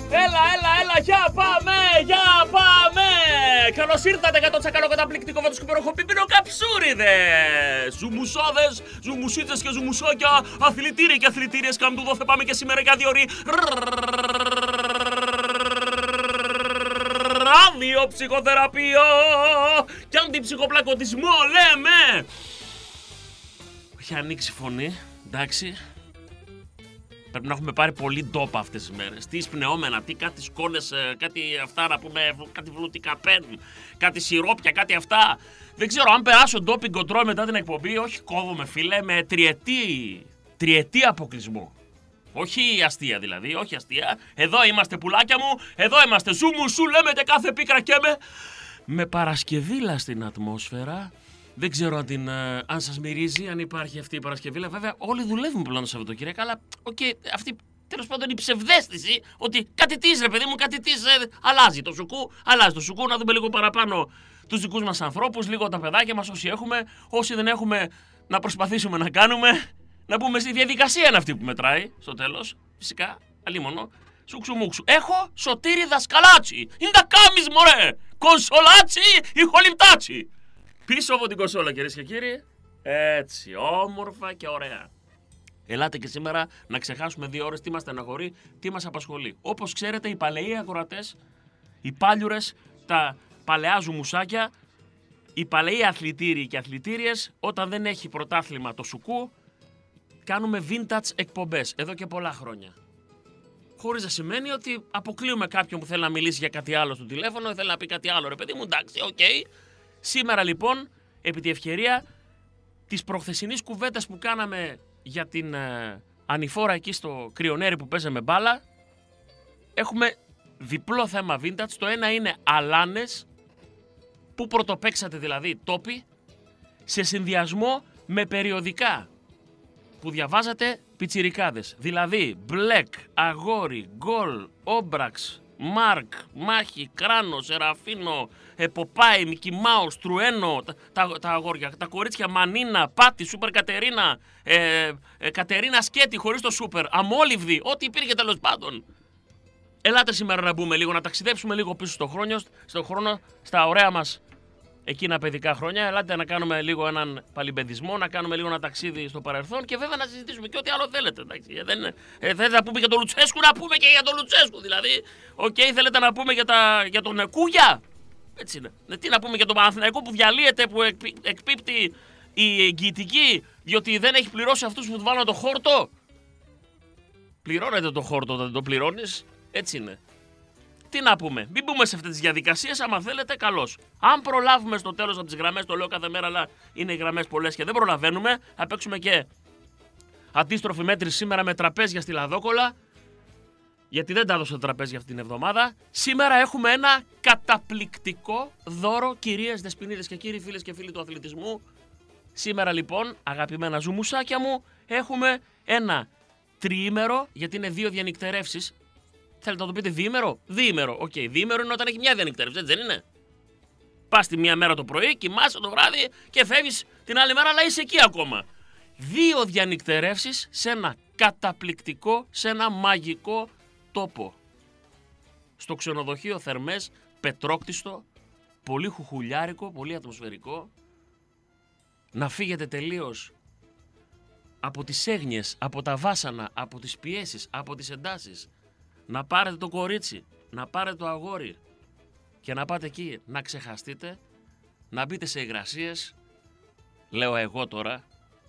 Έλα, για πάμε! Καλώς ήρθατε για το τσακαλό καταπληκτικό φωτοσκοπεροχο πίπινο καψούριδες! Ζουμουσόδες, ζουμουσίτσες και ζουμουσόκια, αθλητήριοι και αθλητήριες καμπούδο, θα πάμε και σήμερα για 2 ώρες. Ραδιοψυχοθεραπείο και αντιψυχοπλακωτισμό λέμε! Έχει ανοίξει φωνή, εντάξει. Πρέπει να έχουμε πάρει πολύ ντόπα αυτές τις μέρες. Τι εισπνεώμενα, τι κάτι σκόνες, κάτι αυτά να πούμε, κάτι βλουτικά πεν, κάτι σιρόπια, κάτι αυτά. Δεν ξέρω αν περάσω ντόπι κοντρόλ μετά την εκπομπή, όχι κόβομαι φίλε, με τριετή αποκλεισμό. Όχι αστεία δηλαδή, όχι αστεία. Εδώ είμαστε πουλάκια μου, εδώ είμαστε ζούμου σου, λέμε και κάθε πίκρα και με Παρασκευήλα στην ατμόσφαιρα. Δεν ξέρω αν σας μυρίζει, αν υπάρχει αυτή η Παρασκευήλα. Βέβαια, όλοι δουλεύουν πλέον το Σαββατοκύριακο, αλλά αυτή τέλος πάντων η ψευδαίσθηση ότι κάτι της ρε παιδί μου, κάτι της αλλάζει το σουκού, να δούμε λίγο παραπάνω τους δικούς μας ανθρώπους, λίγο τα παιδάκια μας όσοι έχουμε, όσοι δεν έχουμε να προσπαθήσουμε να κάνουμε, να πούμε στη διαδικασία είναι αυτή που μετράει στο τέλος, φυσικά, αλίμονο, σουξουμούξου. Έχω Σωτήρη Δασκαλάτσι, είναι τα κάμις μωρέ, κονσολάτσι ή χολιπτάτσι. Πίσω από την κονσόλα κυρίες και κύριοι, έτσι, όμορφα και ωραία. Ελάτε και σήμερα να ξεχάσουμε 2 ώρες τι μας στεναχωρεί, τι μας απασχολεί. Όπως ξέρετε οι παλαιοί αγορατές, οι πάλιουρες, τα παλαιά ζουμουσάκια, οι παλαιοί αθλητήριοι και αθλητήριες, όταν δεν έχει πρωτάθλημα το σουκού, κάνουμε vintage εκπομπές, εδώ και πολλά χρόνια. Χωρίς να σημαίνει ότι αποκλείουμε κάποιον που θέλει να μιλήσει για κάτι άλλο στο τηλέφωνο, θέλει να πει κάτι άλλο ρε παιδί μου, εντάξει, οκ. Σήμερα λοιπόν, επί τη ευκαιρία της προχθεσινής κουβέντας που κάναμε για την ανηφόρα εκεί στο κρυονέρι που παίζαμε μπάλα, έχουμε διπλό θέμα vintage. Το ένα είναι αλάνες, που πρωτοπαίξατε δηλαδή τόποι, σε συνδυασμό με περιοδικά που διαβάζατε πιτσιρικάδες. Δηλαδή Μπλεκ, Αγόρι, Γκολ, Όμπραξ, Μάρκ, Μάχη, Κράνο, Σεραφίνο, Ποπάι, Μικι Μάους, Τρουένο, τα αγόρια, τα κορίτσια Μανίνα, Πάτη, Σούπερ Κατερίνα, Κατερίνα Σκέτη χωρίς το Σούπερ, Αμόλυβδη, ό,τι υπήρχε τέλος πάντων. Ελάτε σήμερα να μπούμε λίγο, να ταξιδέψουμε λίγο πίσω στον χρόνο, στα ωραία μας εκείνα παιδικά χρόνια. Ελάτε να κάνουμε λίγο έναν παλιμπεδισμό, να κάνουμε λίγο ένα ταξίδι στο παρελθόν και βέβαια να συζητήσουμε και ό,τι άλλο θέλετε. Θέλετε να πούμε για τον Λουτσέσκου, να πούμε και για τον Λουτσέσκου. Δηλαδή, θέλετε να πούμε για τον Κούγια. Έτσι είναι. Τι να πούμε για τον Παναθηναϊκό που διαλύεται, που εκπίπτει η εγγυητική, διότι δεν έχει πληρώσει αυτούς που του βάλουν το χόρτο. Πληρώνεται το χόρτο όταν το πληρώνεις. Έτσι είναι. Τι να πούμε, μην μπούμε σε αυτές τις διαδικασίες, άμα θέλετε καλώς. Αν προλάβουμε στο τέλος από τις γραμμές, το λέω κάθε μέρα, αλλά είναι οι γραμμές πολλές και δεν προλαβαίνουμε, θα παίξουμε και αντίστροφη μέτρηση σήμερα με τραπέζια στη Λαδόκολα, γιατί δεν τα έδωσα το τραπέζι αυτή την εβδομάδα. Σήμερα έχουμε ένα καταπληκτικό δώρο, κυρίες, δεσποινίδες και κύριοι, φίλες και φίλοι του αθλητισμού. Σήμερα λοιπόν, αγαπημένα ζουμουσάκια μου, έχουμε ένα τριήμερο, γιατί είναι 2 διανυκτερεύσεις. Θέλετε να το πείτε διήμερο? Διήμερο. Οκ, διήμερο είναι όταν έχει μια διανυκτερεύση, έτσι δεν είναι? Πας τη μία μέρα το πρωί, κοιμάσαι το βράδυ και φεύγεις την άλλη μέρα, αλλά είσαι εκεί ακόμα. 2 διανυκτερεύσεις σε ένα καταπληκτικό, σε ένα μαγικό τόπο. Στο ξενοδοχείο Θερμές, πετρόκτιστο, πολύ χουχουλιάρικο, πολύ ατμοσφαιρικό. Να φύγετε τελείως από τις έγνοιες, από τα βάσανα, από τις πιέσεις, από τις εντάσεις. Να πάρετε το κορίτσι, να πάρετε το αγόρι και να πάτε εκεί να ξεχαστείτε, να μπείτε σε υγρασίες, λέω εγώ τώρα.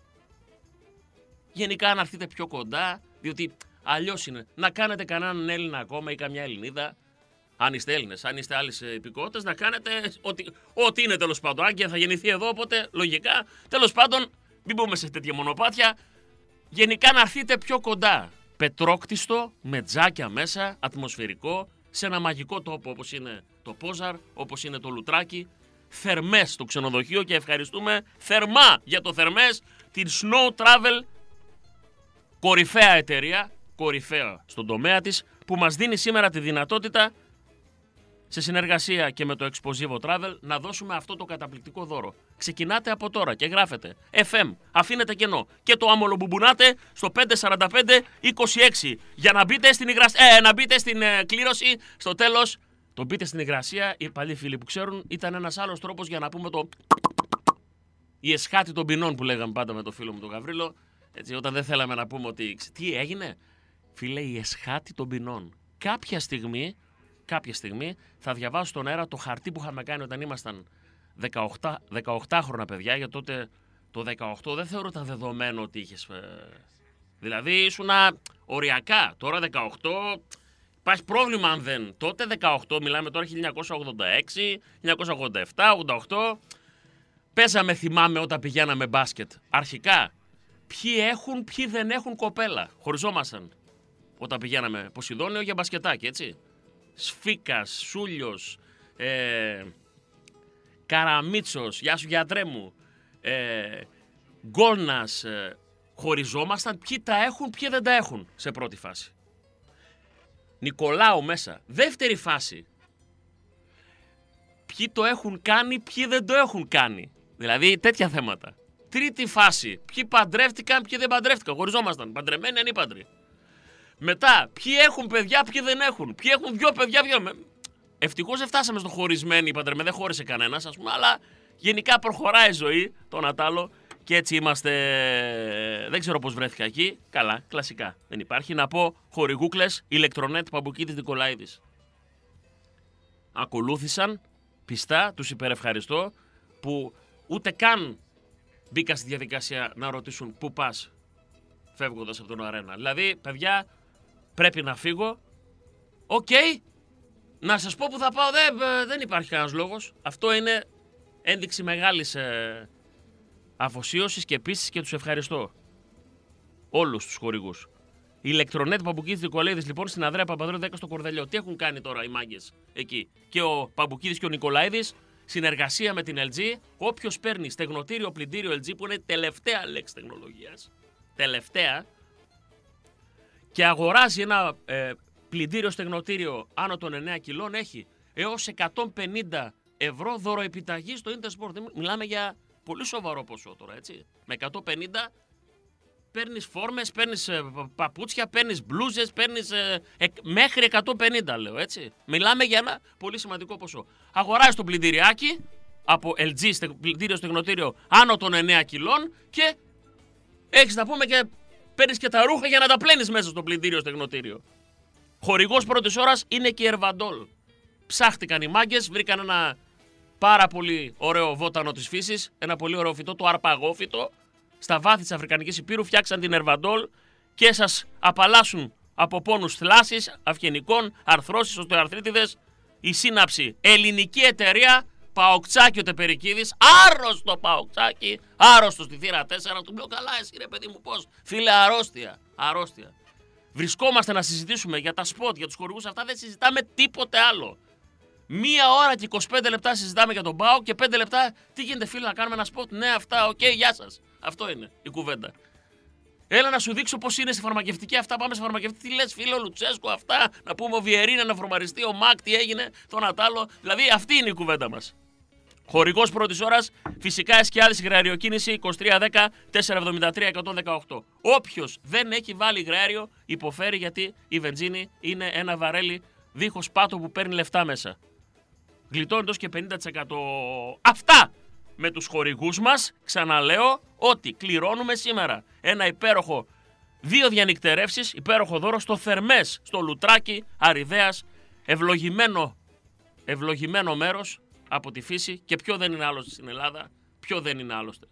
Γενικά να έρθετε πιο κοντά, διότι αλλιώς είναι να κάνετε κανέναν Έλληνα ακόμα ή καμιά Ελληνίδα, αν είστε Έλληνες, αν είστε άλλες υπηκότητες, να κάνετε ό,τι είναι τέλος πάντων. Αν και θα γεννηθεί εδώ, οπότε λογικά, τέλος πάντων, μην μπούμε σε τέτοια μονοπάτια. Γενικά να έρθετε πιο κοντά. Πετρόκτιστο, με τζάκια μέσα, ατμοσφαιρικό, σε ένα μαγικό τόπο όπως είναι το Πόζαρ, όπως είναι το Λουτράκι. Θερμές στο ξενοδοχείο και ευχαριστούμε θερμά για το Θερμές, την Snow Travel, κορυφαία εταιρεία, κορυφαία στον τομέα της, που μας δίνει σήμερα τη δυνατότητα σε συνεργασία και με το Exposivo Travel, να δώσουμε αυτό το καταπληκτικό δώρο. Ξεκινάτε από τώρα και γράφετε FM, αφήνετε κενό και το αμολομπουμπονάτε στο 545-26 για να μπείτε στην να μπείτε στην κλήρωση. Στο τέλος, το μπείτε στην υγρασία. Οι παλιοί φίλοι που ξέρουν, ήταν ένας άλλος τρόπος για να πούμε η εσχάτη των ποινών που λέγαμε πάντα με το φίλο μου τον Γαβρίλο. Έτσι, όταν δεν θέλαμε να πούμε ότι. Τι έγινε, φίλε, η εσχάτη των ποινών. Κάποια στιγμή θα διαβάσω στον αέρα το χαρτί που είχαμε κάνει όταν ήμασταν 18 χρόνια παιδιά, γιατί τότε το 18 δεν θεωρώ ήταν δεδομένο ότι είχες. Δηλαδή ήσουν οριακά. Τώρα 18 υπάρχει πρόβλημα αν δεν. Τότε 18, μιλάμε τώρα 1986, 1987, 88. Παίζαμε, θυμάμαι, όταν πηγαίναμε μπάσκετ. Αρχικά, ποιοι έχουν, ποιοι δεν έχουν κοπέλα. Χωριζόμασταν όταν πηγαίναμε Ποσειδόνιο για μπασκετάκι, έτσι. Σφίκας, Σούλιος, Καραμίτσος, γεια σου γιατρέ μου, Γκόλνας, χωριζόμασταν ποιοι τα έχουν, ποιοι δεν τα έχουν σε πρώτη φάση. Νικολάου μέσα, δεύτερη φάση. Ποιοι το έχουν κάνει, ποιοι δεν το έχουν κάνει. Δηλαδή τέτοια θέματα. Τρίτη φάση, ποιοι παντρεύτηκαν, ποιοι δεν παντρεύτηκαν. Χωριζόμασταν, παντρεμένοι ανήπαντροι. Μετά, ποιοι έχουν παιδιά, ποιοι δεν έχουν. Ποιοι έχουν δυο παιδιά, ευτυχώς δεν φτάσαμε στο χωρισμένοι παντρεμένοι, δεν χώρισε κανένας, ας πούμε, αλλά γενικά προχωράει η ζωή, το Νατάλο, και έτσι είμαστε. Δεν ξέρω πώς βρέθηκα εκεί. Καλά, κλασικά. Δεν υπάρχει. Να πω χορηγούκλες, Ηλεκτρονέτ Παμπουκίδης Νικολαίδης. Ακολούθησαν πιστά, τους υπερευχαριστώ, που ούτε καν μπήκα στη διαδικασία να ρωτήσουν πού πας φεύγοντας από τον αρένα. Δηλαδή, παιδιά, πρέπει να φύγω. Οκ. Να σας πω που θα πάω, δεν υπάρχει κανένας λόγος. Αυτό είναι ένδειξη μεγάλης αφοσίωσης και πίστης και τους ευχαριστώ. Όλους τους χορηγούς. Ηλεκτρονέτ Παμπουκίδης Νικολαίδης, λοιπόν, στην Ανδρέα Παπανδρέου 10 στο Κορδελιό. Τι έχουν κάνει τώρα οι μάγκες εκεί? Και ο Παμπουκίδης και ο Νικολαίδης, συνεργασία με την LG. Όποιος παίρνει στεγνοτήριο, πλυντήριο LG, που είναι τελευταία λέξη τεχνολογίας, τελευταία, και αγοράζει ένα πλυντήριο στεγνοτήριο άνω των 9 κιλών, έχει έως 150 ευρώ δωροεπιταγή στο Intersport. Μιλάμε για πολύ σοβαρό ποσό τώρα, έτσι. Με 150 παίρνεις φόρμες, παίρνεις παπούτσια, παίρνεις μπλούζες, παίρνεις μέχρι 150, λέω, έτσι. Μιλάμε για ένα πολύ σημαντικό ποσό. Αγοράζεις το πλυντηριάκι από LG, πλυντήριο στεγνοτήριο άνω των 9 κιλών και έχεις, να πούμε, και παίρνεις και τα ρούχα για να τα πλένεις μέσα στο πλυντήριο στεγνοτήριο. Χορηγός πρώτης ώρας είναι και η Ερβαντόλ. Ψάχτηκαν οι μάγκες, βρήκαν ένα πάρα πολύ ωραίο βότανο της φύσης, ένα πολύ ωραίο φυτό, το αρπαγόφυτο, στα βάθη της Αφρικανικής Υπήρου, φτιάξαν την Ερβαντόλ και σας απαλλάσσουν από πόνους θλάσσης, αυγενικών, αρθρώσεις, οστεοαρθρίτιδες. Η σύναψη, ελληνική εταιρεία, Παοκτσάκι ο Τεπερικίδης, άρρωστο Παοκτσάκι, άρρωστο στη θύρα 4. Του λέω, καλά, εσύ ρε παιδί μου, πώς? Φίλε, αρρώστια. Βρισκόμαστε να συζητήσουμε για τα σποτ, για τους χορηγούς, αυτά δεν συζητάμε τίποτε άλλο. 1 ώρα και 25 λεπτά συζητάμε για τον ΠΑΟΚ και 5 λεπτά. Τι γίνεται, φίλε, να κάνουμε ένα σποτ? Ναι, αυτά, οκ, γεια σας. Αυτό είναι η κουβέντα. Έλα να σου δείξω πώς είναι στη φαρμακευτική. Αυτά πάμε σε φαρμακευτική. Τι λες, φίλε, ο Λουτσέσκο, αυτά. Να πούμε ο Βιερίνα να φορμαριστεί, ο Μακ, τι έγινε, τον Ατάλο. Δηλαδή αυτή είναι η κουβέντα μας. Χορηγός πρώτης ώρας, φυσικά Εσκιάδης Υγραεριοκίνηση 2310 473 118. Όποιος δεν έχει βάλει υγραέριο υποφέρει, γιατί η βενζίνη είναι ένα βαρέλι δίχως πάτο που παίρνει λεφτά μέσα. Γλιτώνοντας και 50%. Αυτά με τους χορηγούς μας. Ξαναλέω ότι κληρώνουμε σήμερα ένα υπέροχο 2 διανυκτερεύσεις, υπέροχο δώρο στο Θερμές, στο Λουτράκι Αριδέας. Ευλογημένο μέρος από τη φύση, και ποιο δεν είναι άλλωστε στην Ελλάδα, ποιο δεν είναι άλλωστε.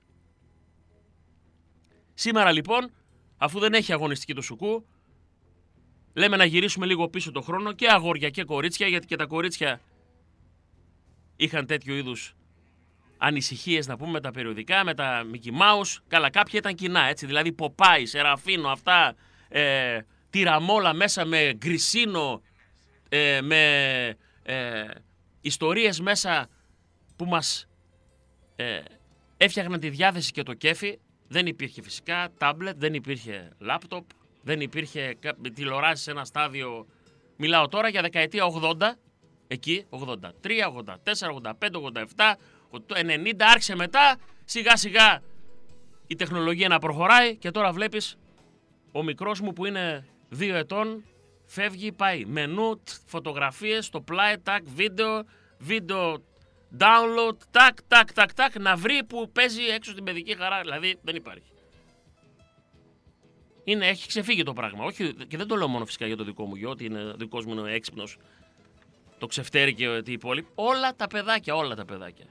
Σήμερα λοιπόν, αφού δεν έχει αγωνιστική του Σουκού, λέμε να γυρίσουμε λίγο πίσω το χρόνο, και αγόρια και κορίτσια, γιατί και τα κορίτσια είχαν τέτοιο είδους ανησυχίες, να πούμε, με τα περιοδικά, με τα Mickey Mouse. Καλά, κάποια ήταν κοινά, έτσι, δηλαδή Ποπάι, Σεραφίνο, αυτά, τυραμόλα μέσα με γκρισίνο, με ιστορίες μέσα που μας έφτιαχναν τη διάθεση και το κέφι. Δεν υπήρχε φυσικά τάμπλετ, δεν υπήρχε λάπτοπ, δεν υπήρχε τηλεοράση σε ένα στάδιο. Μιλάω τώρα για δεκαετία 80, Εκεί, 83, 84, 85, 87, 90, άρχισε μετά, σιγά σιγά η τεχνολογία να προχωράει και τώρα βλέπεις ο μικρός μου που είναι 2 ετών φεύγει, πάει μενού, φωτογραφίες, το πλάι, τάκ, βίντεο download, τάκ, να βρει που παίζει έξω στην παιδική χαρά, δηλαδή δεν υπάρχει. Έχει ξεφύγει το πράγμα, όχι, και δεν το λέω μόνο φυσικά για το δικό μου γιο, ότι είναι δικός μου είναι έξυπνος, το ξεφτέρι και οι υπόλοιποι, όλα τα παιδάκια.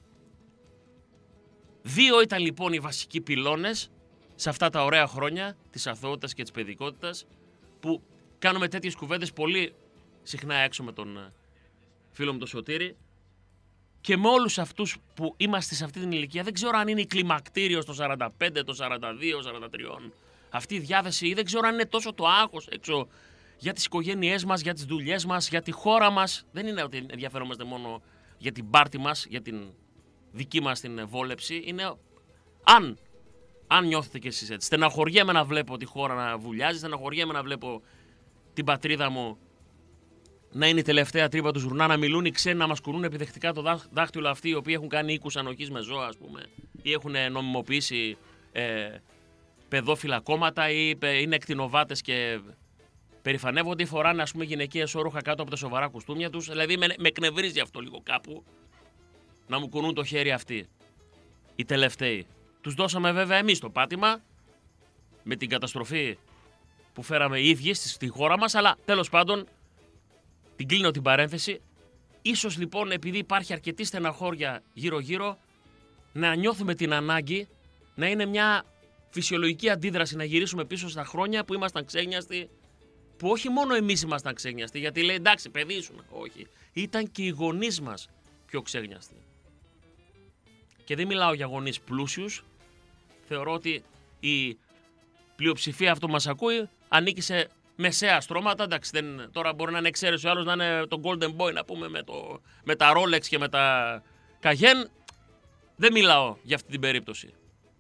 2 ήταν λοιπόν οι βασικοί πυλώνες σε αυτά τα ωραία χρόνια της αθωότητας και της παιδικότητας, που κάνουμε τέτοιες κουβέντες πολύ συχνά έξω με τον φίλο μου τον Σωτήρη, και με όλους αυτούς που είμαστε σε αυτή την ηλικία, δεν ξέρω αν είναι η κλιμακτήριο στο 45, το 42, 43, αυτή η διάθεση, ή δεν ξέρω αν είναι τόσο το άγχος έξω για τις οικογένειές μας, για τις δουλειές μας, για τη χώρα μας. Δεν είναι ότι ενδιαφερόμαστε μόνο για την πάρτη μας, για την δική μας την βόλεψη. Είναι αν νιώθετε κι εσείς έτσι. Στεναχωριέμαι να βλέπω τη χώρα να βουλιάζει, στεναχωριέμαι να βλέπω την πατρίδα μου να είναι η τελευταία τρύπα του ζουρνά, να μιλούν οι ξένοι, να μας κουνούν επιδεχτικά το δάχτυλο αυτοί οι οποίοι έχουν κάνει οίκους ανοχής με ζώα, ας πούμε, ή έχουν νομιμοποιήσει παιδόφιλα κόμματα, ή είναι εκτινοβάτες και περηφανεύονται ή φοράνε, ας πούμε, γυναικείες όρουχα κάτω από τα σοβαρά κουστούμια τους. Δηλαδή με εκνευρίζει αυτό λίγο κάπου, να μου κουνούν το χέρι αυτοί οι τελευταίοι. Τους δώσαμε βέβαια εμείς το πάτημα με την καταστροφή που φέραμε οι ίδιοι στη χώρα μας, αλλά τέλος πάντων την κλείνω την παρένθεση. Ίσως λοιπόν επειδή υπάρχει αρκετή στεναχώρια γύρω-γύρω, να νιώθουμε την ανάγκη να είναι μια φυσιολογική αντίδραση, να γυρίσουμε πίσω στα χρόνια που ήμασταν ξένιαστοι, που όχι μόνο εμείς ήμασταν ξένιαστοι, γιατί λέει εντάξει παιδί ήσουν, όχι, ήταν και οι γονείς μας πιο ξένιαστοι. Και δεν μιλάω για γονείς πλούσιους, θεωρώ ότι η πλειοψηφία αυτό που μας ακούει ανήκει σε μεσαία στρώματα. Εντάξει, τώρα μπορεί να είναι εξαίρεση ο άλλος να είναι το Golden Boy, να πούμε, με τα Rolex και με τα Cayenne. Δεν μιλάω για αυτή την περίπτωση.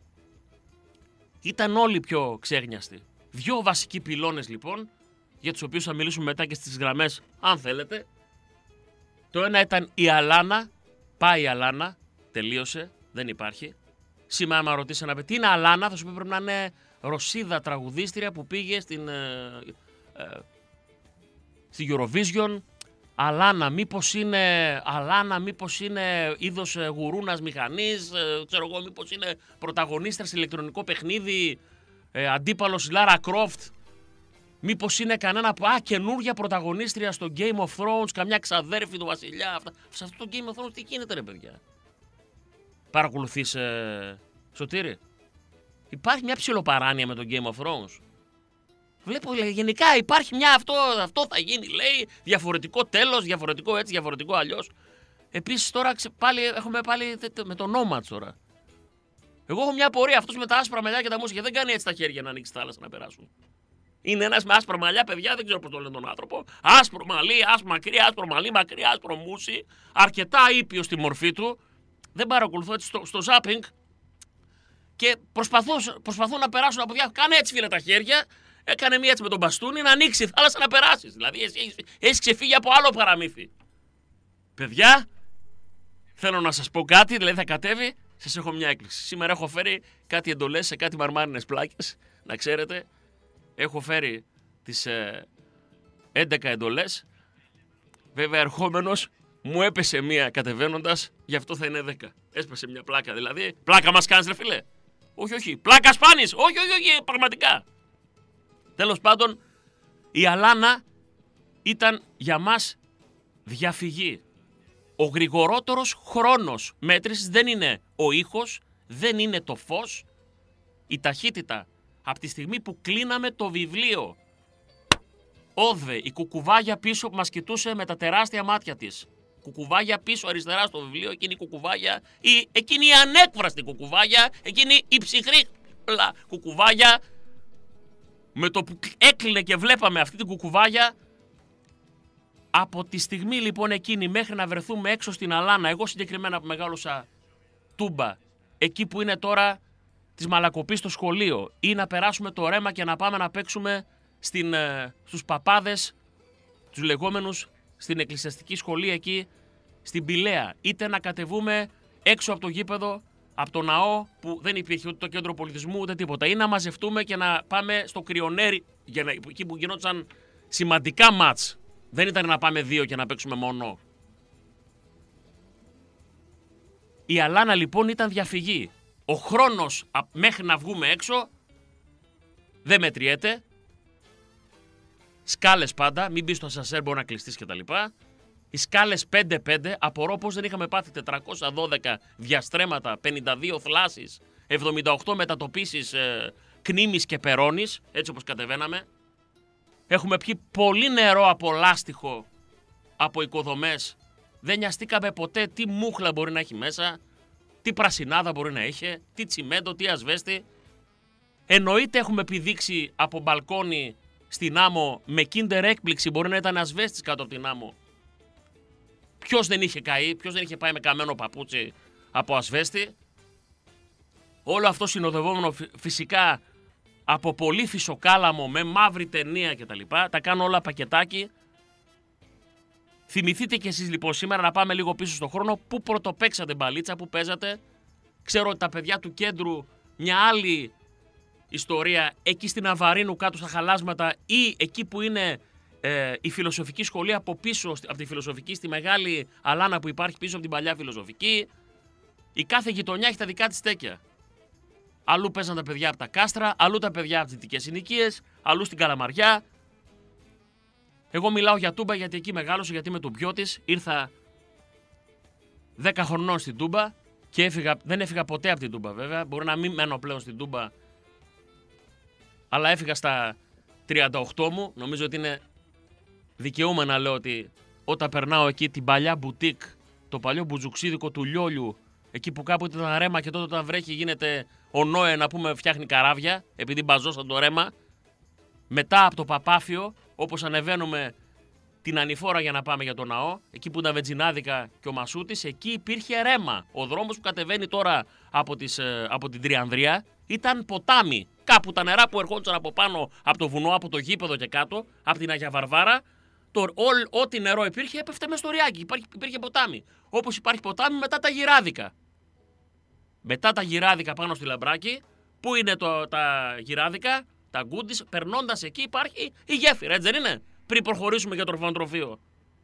Ήταν όλοι πιο ξέγνιαστοι. 2 βασικοί πυλώνες λοιπόν, για τους οποίους θα μιλήσουμε μετά και στις γραμμές, αν θέλετε. Το ένα ήταν η Αλάνα. Πάει η Αλάνα, τελείωσε, δεν υπάρχει. Σήμερα, άμα ρωτήσει ένα παιδί τι είναι Αλάνα, θα σου πει πρέπει να είναι Ρωσίδα τραγουδίστρια που πήγε στη Eurovision. Αλάνα, μήπως είναι είδος γουρούνας μηχανής, ξέρω εγώ, μήπως είναι πρωταγωνίστρια σε ηλεκτρονικό παιχνίδι, αντίπαλος Λάρα Κρόφτ, μήπως είναι καινούρια πρωταγωνίστρια στο Game of Thrones, καμιά ξαδέρφη του βασιλιά. Σε αυτό το Game of Thrones τι γίνεται ρε παιδιά? Παρακολουθείς Σωτήρη? Υπάρχει μια ψιλοπαράνοια με το Game of Thrones. Βλέπω γενικά υπάρχει μια αυτό θα γίνει, λέει, διαφορετικό τέλος, διαφορετικό έτσι, διαφορετικό αλλιώς. Επίσης τώρα έχουμε πάλι με το Nomads τώρα. Εγώ έχω μια απορία, αυτός με τα άσπρα μαλλιά και τα μουσια δεν κάνει έτσι τα χέρια να ανοίξει τη θάλασσα να περάσουν. Είναι ένας με άσπρα μαλλιά, παιδιά, δεν ξέρω πώς το λένε τον άνθρωπο. Άσπρο μαλλί, άσπρο μαλλί, μακριά, άσπρο μουσι. Αρκετά ήπιο στη μορφή του. Δεν παρακολουθώ έτσι στο zapping. Και προσπαθώ να περάσω από διάφορα. Κάνε έτσι φίλε τα χέρια. Έκανε μία έτσι με τον μπαστούνι να ανοίξει η θάλασσα να περάσεις. Δηλαδή έχεις ξεφύγει από άλλο παραμύθι. Παιδιά, θέλω να σας πω κάτι, δηλαδή θα κατέβει, σας έχω μια έκπληξη. Σήμερα έχω φέρει κάτι εντολές σε κάτι μαρμάρινες πλάκες, να ξέρετε. Έχω φέρει τις 11 εντολές. Βέβαια ερχόμενος μου έπεσε μία κατεβαίνοντας, γι' αυτό θα είναι 10. Έσπασε μια πλάκα, δηλαδή. Πλάκα μας κάνεις ρε φίλε? Όχι, πλάκα σπάνεις. Όχι, πραγματικά. Τέλος πάντων, η Αλάνα ήταν για μας διαφυγή. Ο γρηγορότερος χρόνος μέτρησης δεν είναι ο ήχος, δεν είναι το φως, η ταχύτητα. Από τη στιγμή που κλείναμε το βιβλίο, όδβε η κουκουβάγια πίσω που μας κοιτούσε με τα τεράστια μάτια της. Κουκουβάγια πίσω αριστερά στο βιβλίο, εκείνη η κουκουβάγια, εκείνη η ανέκφραστη κουκουβάγια, εκείνη η ψυχρή κουκουβάγια. Με το που έκλεινε και βλέπαμε αυτή την κουκουβάγια, από τη στιγμή λοιπόν εκείνη μέχρι να βρεθούμε έξω στην Αλάνα, εγώ συγκεκριμένα που μεγάλωσα Τούμπα, εκεί που είναι τώρα της Μαλακοπής στο σχολείο, ή να περάσουμε το Ρέμα και να πάμε να παίξουμε στους παπάδες, τους λεγόμενους στην εκκλησιαστική σχολή εκεί στην Πηλαία, είτε να κατεβούμε έξω από το γήπεδο, από το ναό που δεν υπήρχε ούτε το κέντρο πολιτισμού ούτε τίποτα, ή να μαζευτούμε και να πάμε στο Κρυονέρι, εκεί που γινόντουσαν σημαντικά μάτς. Δεν ήταν να πάμε 2 και να παίξουμε μόνο. Η Αλάνα λοιπόν ήταν διαφυγή. Ο χρόνος μέχρι να βγούμε έξω δεν μετριέται. Σκάλες πάντα, μην μπεις στο ασανσέρ, μπορεί να κλειστείς κτλ. Οι σκάλες 5-5, απορώ πως δεν είχαμε πάθει 412 διαστρέμματα, 52 θλάσεις, 78 μετατοπίσεις Κνήμης και Περώνης, έτσι όπως κατεβαίναμε. Έχουμε πιει πολύ νερό από λάστιχο, από οικοδομές. Δεν νοιαστήκαμε ποτέ τι μούχλα μπορεί να έχει μέσα, τι πρασινάδα μπορεί να έχει, τι τσιμέντο, τι ασβέστη. Εννοείται έχουμε πηδήξει από μπαλκόνι στην άμμο με κίντερ έκπληξη, μπορεί να ήταν ασβέστης κάτω από την άμμο. Ποιος δεν είχε καεί, ποιος δεν είχε πάει με καμένο παπούτσι από ασβέστη. Όλο αυτό συνοδευόμενο φυσικά από πολύ φυσοκάλαμο με μαύρη ταινία κτλ. Τα κάνω όλα πακετάκι. Θυμηθείτε κι εσείς λοιπόν σήμερα να πάμε λίγο πίσω στον χρόνο που πρωτοπαίξατε μπαλίτσα, που παίζατε. Ξέρω ότι τα παιδιά του κέντρου μια άλλη ιστορία εκεί στην Αβαρίνου κάτω στα χαλάσματα ή εκεί που είναι η φιλοσοφική σχολή από πίσω από τη φιλοσοφική στη μεγάλη Αλάνα που υπάρχει πίσω από την παλιά φιλοσοφική. Η κάθε γειτονιά έχει τα δικά της στέκια. Αλλού παίζαν τα παιδιά από τα κάστρα, αλλού τα παιδιά από τις δυτικές συνοικίες, αλλού στην Καλαμαριά. Εγώ μιλάω για Τούμπα γιατί εκεί μεγάλωσα, γιατί είμαι Τουμπιώτης. Ήρθα 10 χρονών στην Τούμπα και δεν έφυγα ποτέ από την Τούμπα βέβαια. Μπορεί να μην μένω πλέον στην Τούμπα, αλλά έφυγα στα 38 μου. Νομίζω ότι είναι δικαιούμαι να λέω ότι όταν περνάω εκεί την παλιά μπουτίκ, το παλιό μπουτζουξίδικο του Λιόλιου, εκεί που κάποτε ήταν ρέμα και τότε όταν βρέχει γίνεται ο Νόε να πούμε φτιάχνει καράβια, επειδή μπαζώσαν το ρέμα. Μετά από το Παπάφιο, όπως ανεβαίνουμε την ανηφόρα για να πάμε για το ναό, εκεί που ήταν Βετζινάδικα και ο Μασούτης, εκεί υπήρχε ρέμα. Ο δρόμος που κατεβαίνει τώρα από την Τριανδρία ήταν ποτάμι. Κάπου τα νερά που ερχόντουσαν από πάνω, από το βουνό, από το γήπεδο και κάτω, από την Αγία Βαρβάρα, ό,τι νερό υπήρχε έπεφτε μες στο ριάκι. Υπήρχε ποτάμι. Όπως υπάρχει ποτάμι μετά τα γυράδικα. Μετά τα γυράδικα πάνω στη Λαμπράκη, πού είναι τα γυράδικα, τα γκούντις, περνώντας εκεί υπάρχει η γέφυρα, έτσι δεν είναι, πριν προχωρήσουμε για το ορφανοτροφείο.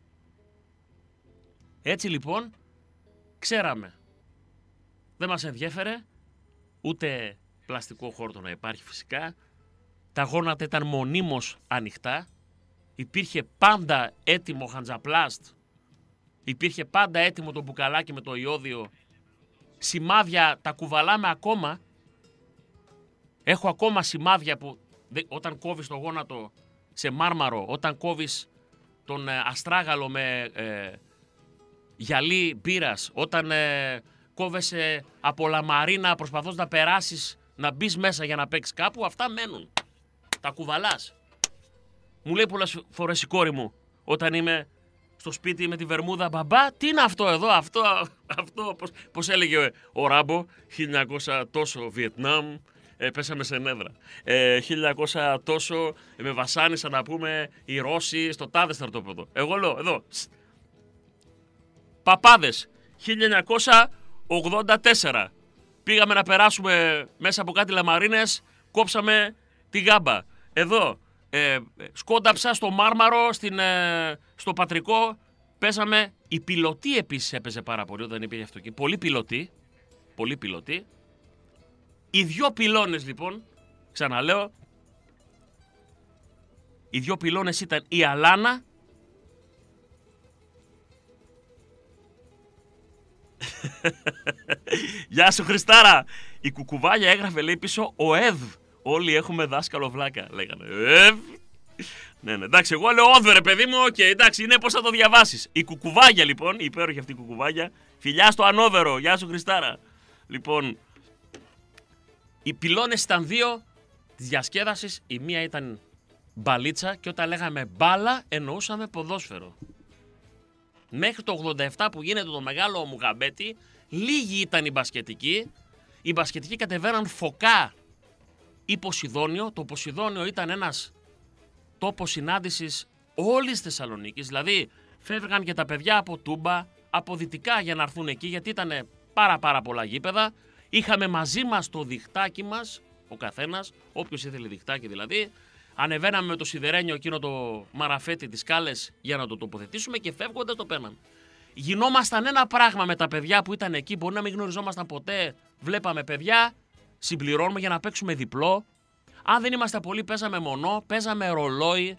Έτσι λοιπόν, ξέραμε. Δεν μας ενδιέφερε ούτε πλαστικό χόρτο να υπάρχει φυσικά. Τα γόνατα ήταν μονίμως ανοιχτά. Υπήρχε πάντα έτοιμο χαντζαπλάστ. Υπήρχε πάντα έτοιμο το μπουκαλάκι με το ιόδιο. Σημάδια τα κουβαλάμε ακόμα. Έχω ακόμα σημάδια που όταν κόβεις το γόνατο σε μάρμαρο, όταν κόβεις τον αστράγαλο με γυαλί μπύρας, όταν κόβεσαι από λαμαρίνα προσπαθώς να περάσεις, να μπεις μέσα για να παίξεις κάπου, αυτά μένουν. Τα κουβαλάς. Μου λέει πολλές φορές η κόρη μου, όταν είμαι στο σπίτι με τη βερμούδα, μπαμπά, τι είναι αυτό εδώ, αυτό πώς έλεγε ο Ράμπο, 1900 τόσο Βιετνάμ, πέσαμε σε νέδρα. 1900 τόσο με βασάνισαν να πούμε οι Ρώσοι στο τάδε στρατόπεδο. Εγώ λέω, εδώ, παπάδες, 1984. Πήγαμε να περάσουμε μέσα από κάτι λαμαρίνες, κόψαμε τη γάμπα. Εδώ, σκόνταψα στο Μάρμαρο, στο Πατρικό, πέσαμε. Η πιλωτή επίσης έπαιζε πάρα πολύ όταν υπήρχε αυτοκίνητο. Πολύ πιλωτή. Οι δυο πυλώνες λοιπόν, ξαναλέω, οι δυο πυλώνες ήταν η Αλάνα Γεια σου Χριστάρα. Η Κουκουβάγια έγραφε λέει πίσω ο ΕΔ. Όλοι έχουμε δάσκαλο βλάκα. Λέγανε ΕΔ. Ναι, εντάξει, εγώ λέω όδβε ρε παιδί μου, οκ, εντάξει, είναι πώς θα το διαβάσεις. Η Κουκουβάγια λοιπόν, η υπέροχη αυτή η Κουκουβάγια. Φιλιά στο ανώβερο, γεια σου Χριστάρα. Λοιπόν, οι πυλώνες ήταν δύο της διασκέδασης. Η μία ήταν μπαλίτσα και όταν λέγαμε μπάλα εννοούσαμε ποδόσφαιρο. Μέχρι το 87 που γίνεται το μεγάλο Μουγαμπέτη, λίγοι ήταν οι μπασκετικοί. Οι μπασκετικοί κατεβαίναν Φωκά ή Ποσειδόνιο. Το Ποσειδόνιο ήταν ένας τόπος συνάντησης όλης της Θεσσαλονίκης. Δηλαδή Φεύγαν και τα παιδιά από Τούμπα, από Δυτικά για να έρθουν εκεί, γιατί ήταν πάρα πολλά γήπεδα. Είχαμε μαζί μας το διχτάκι μας, ο καθένας, όποιος ήθελε διχτάκι δηλαδή. Ανεβαίναμε με το σιδερένιο εκείνο το μαραφέτι τις σκάλες για να το τοποθετήσουμε και φεύγοντας το παίρναμε. Γινόμασταν ένα πράγμα με τα παιδιά που ήταν εκεί, μπορεί να μην γνωριζόμασταν ποτέ. Βλέπαμε παιδιά, συμπληρώνουμε για να παίξουμε διπλό. Αν δεν είμαστε πολλοί, παίζαμε μονό, παίζαμε ρολόι.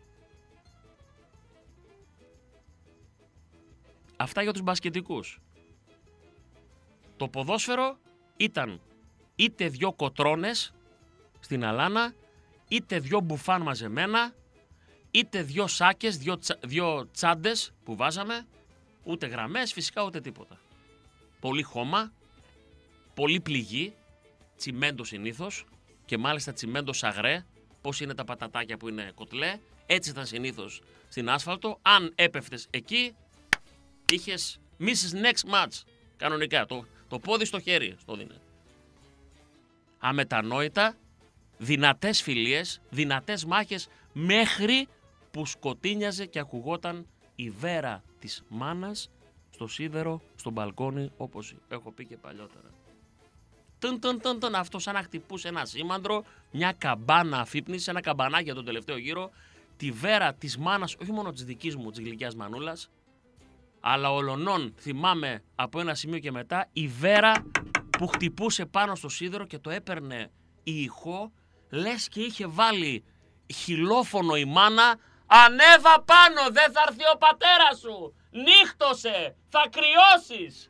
Αυτά για τους μπασκετικούς. Το ποδόσφαιρο ήταν είτε 2 κοτρώνες στην αλάνα, είτε 2 μπουφάν μαζεμένα, είτε 2 σάκες, 2 τσάντες που βάζαμε, ούτε γραμμές φυσικά ούτε τίποτα. Πολύ χώμα, πολύ πληγή, τσιμέντο συνήθως και μάλιστα τσιμέντο σαγρέ, πώς είναι τα πατατάκια που είναι κοτλέ, έτσι ήταν συνήθως στην άσφαλτο. Αν έπεφτες εκεί, είχες misses next match, κανονικά, το πόδι στο χέρι στο δίνε. Αμετανόητα, δυνατές φιλίες, δυνατές μάχες, μέχρι που σκοτίνιαζε και ακουγόταν η βέρα της μάνας στο σίδερο, στο μπαλκόνι, όπως έχω πει και παλιότερα. Αυτό σαν να χτυπούσε ένα σήμαντρο, μια καμπάνα αφύπνιση, ένα καμπανάκι για τον τελευταίο γύρο, τη βέρα της μάνας, όχι μόνο της δικής μου, της γλυκιάς μανούλας, αλλά ολονών θυμάμαι από ένα σημείο και μετά η βέρα που χτυπούσε πάνω στο σίδερο και το έπαιρνε η ηχό, λες και είχε βάλει χιλόφωνο η μάνα. Ανέβα πάνω, δεν θα έρθει ο πατέρας σου, νύχτωσε, θα κρυώσεις.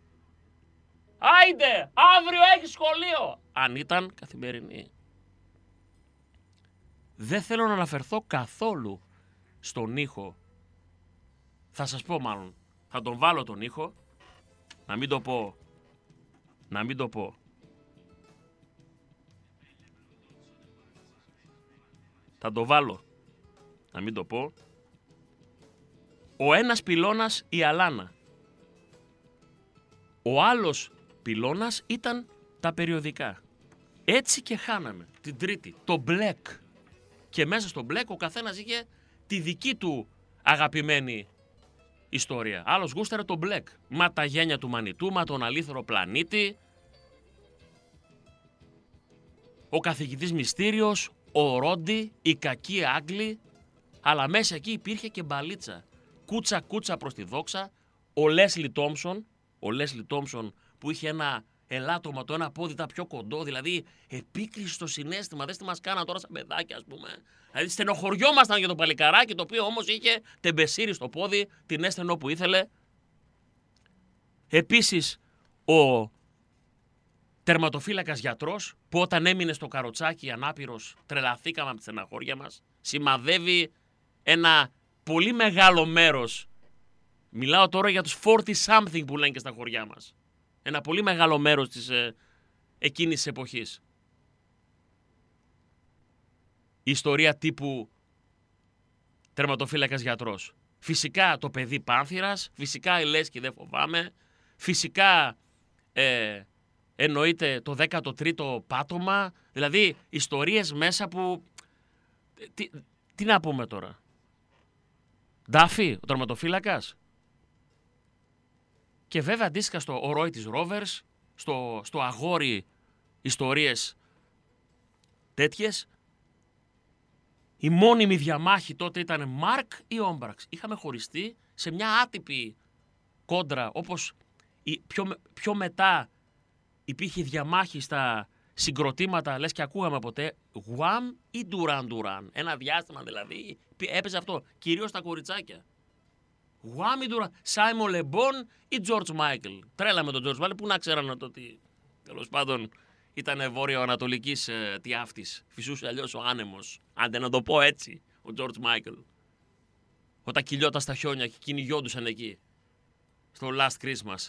Άιντε, αύριο έχει σχολείο. Αν ήταν καθημερινή. Δεν θέλω να αναφερθώ καθόλου στον ήχο. Θα σας πω μάλλον, θα τον βάλω τον ήχο, να μην το πω. Θα το βάλω, να μην το πω. Ο ένας πυλώνας η αλάνα. Ο άλλος πυλώνας ήταν τα περιοδικά. Έτσι και χάναμε την Τρίτη, το μπλεκ. Και μέσα στο μπλεκ ο καθένας είχε τη δική του αγαπημένη ιστορία. Άλλος γούσταρε το μπλεκ. Μα τα γένια του Μανιτού, μα τον αλήθωρο πλανήτη. Ο καθηγητής Μυστήριος, ο Ρόντι, οι κακοί Άγγλοι. Αλλά μέσα εκεί υπήρχε και μπαλίτσα. Κούτσα προς τη δόξα. Ο Λέσλι Τόμψον που είχε ένα ελάττωμα, το ένα πόδι ήταν πιο κοντό, δηλαδή επίκριση στο συναίσθημα. Δες τι μας κάναν τώρα σαν παιδάκια, ας πούμε. Δηλαδή στενοχωριόμασταν για το παλικαράκι, το οποίο όμως είχε τεμπεσίρι στο πόδι, την έστενο όπου ήθελε. Επίσης, ο τερματοφύλακας γιατρός, που όταν έμεινε στο καροτσάκι ανάπηρος, τρελαθήκαμε από τη στεναχώρια μας. Σημαδεύει ένα πολύ μεγάλο μέρος. Μιλάω τώρα για τους 40-something που λένε και στα χωριά μας. Ένα πολύ μεγάλο μέρος της εκείνης της εποχής. Η ιστορία τύπου τερματοφύλακας γιατρός. Φυσικά το παιδί Πάνθυρας, φυσικά η Λέσχη δεν φοβάμαι, φυσικά εννοείται το 13ο πάτωμα, δηλαδή ιστορίες μέσα που... Τι να πούμε τώρα. Ντάφι, ο τερματοφύλακας. Και βέβαια αντίστοιχα στο ο Ρόι της Rovers, στο Αγόρι ιστορίες τέτοιες. Η μόνιμη διαμάχη τότε ήταν Μάρκ ή Όμπραξ. Είχαμε χωριστεί σε μια άτυπη κόντρα, όπως πιο μετά υπήρχε διαμάχη στα συγκροτήματα, λες και ακούγαμε ποτέ, Γουάμ ή Ντουράν Ντουράν. Ένα διάστημα δηλαδή έπαιζε αυτό, κυρίως στα κοριτσάκια. Γουάμ ή Ντουράν, Σάιμον Λεμπόν ή Τζορτζ Μάικλ. Τρέλα με τον Τζορτζ Μάικλ που να ξέρανε ότι τέλος πάντων ήταν βόρειο-ανατολικής τιάφτης. Φυσούσε αλλιώς ο άνεμος. Άντε να το πω έτσι, ο Τζορτζ Μάικλ. Όταν κυλιόταν στα χιόνια και κυνηγιόντουσαν εκεί. Στο Last Christmas.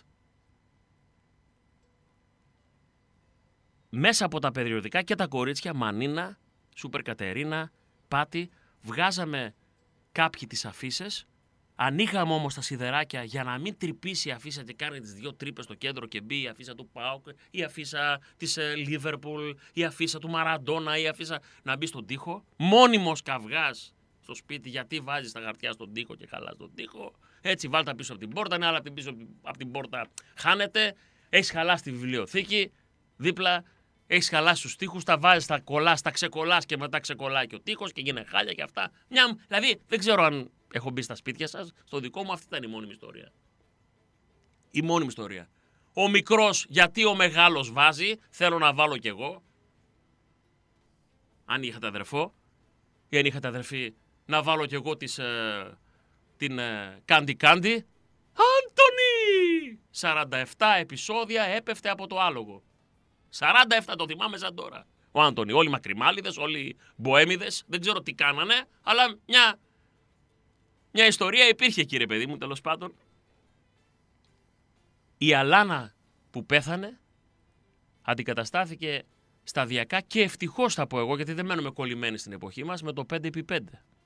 Μέσα από τα περιοδικά και τα κορίτσια, Μανίνα, Σούπερ Κατερίνα, Πάτη, βγάζαμε κάποιοι τις αφίσες. Ανοίγαμε όμως τα σιδεράκια για να μην τρυπήσει η αφίσα και κάνει τις 2 τρύπες στο κέντρο και μπει η αφίσα του ΠΑΟΚ, η αφίσα της Λίβερπουλ, η αφίσα του Μαραντόνα, η αφίσα να μπει στον τοίχο. Μόνιμος καυγάς στο σπίτι, γιατί βάζεις τα χαρτιά στον τοίχο και χαλάς τον τοίχο. Έτσι, βάλτα πίσω από την πόρτα, ναι, αλλά πίσω από την πόρτα χάνεται. Έχεις χαλάσει τη βιβλιοθήκη, δίπλα. Έχεις χαλάσει τους τοίχους, τα βάζεις, τα κολλάς, τα ξεκολλάς και μετά ξεκολλάει και ο τοίχος και γίνεται χάλια και αυτά. Δηλαδή, δεν ξέρω αν έχω μπει στα σπίτια σας. Στο δικό μου αυτή ήταν η μόνιμη ιστορία. Η μόνιμη ιστορία. Ο μικρός, γιατί ο μεγάλος βάζει, θέλω να βάλω κι εγώ. Αν είχατε αδερφό ή αν είχατε αδερφή, να βάλω κι εγώ την Κάντι Κάντι. Άντωνη! 47 επεισόδια έπεφτε από το άλογο. 47 το θυμάμαι σαν τώρα. Ο Άντωνη, όλοι μακριμάλιδες, όλοι μποέμιδες, δεν ξέρω τι κάνανε, αλλά μια ιστορία υπήρχε, κύριε παιδί μου, τέλος πάντων. Η Αλάνα που πέθανε αντικαταστάθηκε σταδιακά και ευτυχώς θα πω εγώ, γιατί δεν μένουμε κολλημένοι στην εποχή μας, με το 5x5.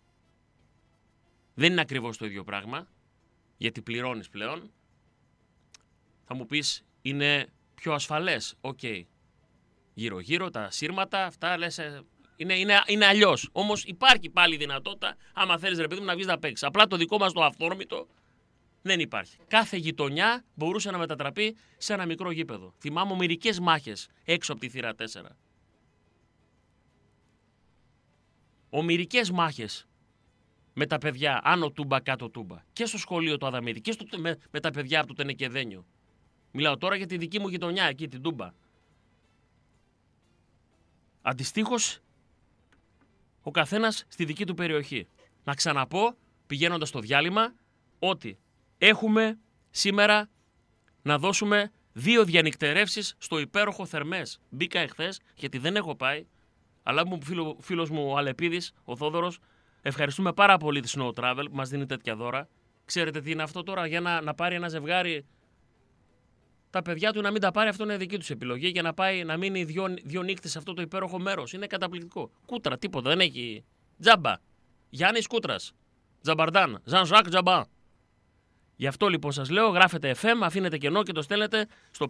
Δεν είναι ακριβώς το ίδιο πράγμα, γιατί πληρώνεις πλέον. Θα μου πεις, είναι πιο ασφαλές. Οκ. Γύρω-γύρω, τα σύρματα, αυτά λες, είναι αλλιώς. Όμως υπάρχει πάλι δυνατότητα, άμα θέλεις ρε παιδί μου να βγεις να παίξεις. Απλά το δικό μας το αυθόρμητο δεν υπάρχει. Κάθε γειτονιά μπορούσε να μετατραπεί σε ένα μικρό γήπεδο. Θυμάμαι μερικές μάχες έξω από τη θύρα 4. Ομηρικές μάχες με τα παιδιά άνω τούμπα, κάτω τούμπα. Και στο σχολείο του Αδαμίδη και με τα παιδιά από το Τενεκεδένιο. Μιλάω τώρα για τη δική μου γειτονιά εκεί, την τούμπα. Αντιστοίχως, ο καθένας στη δική του περιοχή. Να ξαναπώ, πηγαίνοντας στο διάλειμμα, ότι έχουμε σήμερα να δώσουμε 2 διανυκτερεύσεις στο υπέροχο Θερμές. Μπήκα εχθές, γιατί δεν έχω πάει, αλλά φίλος μου ο Αλεπίδης, ο Θόδωρος, ευχαριστούμε πάρα πολύ τη Snow Travel που μας δίνει τέτοια δώρα. Ξέρετε τι είναι αυτό τώρα, για να πάρει ένα ζευγάρι τα παιδιά του, να μην τα πάρει, αυτό είναι δική τους επιλογή, για να πάει να μείνει 2 νύχτες σε αυτό το υπέροχο μέρος. Είναι καταπληκτικό. Κούτρα, τίποτα, δεν έχει. Τζάμπα. Γιάννης Κούτρας. Τζαμπαρντάν. Ζαν-Ζακ Τζαμπά. Γι' αυτό λοιπόν σας λέω, γράφετε FM, αφήνετε κενό και το στέλνετε στο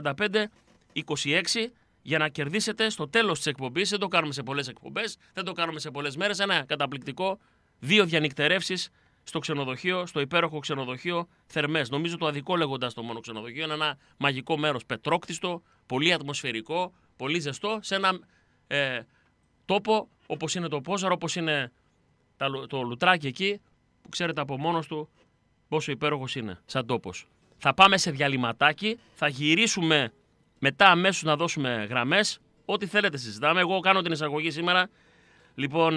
545-26 για να κερδίσετε στο τέλος της εκπομπής. Δεν το κάνουμε σε πολλές εκπομπές, δεν το κάνουμε σε πολλές μέρες. Ένα καταπληκτικό 2 διανυκτερεύσεις στο ξενοδοχείο, στο υπέροχο ξενοδοχείο Θερμές. Νομίζω το αδικό λέγοντας το μόνο ξενοδοχείο. Είναι ένα μαγικό μέρος, πετρόκτιστο, πολύ ατμοσφαιρικό, πολύ ζεστό, σε ένα τόπο όπως είναι το Πόζαρο, όπως είναι το Λουτράκι εκεί, που ξέρετε από μόνος του πόσο υπέροχος είναι σαν τόπος. Θα πάμε σε διαλυματάκι, θα γυρίσουμε μετά αμέσως να δώσουμε γραμμές. Ό,τι θέλετε συζητάμε. Εγώ κάνω την εισαγωγή σήμερα. Λοιπόν,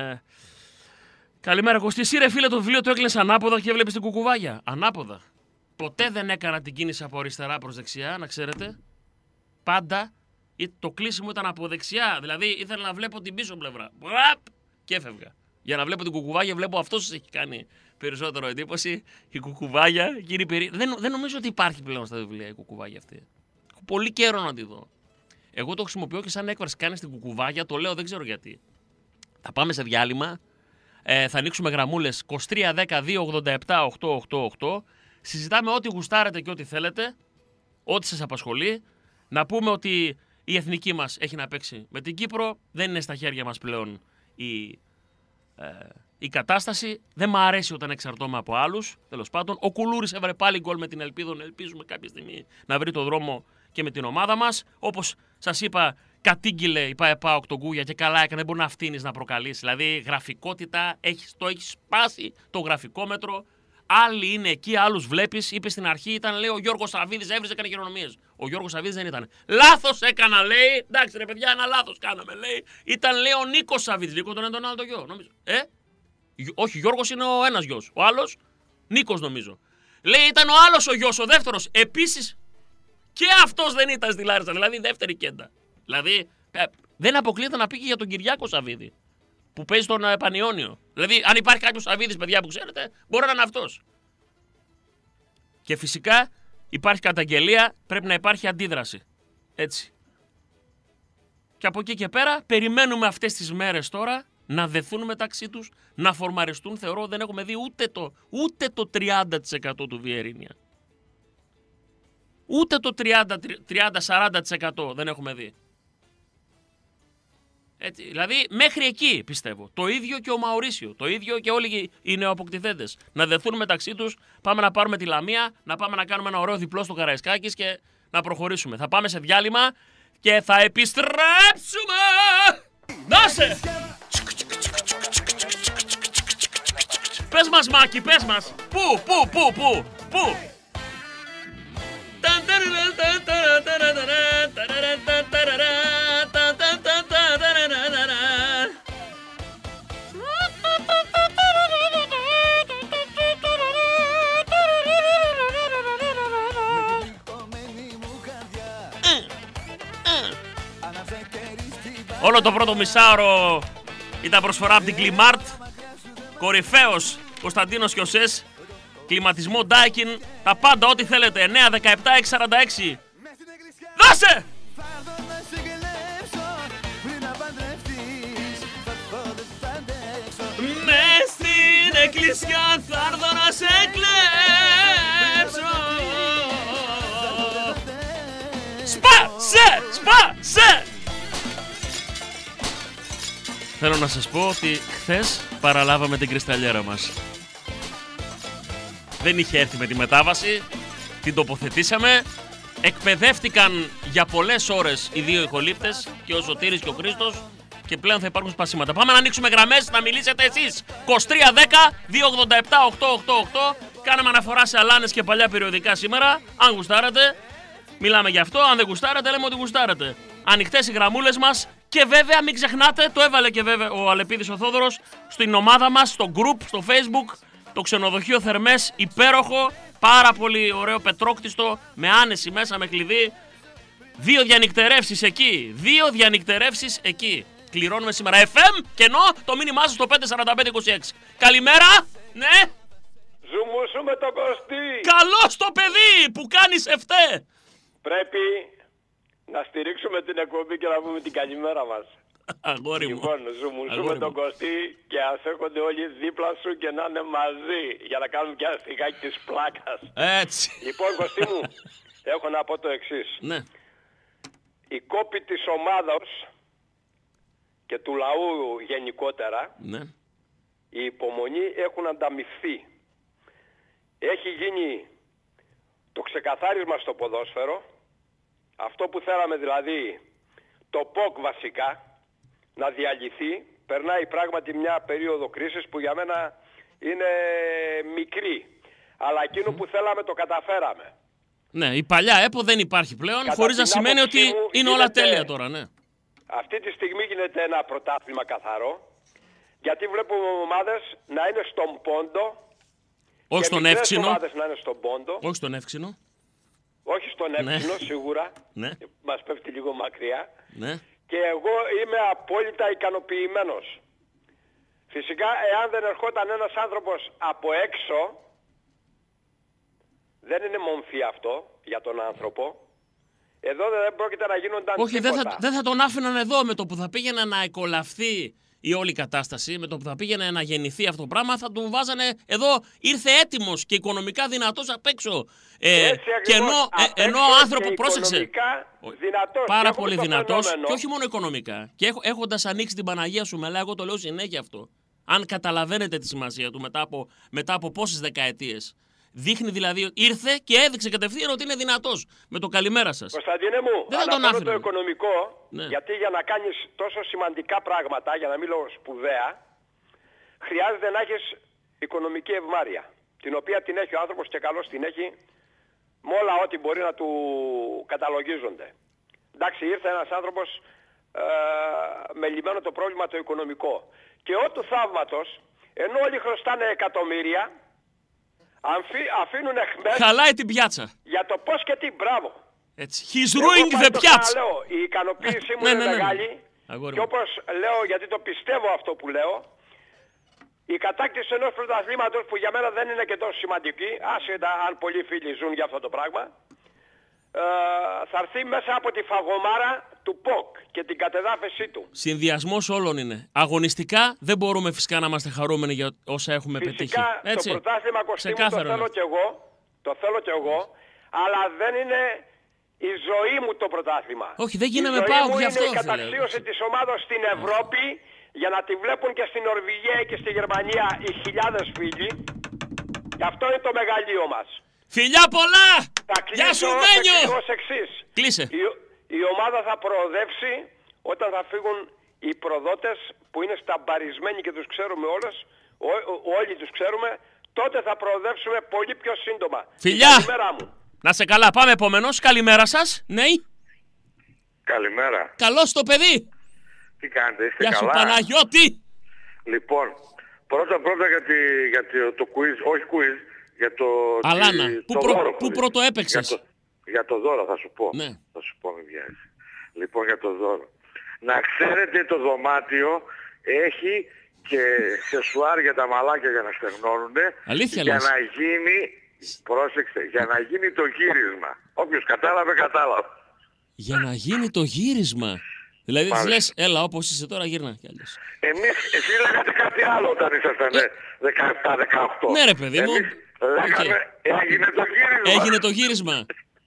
καλημέρα Κωστή. Εσύ ρε φίλε, το βιβλίο το έκλεισες ανάποδα και βλέπεις την κουκουβάγια. Ανάποδα. Ποτέ δεν έκανα την κίνηση από αριστερά προς δεξιά, να ξέρετε. Πάντα το κλείσιμο ήταν από δεξιά. Δηλαδή ήθελα να βλέπω την πίσω πλευρά. Και έφευγα. Για να βλέπω την κουκουβάγια, βλέπω αυτό σας έχει κάνει περισσότερο εντύπωση. Η κουκουβάγια, δεν νομίζω ότι υπάρχει πλέον στα βιβλία η κουκουβάγια αυτή. Έχω πολύ καιρό να τη δω. Εγώ το χρησιμοποιώ και σαν έκφραση. Κάνει την κουκουβάγια, το λέω, δεν ξέρω γιατί. Θα πάμε σε διάλειμμα. Θα ανοίξουμε γραμμούλες 23 10 2 87 888. Συζητάμε ό,τι γουστάρετε και ό,τι θέλετε. Ό,τι σας απασχολεί. Να πούμε ότι η εθνική μας έχει να παίξει με την Κύπρο. Δεν είναι στα χέρια μας πλέον η κατάσταση. Δεν μ' αρέσει όταν εξαρτώμαι από άλλους. Τέλος πάντων, ο Κουλούρης έβαλε πάλι γκολ με την ελπίδα. Ελπίζουμε κάποια στιγμή να βρει το δρόμο και με την ομάδα μας. Όπως σας είπα, κατήγγειλε η ΠΑΕΠΑΟΚ τον Κούγια και καλά έκανε. Δεν μπορεί να φτύνεις να προκαλείς. Δηλαδή, γραφικότητα, το έχει σπάσει το γραφικόμετρο. Άλλοι είναι εκεί, άλλους βλέπεις. Είπε στην αρχή, ήταν λέει ο Γιώργος Σαββίδης, έβριζε, έκανε χειρονομίες. Ο Γιώργος Σαββίδης δεν ήταν. Λάθος έκανα, λέει. Εντάξει, ρε παιδιά, ένα λάθος κάναμε, λέει. Ήταν λέει ο Νίκος Σαββίδης. Νίκο τον ένα άλλο γιο, νομίζω. Όχι, Γιώργος είναι ο ένας γιος. Ο άλλος, Νίκος νομίζω. Λέει ήταν ο άλλος ο γιος, ο δεύτερος. Επίσης, και αυτός δεν ήταν στη Λάρισα. Δηλαδή, δεύτερη κέντα. Δηλαδή, δεν αποκλείεται να πει και για τον Κυριάκο Σαββίδη. Που παίζει στον Πανιόνιο. Δηλαδή, αν υπάρχει κάποιος Σαββίδης, παιδιά που ξέρετε, μπορεί να είναι αυτός. Και φυσικά υπάρχει καταγγελία, πρέπει να υπάρχει αντίδραση. Έτσι. Και από εκεί και πέρα, περιμένουμε αυτές τις μέρες τώρα να δεθούν μεταξύ τους, να φορμαριστούν. Θεωρώ δεν έχουμε δει ούτε το 30% του Βιερίνια. Ούτε το 30-40% δεν έχουμε δει. Έτσι, δηλαδή μέχρι εκεί πιστεύω. Το ίδιο και ο Μαουρίσιο. Το ίδιο και όλοι οι νεοαποκτηθέντες. Να δεθούν μεταξύ τους. Πάμε να πάρουμε τη Λαμία. Να πάμε να κάνουμε ένα ωραίο διπλό στο Καραϊσκάκης και να προχωρήσουμε. Θα πάμε σε διάλειμμα και θα επιστρέψουμε. Δώσε! Πες μας, Μάκη, πες μας. Πού. Όλο το πρώτο μισάωρο ήταν προσφορά από την Κλιμάρτ. Κορυφαίος Κωνσταντίνος Κιωσές. Κλιματισμό Daikin. Τα πάντα, ό,τι θέλετε. 9, 17, 646. Δώσε! Μες στην εκκλησιά θα έρθω να σε κλέψω. Σπάσε! Θέλω να σας πω ότι χθες παραλάβαμε την κρυσταλλιέρα μας. Δεν είχε έρθει με τη μετάβαση, την τοποθετήσαμε. Εκπαιδεύτηκαν για πολλές ώρες οι δύο ηχολήπτες, και ο Σωτήρης και ο Χρήστος, και πλέον θα υπάρχουν σπασίματα. Πάμε να ανοίξουμε γραμμές, να μιλήσετε εσείς. 2310-287-888. Κάναμε αναφορά σε αλάνες και παλιά περιοδικά σήμερα. Αν γουστάρατε, μιλάμε γι' αυτό. Αν δεν γουστάρατε, λέμε ότι γουστάρατε. Ανοιχτές οι γραμμούλες μας. Και βέβαια μην ξεχνάτε, το έβαλε και βέβαια ο Αλεπίδης ο Θόδωρος στην ομάδα μας, στο group, στο Facebook, το ξενοδοχείο Θερμές, υπέροχο, πάρα πολύ ωραίο πετρόκτιστο, με άνεση μέσα, με κλειδί. 2 διανυκτερεύσεις εκεί. Κληρώνουμε σήμερα FM και ενώ το μήνυμά σας στο 54526. Καλημέρα, ναι. Ζουμούσου με τον Κωστή. Καλώς το παιδί που κάνεις εφτέ. Πρέπει να στηρίξουμε την εκπομπή και να πούμε την καλημέρα μας. Αγόρι μου. Λοιπόν, ζουμούσου με τον Κωστή και ας έρχονται όλοι δίπλα σου και να είναι μαζί για να κάνουμε και ένα στιγάκι της πλάκας. Έτσι. Λοιπόν, Κωστή μου, έχω να πω το εξής. Ναι. Οι κόποι της ομάδος και του λαού γενικότερα, Ναι. η υπομονή έχουν ανταμυφθεί. Έχει γίνει το ξεκαθάρισμα στο ποδόσφαιρο, αυτό που θέλαμε δηλαδή, το ΠΟΚ βασικά, να διαλυθεί. Περνάει πράγματι μια περίοδο κρίσης που για μένα είναι μικρή. Αλλά εκείνο που θέλαμε το καταφέραμε. Ναι, η παλιά ΕΠΟ δεν υπάρχει πλέον, χωρίς να σημαίνει ότι είναι όλα τέλεια τώρα, ναι. Αυτή τη στιγμή γίνεται ένα πρωτάθλημα καθαρό, γιατί βλέπουμε ομάδες να είναι στον πόντο. Όχι στον εύξηνο. Ομάδες να είναι στον πόντο. Όχι στον εύξηνο. Όχι στον εύξηνο, σίγουρα. Ναι. Μας πέφτει λίγο μακριά. Ναι. Και εγώ είμαι απόλυτα ικανοποιημένος. Φυσικά, εάν δεν ερχόταν ένας άνθρωπος από έξω, δεν είναι μομφή αυτό για τον άνθρωπο. Εδώ δεν πρόκειται να γίνονταν Όχι, τίποτα. δεν θα τον άφηναν εδώ. Με το που θα πήγαινε να εκολαφθεί η όλη κατάσταση, με το που θα πήγαινε να γεννηθεί αυτό το πράγμα, θα τον βάζανε εδώ. Ήρθε έτοιμος και οικονομικά δυνατός απ' έξω. Και ενώ ο άνθρωπος, πρόσεξε, πάρα πολύ δυνατός, και όχι μόνο οικονομικά. Και έχοντας ανοίξει την Παναγία σου μελά, εγώ το λέω συνέχεια αυτό. Αν καταλαβαίνετε τη σημασία του μετά από πόσες δεκαετίες. Δείχνει δηλαδή, ήρθε και έδειξε κατευθείαν ότι είναι δυνατός. Με το καλημέρα σας. Κωνσταντίνε μου, αναφέρω το οικονομικό, ναι. Γιατί για να κάνεις τόσο σημαντικά πράγματα, για να μην λέω σπουδαία, χρειάζεται να έχεις οικονομική ευμάρεια. Την οποία την έχει ο άνθρωπος και καλώς την έχει, με όλα ό,τι μπορεί να του καταλογίζονται. Εντάξει, ήρθε ένας άνθρωπος με λυμμένο το πρόβλημα το οικονομικό. Και ό του θαύματος, ενώ όλοι χρωστάνε εκατομμύρια, αφήνουν εχμές. Χαλάει την πιάτσα. Για το πώς και τι, μπράβο. Έτσι. He's ruining the πιάτσα. Η ικανοποίησή μου είναι μεγάλη. Αγόρι και όπως λέω, γιατί το πιστεύω αυτό που λέω, η κατάκτηση ενός πρωταθλήματος που για μένα δεν είναι και τόσο σημαντική, άσχετα αν πολλοί φίλοι ζουν για αυτό το πράγμα, θα έρθει μέσα από τη φαγωμάρα του ΠΟΚ και την κατεδάφιση του. Συνδυασμός όλων είναι. Αγωνιστικά δεν μπορούμε φυσικά να είμαστε χαρούμενοι για όσα έχουμε πετύχει. Φυσικά το πρωτάθλημα, Κωστή μου, το θέλω κι εγώ, αλλά δεν είναι η ζωή μου το πρωτάθλημα. Όχι, δεν γίναμε η ζωή ΠΑΟΚ μου γι' αυτό, είναι η καταξίωση της ομάδας στην Ευρώπη για να τη βλέπουν και στην Νορβηγία και στη Γερμανία οι χιλιάδες φίλοι. Και αυτό είναι το μεγαλείο μας. Φιλιά πολλά! Γεια σου Μένιο! Ως εξής. Κλείσε. Η ομάδα θα προοδεύσει όταν θα φύγουν οι προδότες που είναι σταμπαρισμένοι και τους ξέρουμε όλες, όλοι τους ξέρουμε, τότε θα προοδεύσουμε πολύ πιο σύντομα. Φιλιά! Καλημέρα μου. Να σε καλά, πάμε επόμενος. Καλημέρα σας. Ναι. Καλημέρα. Καλώς το παιδί. Τι κάνετε, είστε Γεια σου καλά? Παναγιώτη. Λοιπόν, πρώτα για το quiz, όχι quiz, για το... Αλάνα, δώρο πού πρώτο έπαιξες? Για το δώρο θα σου πω. Ναι. Θα σου πω, μην βιάζεις. Λοιπόν, για το δώρο. Να ξέρετε, το δωμάτιο έχει και σεσουάρ για τα μαλάκια για να στεγνώνουνε. Αλήθεια για λες? να γίνει, πρόσεξε, για να γίνει το γύρισμα. Όποιος κατάλαβε, κατάλαβε. Για να γίνει το γύρισμα. Δηλαδή της Μάλιστα. λες, έλα όπως είσαι τώρα γύρνα κι άλλες. Εσείς λέγατε κάτι άλλο όταν ήσασταν 17-18. Ναι ρε παιδί μου. Εμείς λέγαμε, έγινε το γύρισμα. Έγινε το γύρισμα.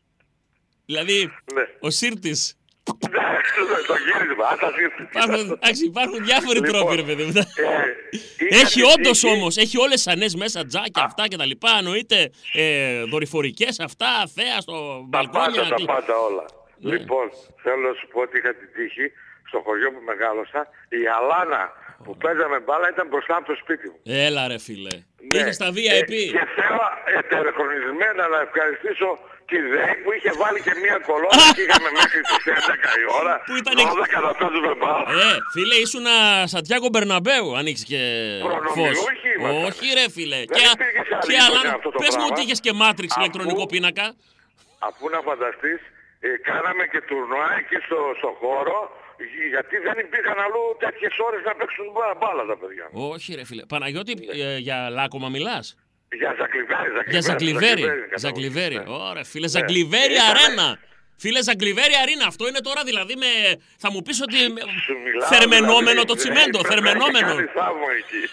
Δηλαδή, Ναι. ο Σύρτης. Ναι, το γύρισμα, αν θα σύρθει. Υπάρχουν διάφοροι Λοιπόν, τρόποι ρε παιδί μου. είχα Έχει την όντως τύχη- όμως, έχει όλες τις ανές μέσα, τζάκια αυτά και τα λοιπά. Εννοείται δορυφορικές αυτά, θέα στο Τα μπαλκόνια. πάντα, τα πάντα όλα. Ναι. Λοιπόν, θέλω να σου πω ότι είχα την τύχη στο χωριό που μεγάλωσα, η Αλάνα που παίζαμε μπάλα ήταν μπροστά από το σπίτι μου. Έλα ρε φίλε. Ναι. Είχες τα VIP. Και θέλω ετεροχρονισμένα να ευχαριστήσω τη ΔΕΗ που είχε βάλει και μία κολόνα και είχαμε μέχρι τις 11 η ώρα. Που ήταν 12 να παίζουμε μπάλα. Φίλε, ήσουν Σαντιάγκο Μπερναμπέου, ανοίξει και φως. Προνομιούχοι ήμασταν. Όχι ρε φίλε. Δεν υπήρχε σε άλλη αλλά γειτονιά αυτό το πες μου πράγμα. ότι είχες και Matrix ηλεκτρονικό πίνακα. Αφού να φανταστείς, κάναμε και τουρνουά εκεί στο χώρο, γιατί δεν υπήρχαν αλλού τέτοιες ώρες να παίξουν μπάλα τα παιδιά μου. Όχι ρε φίλε. Παναγιώτη, για λάκωμα μιλάς? Για Ζακλιβέρι. Για Ζαγκλιβέρι. κατάλαβες. Ζαγκλιβέρι. Ναι. Ωραία, φίλε, Ζαγκλιβέρι αρένα. Φίλε, Ζαγκλιβέρι αρίνα. Αυτό είναι τώρα δηλαδή με. Θα μου πεις ότι. Σου μιλάω, Θερμενόμενο δηλαδή, το τσιμέντο. πρέπει να Θερμενόμενο. κάνει θαύμα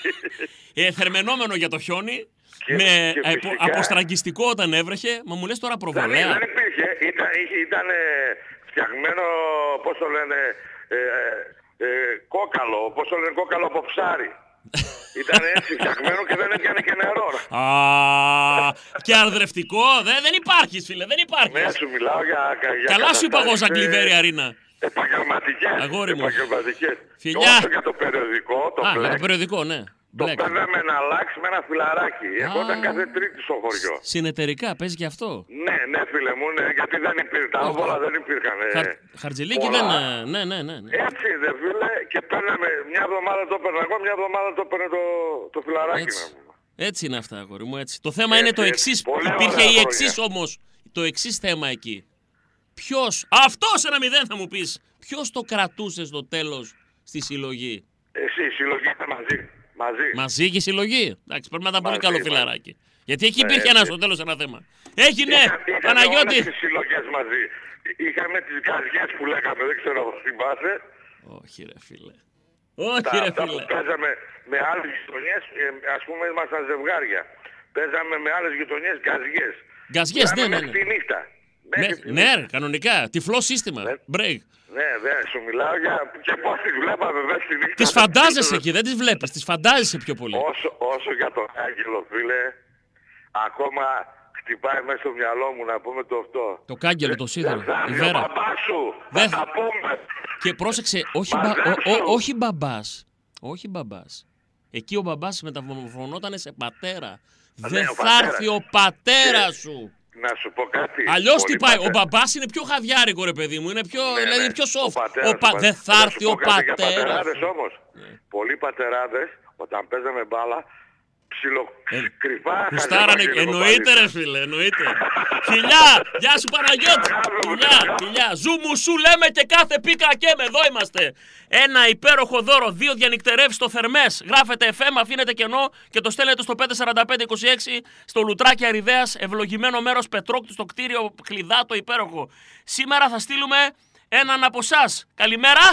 εκεί. Θερμενόμενο για το χιόνι. Και- Με και φυσικά- αποστραγγιστικό όταν έβρεχε. Μα μου λες τώρα προβολέα. Δεν υπήρχε. Ήταν φτιαγμένο, πώς το λένε, κόκαλο. Πώς το λένε, κόκαλο από ψάρι. Ήταν έτσι φτιαγμένο και δεν έπιανε και νερό. Α, και αρδρευτικό. Δεν υπάρχεις, φίλε. Δεν Ναι, υπάρχεις. σου μιλάω για Καλά σου είπα εγώ, καταστάσεις, Ζαγκλιβέρι αρίνα. επαγγελματικές. Αγόρι μου. Επαγγελματικές. Φιλιά. Όσο για το περιοδικό, το Για μπλεκ, το περιοδικό, ναι. το Μπλεκ. παίρναμε να αλλάξει με ένα φιλαράκι. Ερχόταν κάθε Τρίτη στο χωριό. Συνεταιρικά, παίζει και αυτό. Ναι, φίλε μου, ναι, γιατί δεν υπήρχε. Τα άβολα δεν υπήρχαν. Χαρτζηλίκι πολλά. δεν. Ναι. Έτσι δεν φίλε, και παίρναμε μια εβδομάδα το παίρνα εγώ, μια εβδομάδα το παίρνε το φιλαράκι Έτσι. να πούμε. Έτσι είναι αυτά, αγόρι μου, έτσι. Το θέμα Έτσι, είναι το έτσι. εξής. Πολύ Υπήρχε ωραία η χρόνια. εξής όμως. Το εξής θέμα εκεί. Ποιος, αυτός ένα 0 θα μου πεις, ποιος το κρατούσε στο τέλος στη συλλογή? Εσύ, η συλλογή ήταν μαζί. Μαζί και η συλλογή. Εντάξει, πρέπει να ήταν πολύ Μαζί, καλό μαζί. φιλαράκι. Γιατί εκεί Ναι, υπήρχε ένα έτσι. στο τέλος ένα θέμα. Έγινε, Είχαμε Παναγιώτη. όλες τις συλλογές μαζί. Είχαμε τις γκαζιές που λέγαμε, δεν ξέρω αν θυμάσαι. Όχι ρε φίλε. Όχι ρε Αυτά που φίλε. παίζαμε με άλλες γειτονιές, ας πούμε ήμασταν ζευγάρια. Παίζαμε με άλλες γειτονιές γκαζιές. Γκαζιές, ναι. Μέχρι τη νύχτα. Μέχρι τη Ναι, ρε, κανονικά. Τυφλό σύστημα. Break. Ναι, σου μιλάω για... Και πώς τις βλέπαμε μέσα στη νύχτα. Τις φαντάζεσαι εκεί, δεν τις βλέπεις. Τις φαντάζεσαι πιο πολύ. Όσο για τον Άγγελο, φίλε, ακόμα χτυπάει μέσα στο μυαλό μου να πούμε το αυτό. Το κάγκελο, το σίδερο. Η Ο Βέρα. μπαμπάς σου, Δεν θα τα πούμε. Και πρόσεξε, όχι, Μαζέψου. όχι μπαμπάς. Όχι μπαμπάς. Εκεί ο μπαμπάς μεταμορφωνόταν σε πατέρα. Δεν ο θα πατέρας. έρθει ο πατέρας σου. Να σου πω κάτι. Αλλιώς Πολύ τι πάει. Ο πατέρα. μπαμπάς είναι πιο χαδιάρικο ρε παιδί μου. Είναι πιο, Ναι, δηλαδή, ναι. πιο soft. Ο πατέρας, Δεν θα Να σου έρθει πω ο κάτι για πατέρας. πατεράδες σου. όμως. Πολλοί πατεράδες, όταν παίζαμε μπάλα, ψιλοκρυφά. Κουστάρανε, εννοείται ρε φίλε, εννοείται. Φιλιά, γεια σου Παναγιώτη. Φιλιά, ζου μου σου λέμε και κάθε πίκα και με, εδώ είμαστε. Ένα υπέροχο δώρο, 2 διανυκτερεύσεις στο Θερμές. Γράφετε FM, αφήνετε κενό και το στέλνετε στο 54526 στο Λουτράκι Αριδέας, ευλογημένο μέρος Πετρόκτου στο κτίριο Κλειδάτο υπέροχο. Σήμερα θα στείλουμε έναν από εσάς. Καλημέρα.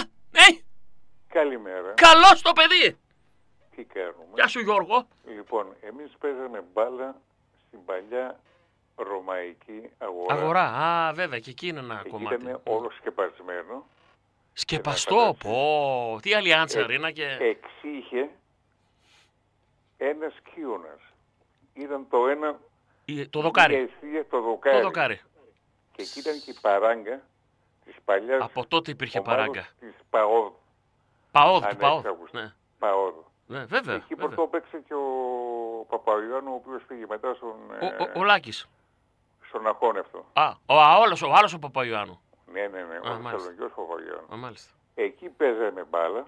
Καλημέρα. Καλώς το παιδί. Τι κάνουμε? Γεια σου Γιώργο. Λοιπόν, εμείς παίζαμε μπάλα στην παλιά ρωμαϊκή αγορά. Αγορά, α, βέβαια, και εκεί είναι ένα κομμάτι. Ήταν όλο σκεπασμένο. Σκεπαστό, πω, τι αλιάντσα ρίνα και... Εξήχε ένας κύωνας. Ήταν το ένα... Το δοκάρι. μια αιστεία, το δοκάρι. Το δοκάρι. Και εκεί ήταν και η παράγκα της παλιάς... Από τότε υπήρχε ομάδος παράγκα. της ΠΑΟΔ. Παόδ, του Αν Παόδ. έχεις ακούσει. Ναι, ΠΑΟΔ. ναι, βέβαια. Εκεί βέβαια. πρωτό παίξε και ο Παπαϊωάννου, ο οποίος πήγε μετά Ο Λάκης. στον Αχώνευτο. Α, ο άλλος ο Παπαϊωάννου. Ναι, ο μάλιστα. Θεσσαλονικιός Παπαϊωάννου. Α, μάλιστα. Εκεί παίζαμε μπάλα.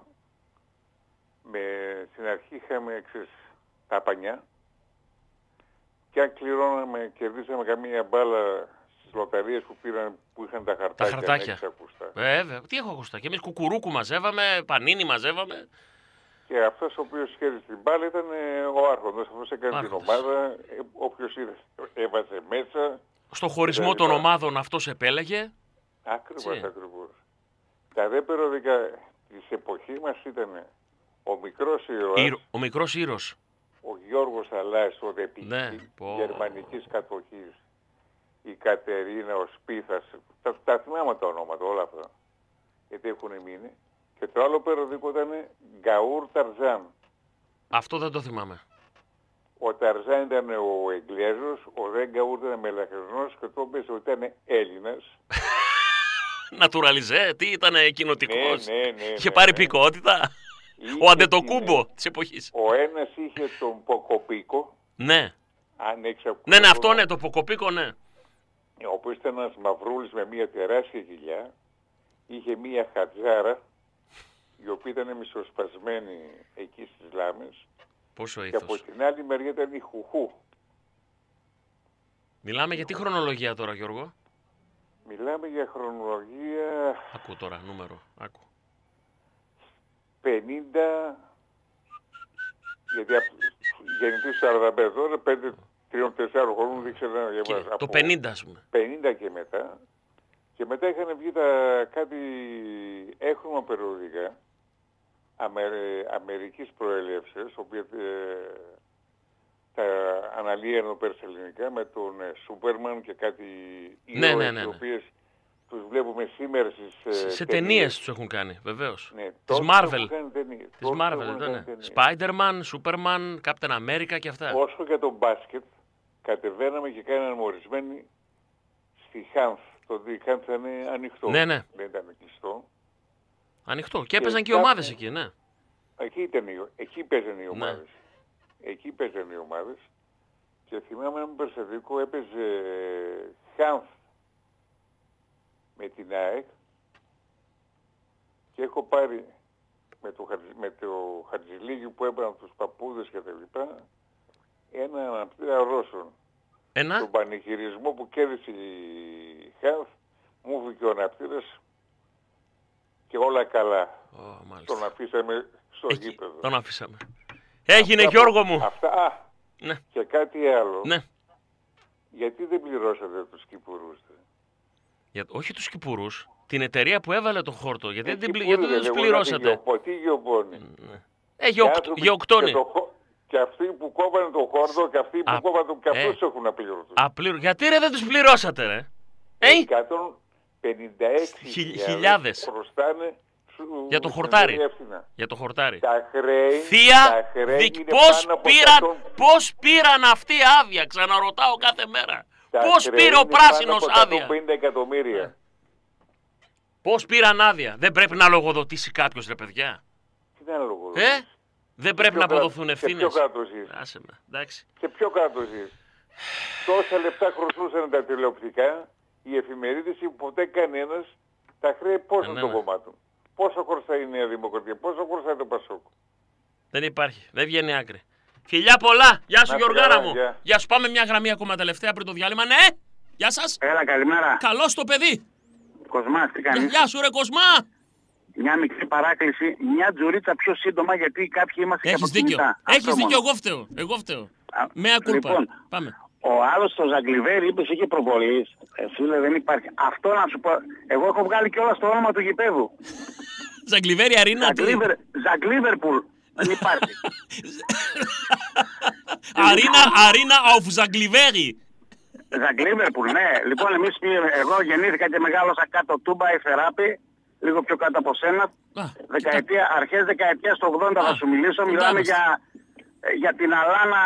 Στην αρχή είχαμε τα πανιά. Και αν κληρώναμε, κερδίσαμε καμία μπάλα στις λοταρίες που είχαν τα χαρτάκια. Τα χαρτάκια. έχεις ακουστά. Βέβαια, τι έχω ακουστά. Και εμείς κουκουρούκου μαζεύαμε, πανίνι μαζεύαμε. Και αυτός ο οποίος κέρδισε την μπάλα ήταν ο Άρχοντας. Αυτός έκανε την ομάδα. Όποιος έβαζε μέσα. Στο χωρισμό των ομάδων αυτός επέλεγε. Ακριβώς. Τα δε περιοδικά της εποχής μας ήταν ο μικρός ήρωας. Ο μικρός ήρωας. Ο Γιώργος Αλάς, ο δεπηγής γερμανικής κατοχής. Η Κατερίνα, ο Σπίθας. Τα θυμάμαι τα ονόματα όλα αυτά. Γιατί έχουν μείνει. Και το άλλο περιοδικό ήταν Γκαούρ Ταρζάν. Αυτό δεν το θυμάμαι. Ο Ταρζάν ήταν ο Εγγλέζος, ο Δε Γκαούρ ήταν Μελαχρινός και το έπαιζε ότι ήταν Έλληνας. Νατουραλιζέ, τι ήταν κοινοτικός. Ναι. Είχε πάρει πικότητα. Ο Αντετοκούμπο της εποχής. Ο ένας είχε τον Ποκοπίκο. Ναι. Αν έχεις ακούσει. Ναι, αυτό ναι, το Ποκοπίκο, ναι. Ο οποίος ήταν ένας μαυρούλης με μια τεράστια κοιλιά. Είχε μια χατζάρα, η οποία ήταν μισοσπασμένη εκεί στις λάμες. Πόσο και ήθος. από την άλλη μεριά ήταν η Χουχού. Μιλάμε για τι χρονολογία τώρα, Γιώργο? Μιλάμε για χρονολογία... Ακού τώρα, νούμερο, άκου. 50... Γιατί γεννητής 45 τώρα, 3-4 χρόνων δεν ξέρω να διαβάζω. Το 50 ας πούμε. 50 και μετά. Και μετά είχαν βγει κάτι έχρωμα περιοδικά Αμερικής προελεύσεως, οποία τα αναλύαινε πέρσι ελληνικά με τον Σούπερμαν και κάτι ήρωες, οι οποίες τους βλέπουμε σήμερα στις σε ταινίες τους έχουν κάνει, βεβαίως. Ναι, της Marvel. Της Marvel, ναι. Spider-Man, Superman, Captain America και αυτά. Όσο για το μπάσκετ, κατεβαίναμε και κάναμε ορισμένοι στη Χάνθ. Το Χάνθ ήταν ανοιχτό. Ναι. Δεν ήταν κλειστό. Ανοιχτό. Και έπαιζαν και οι ομάδες εκεί, ναι. Εκεί παίζανε οι ομάδες. Εκεί παίζανε οι ομάδες. Και θυμάμαι ένα περιστατικό, έπαιζε Χάνθ με την ΑΕΚ και έχω πάρει με το Χατζηλίγι που έπαιρναν τους παππούδες και τα λοιπά ένα αναπτήρα Ρώσων. Τον πανηγυρισμό που κέρδισε η Χάνθ μου βγήκε ο αναπτήρας και όλα καλά. Τον αφήσαμε στο γήπεδο. Τον αφήσαμε. Έγινε, Γιώργο μου. Αυτά. Ναι. Και κάτι άλλο. Ναι. Γιατί δεν πληρώσατε τους κυπουρούς? Όχι τους κυπουρούς. Την εταιρεία που έβαλε το χόρτο. Γιατί δεν τους πληρώσατε? Τι γεωπόνοι. Γεωκτώνει. Και αυτοί που κόβανε το χόρτο και αυτοί που κόβανε το αυτούς έχουν απλήρωτους. Γιατί ρε δεν τους πληρώσατε ρε? 156.000 χρωστάνε για το χορτάρι. Για το χορτάρι. Τα χρέη. Θεία, πώς πήραν αυτή άδεια? Ξαναρωτάω κάθε μέρα. Πώς πήρε ο πράσινος άδεια? 150 εκατομμύρια. Πώς πήραν άδεια? Δεν πρέπει να λογοδοτήσει κάποιος ρε παιδιά? Τι να λογοδοτήσει? Δεν πρέπει να αποδοθούν ευθύνες? Σε ποιο κράτος ζεις? Άσε με, εντάξει. Σε ποιο κράτος ζεις? Τόσα λεπτά χρωστούσαν τα τηλεοπτικά, οι εφημερίδες, ποτέ κανένας τα χρέη πώς να το κομμάτουν. Πόσο χρωστάει η Νέα Δημοκρατία, πόσο χρωστάει το Πασόκ? Δεν υπάρχει, δεν βγαίνει άκρη. Φιλιά πολλά, γεια σου Γιωργάρα μου. Γεια σου, πάμε μια γραμμή ακόμα τελευταία πριν το διάλειμμα. Ναι, γεια σας. Έλα, καλημέρα. Καλώς το παιδί. Κοσμάς, τι κάνεις? Γεια σου ρε Κοσμά. Μια μικρή παράκληση, μια τζουρίτσα πιο σύντομα γιατί κάποιοι είμαστε και από κινητά. Έχεις δίκιο, εγώ φταίω. Με ακούρπα. Λοιπόν, πάμε. Ο άλλος στο Ζαγκλιβέρι είπε είχε προβολής. Φίλε, δεν υπάρχει. Αυτό να σου πω. Εγώ έχω βγάλει κιόλας το όνομα του γηπέδου. Ζαγκλιβέρι Αρίνα. Ζαγκλίβερπουλ. Δεν υπάρχει. Αρίνα of Ζαγκλιβέρι. Ζαγκλίβερπουλ, ναι. Λοιπόν, εγώ γεννήθηκα και μεγάλωσα κάτω Τούμπα, η Θεράπη, λίγο πιο κάτω από σένα. Αρχές δεκαετίας του 80 θα σου μιλήσω. Μιλάμε για την Αλάνα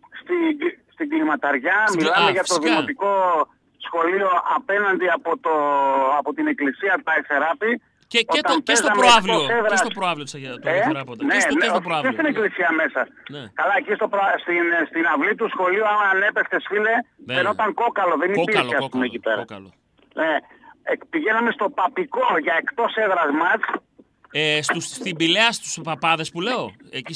στην Κλιματαριά. Μιλάμε για το δημοτικό σχολείο απέναντι από την εκκλησία τα Θεράπη. Και στο προάβλιο. Και στο προάβλιο της Αγίας Θεράποντα. Ναι, και στην εκκλησία μέσα. Ναι. Καλά, εκεί στην αυλή του σχολείου, άμα ανέπεφτες, φίλε, φαινόταν κόκαλο. Δεν υπήρχε, ας πούμε, εκεί πέρα. Πηγαίναμε στο Παπικό για εκτός έδρας μάτς. Στην Πηλαία, στους παπάδες που λέω. Εκεί.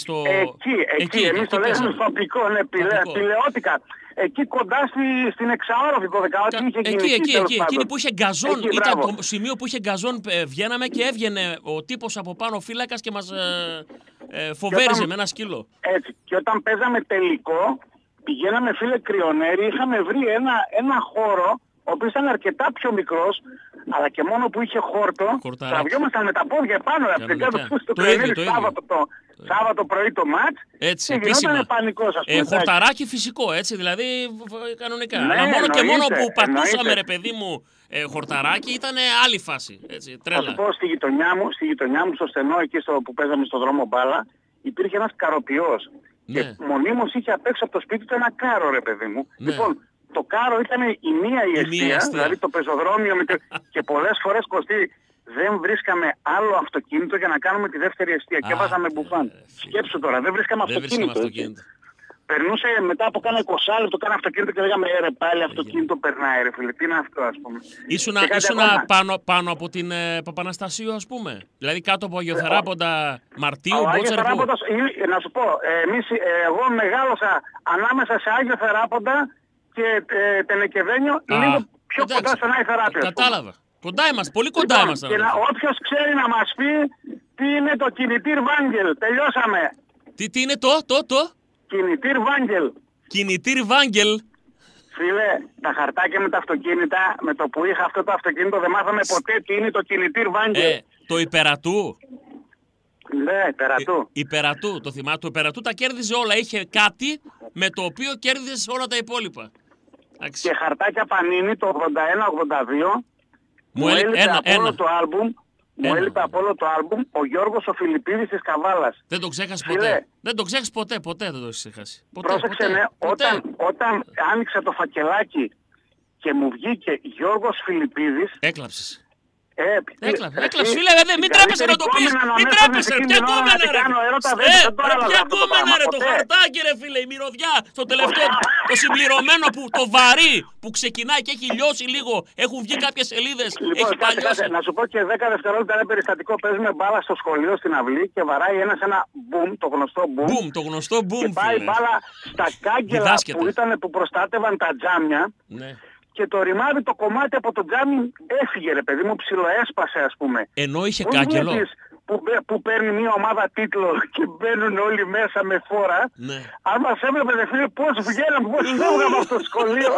Εμείς το λέγαμε στο Παπικό, ναι, Πηλαιώτικα. Εκεί κοντά στην Εξαόροφη κωδικά, ό,τι είχε γίνει. Εκείνη που είχε γκαζόν, ήταν το σημείο που είχε γκαζόν, βγαίναμε και έβγαινε ο τύπος από πάνω, ο φύλακας, και μας φοβέριζε με ένα σκύλο. Έτσι, και όταν παίζαμε τελικό, πηγαίναμε, φίλε, κρυονέρι, είχαμε βρει ένα χώρο, ο οποίος ήταν αρκετά πιο μικρός, αλλά και μόνο που είχε χόρτο, τραβιόμασταν με τα πόδια επάνω, στο κρυονέρι Σάββατο πρωί το μάτς, έτσι, και γινόταν πανικός, ας πούμε. Χορταράκι φυσικό, έτσι, δηλαδή κανονικά. Ναι, αλλά μόνο και μόνο που πατούσαμε, ρε παιδί μου, χορταράκι, ήταν άλλη φάση, έτσι, τρέλα. Θα σου πω, στη γειτονιά μου, στο στενό, εκεί που παίζαμε στο δρόμο μπάλα, υπήρχε ένας καροποιός. Ναι. Και μονίμως είχε απ' έξω από το σπίτι του ένα κάρο, ρε παιδί μου. Ναι. Λοιπόν, το κάρο ήταν η μία η εστία, δηλαδή το πεζοδρόμιο, και πολλές φορές, Κωστή, δεν βρίσκαμε άλλο αυτοκίνητο για να κάνουμε τη δεύτερη εστία. Και βάζαμε μπουφάν. Σκέψου τώρα, δεν βρίσκαμε αυτοκίνητο. Περνούσε μετά από κάνα 20 λεπτό, κάνα αυτοκίνητο και λέγαμε ρε πάλι αυτοκίνητο περνάει, ρε φίλε. Τι είναι αυτό, ας πούμε. Ήσουν πάνω από την Παπαναστασίου, ας πούμε. Δηλαδή κάτω από Αγιοθεράποντα Μαρτίου, Μπότσαρπου. Να σου πω, εγώ μεγάλωσα ανάμεσα σε Αγιοθεράποντα και Τενεκεδένιο, λίγο πιο κοντά στον Αγιοθεράπη. Κατάλαβα. Κοντά είμαστε, πολύ κοντά είμαστε. Και όποιος ξέρει να μας πει τι είναι το κινητήρ Βάγγελ. Τελειώσαμε. Τι είναι το? Κινητήρ Βάγγελ. Κινητήρ Βάγγελ. Φίλε, τα χαρτάκια με τα αυτοκίνητα, με το που είχα αυτό το αυτοκίνητο, δεν μάθαμε ποτέ τι είναι το κινητήρ Βάγγελ. Το Υπερατού. Ναι, Υπερατού. Υπερατού, το θυμάμαι. Το Υπερατού τα κέρδιζε όλα. Είχε κάτι με το οποίο κέρδιζε όλα τα υπόλοιπα. Και χαρτάκια Πανίνη το 81-82. Μου έλειπε από όλο το άλμπουμ ο Γιώργος ο Φιλιππίδης της Καβάλας. Δεν το ξέχασε ποτέ. Δεν το ξέχασε ποτέ δεν το ξέχασε. Πρόσεξε, ναι, όταν άνοιξα το φακελάκι και μου βγήκε Γιώργος Φιλιππίδης. Έκλαψες. Έκλαψες, φίλε, μην τρέπεσαι να το πεις. Μην τρέπεσαι, ποια κόμενα ρε. Ποια κόμενα ρε, το χαρτάκι ρε φίλε, η μυρωδιά, το τελευταίο, το συμπληρωμένο, το βαρύ, που ξεκινάει και έχει λιώσει λίγο, έχουν βγει κάποιες σελίδες, έχει παλιώσει. Να σου πω και 10 δευτερόλεπτα ένα περιστατικό, παίζουμε μπάλα στο σχολείο στην αυλή και βαράει ένας ένα boom, το γνωστό boom. Το γνωστό boom, και πάει μπάλα στα κάγκελα που προστάτευαν τα τζάμια. Και το ρημάδι το κομμάτι από το τζάμι έφυγε, ρε παιδί μου, ψιλοέσπασε, ας πούμε. Ενώ είχε κάγκελο. Που παίρνει μια ομάδα τίτλο και μπαίνουν όλοι μέσα με φόρα. Ναι. Αν μας έβλεπε, δε φίλε, πώς βγαίναμε, πώς φεύγαμε από το σχολείο.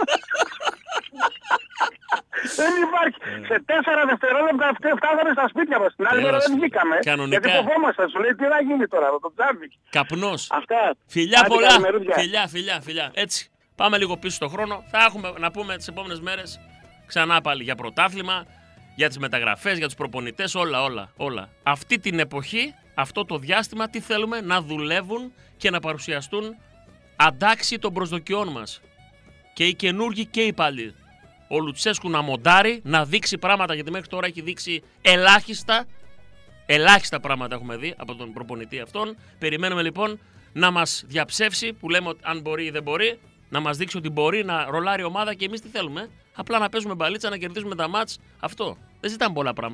Δεν υπάρχει. Σε 4 δευτερόλεπτα φτάσαμε στα σπίτια μας. Την άλλη μέρα δεν βγήκαμε. Κανονικά. Γιατί φοβόμασταν. Σου λέει τι θα γίνει τώρα με το τζάμι. Καπνός. Αυτά. Φιλιά πολλά. Φιλιά. Έτσι. Πάμε λίγο πίσω στον χρόνο. Θα έχουμε να πούμε τις επόμενες μέρες ξανά πάλι για πρωτάθλημα, για τις μεταγραφές, για τους προπονητές, όλα. Αυτή την εποχή, αυτό το διάστημα, τι θέλουμε? Να δουλεύουν και να παρουσιαστούν αντάξει των προσδοκιών μας. Και οι καινούργοι και οι παλιοί. Ο Λουτσέσκου να μοντάρει, να δείξει πράγματα, γιατί μέχρι τώρα έχει δείξει ελάχιστα πράγματα έχουμε δει από τον προπονητή αυτόν. Περιμένουμε λοιπόν να μας διαψεύσει, που λέμε αν μπορεί ή δεν μπορεί, να μας δείξει ότι μπορεί να ρολάρει ομάδα και εμείς τι θέλουμε. Απλά να παίζουμε μπαλίτσα, να κερδίζουμε τα μάτς. Αυτό. Δεν ζητάμε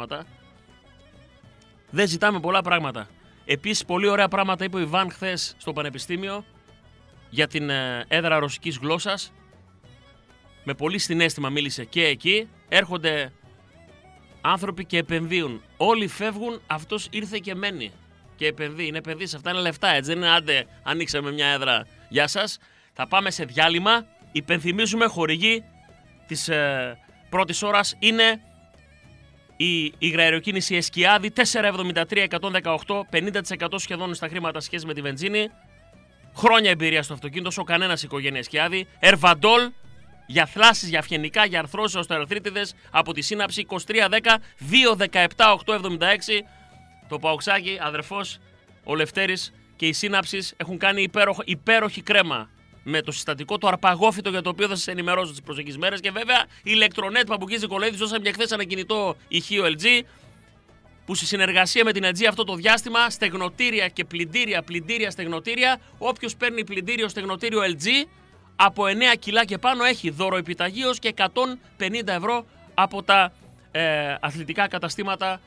πολλά πράγματα. Επίσης, πολύ ωραία πράγματα είπε ο Ιβάν χθες στο Πανεπιστήμιο για την έδρα ρωσικής γλώσσας. Με πολύ συναίσθημα μίλησε και εκεί. Έρχονται άνθρωποι και επενδύουν. Όλοι φεύγουν, αυτός ήρθε και μένει. Και επενδύει. Είναι επενδύσεις. Αυτά είναι λεφτά, έτσι. Δεν είναι άντε ανοίξαμε μια έδρα. Γεια σας. Θα πάμε σε διάλειμμα. Υπενθυμίζουμε, χορηγή της πρώτης ώρας είναι η υγραεροκίνηση Εσκιάδη 473-118, 50% σχεδόν στα χρήματα σχέση με τη βενζίνη. Χρόνια εμπειρία στο αυτοκίνητο, ο κανένας οικογένεια Εσκιάδη. Ερβαντόλ, για θλάσσεις, για φιενικά, για αρθρώσεις, οστεοαρθρίτιδες από τη σύναψη 2310-217-876. Το Παοξάκι, αδερφός, ο Λευτέρης και η σύναψη έχουν κάνει υπέροχη κρέμα με το συστατικό το αρπαγόφυτο για το οποίο θα σας ενημερώσω τις προσεχείς μέρες. Και βέβαια η ηλεκτρονέτ Παπουκής Νικολαίδης δώσαμε μια χθες ένα κινητό ηχείο LG που στη συνεργασία με την LG αυτό το διάστημα στεγνοτήρια και πλυντήρια στεγνοτήρια. Όποιος παίρνει πλυντήριο στεγνοτήριο LG από 9 κιλά και πάνω έχει δώρο επιταγίως και 150 ευρώ από τα αθλητικά καταστήματα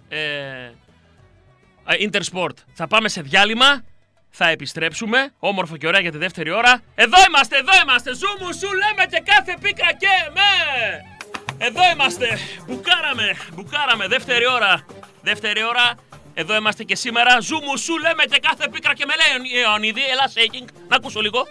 Intersport. Θα πάμε σε διάλειμμα, θα επιστρέψουμε, όμορφο και ωραία για τη δεύτερη ώρα. Εδώ είμαστε, ζου μου, σου λέμε και κάθε πίκρα και με! Εδώ είμαστε, μπουκάραμε, δεύτερη ώρα, εδώ είμαστε και σήμερα, ζου μου, σου λέμε και κάθε πίκρα και με, λέει Ιωαννίδη, έλα shaking, να ακούσω λίγο.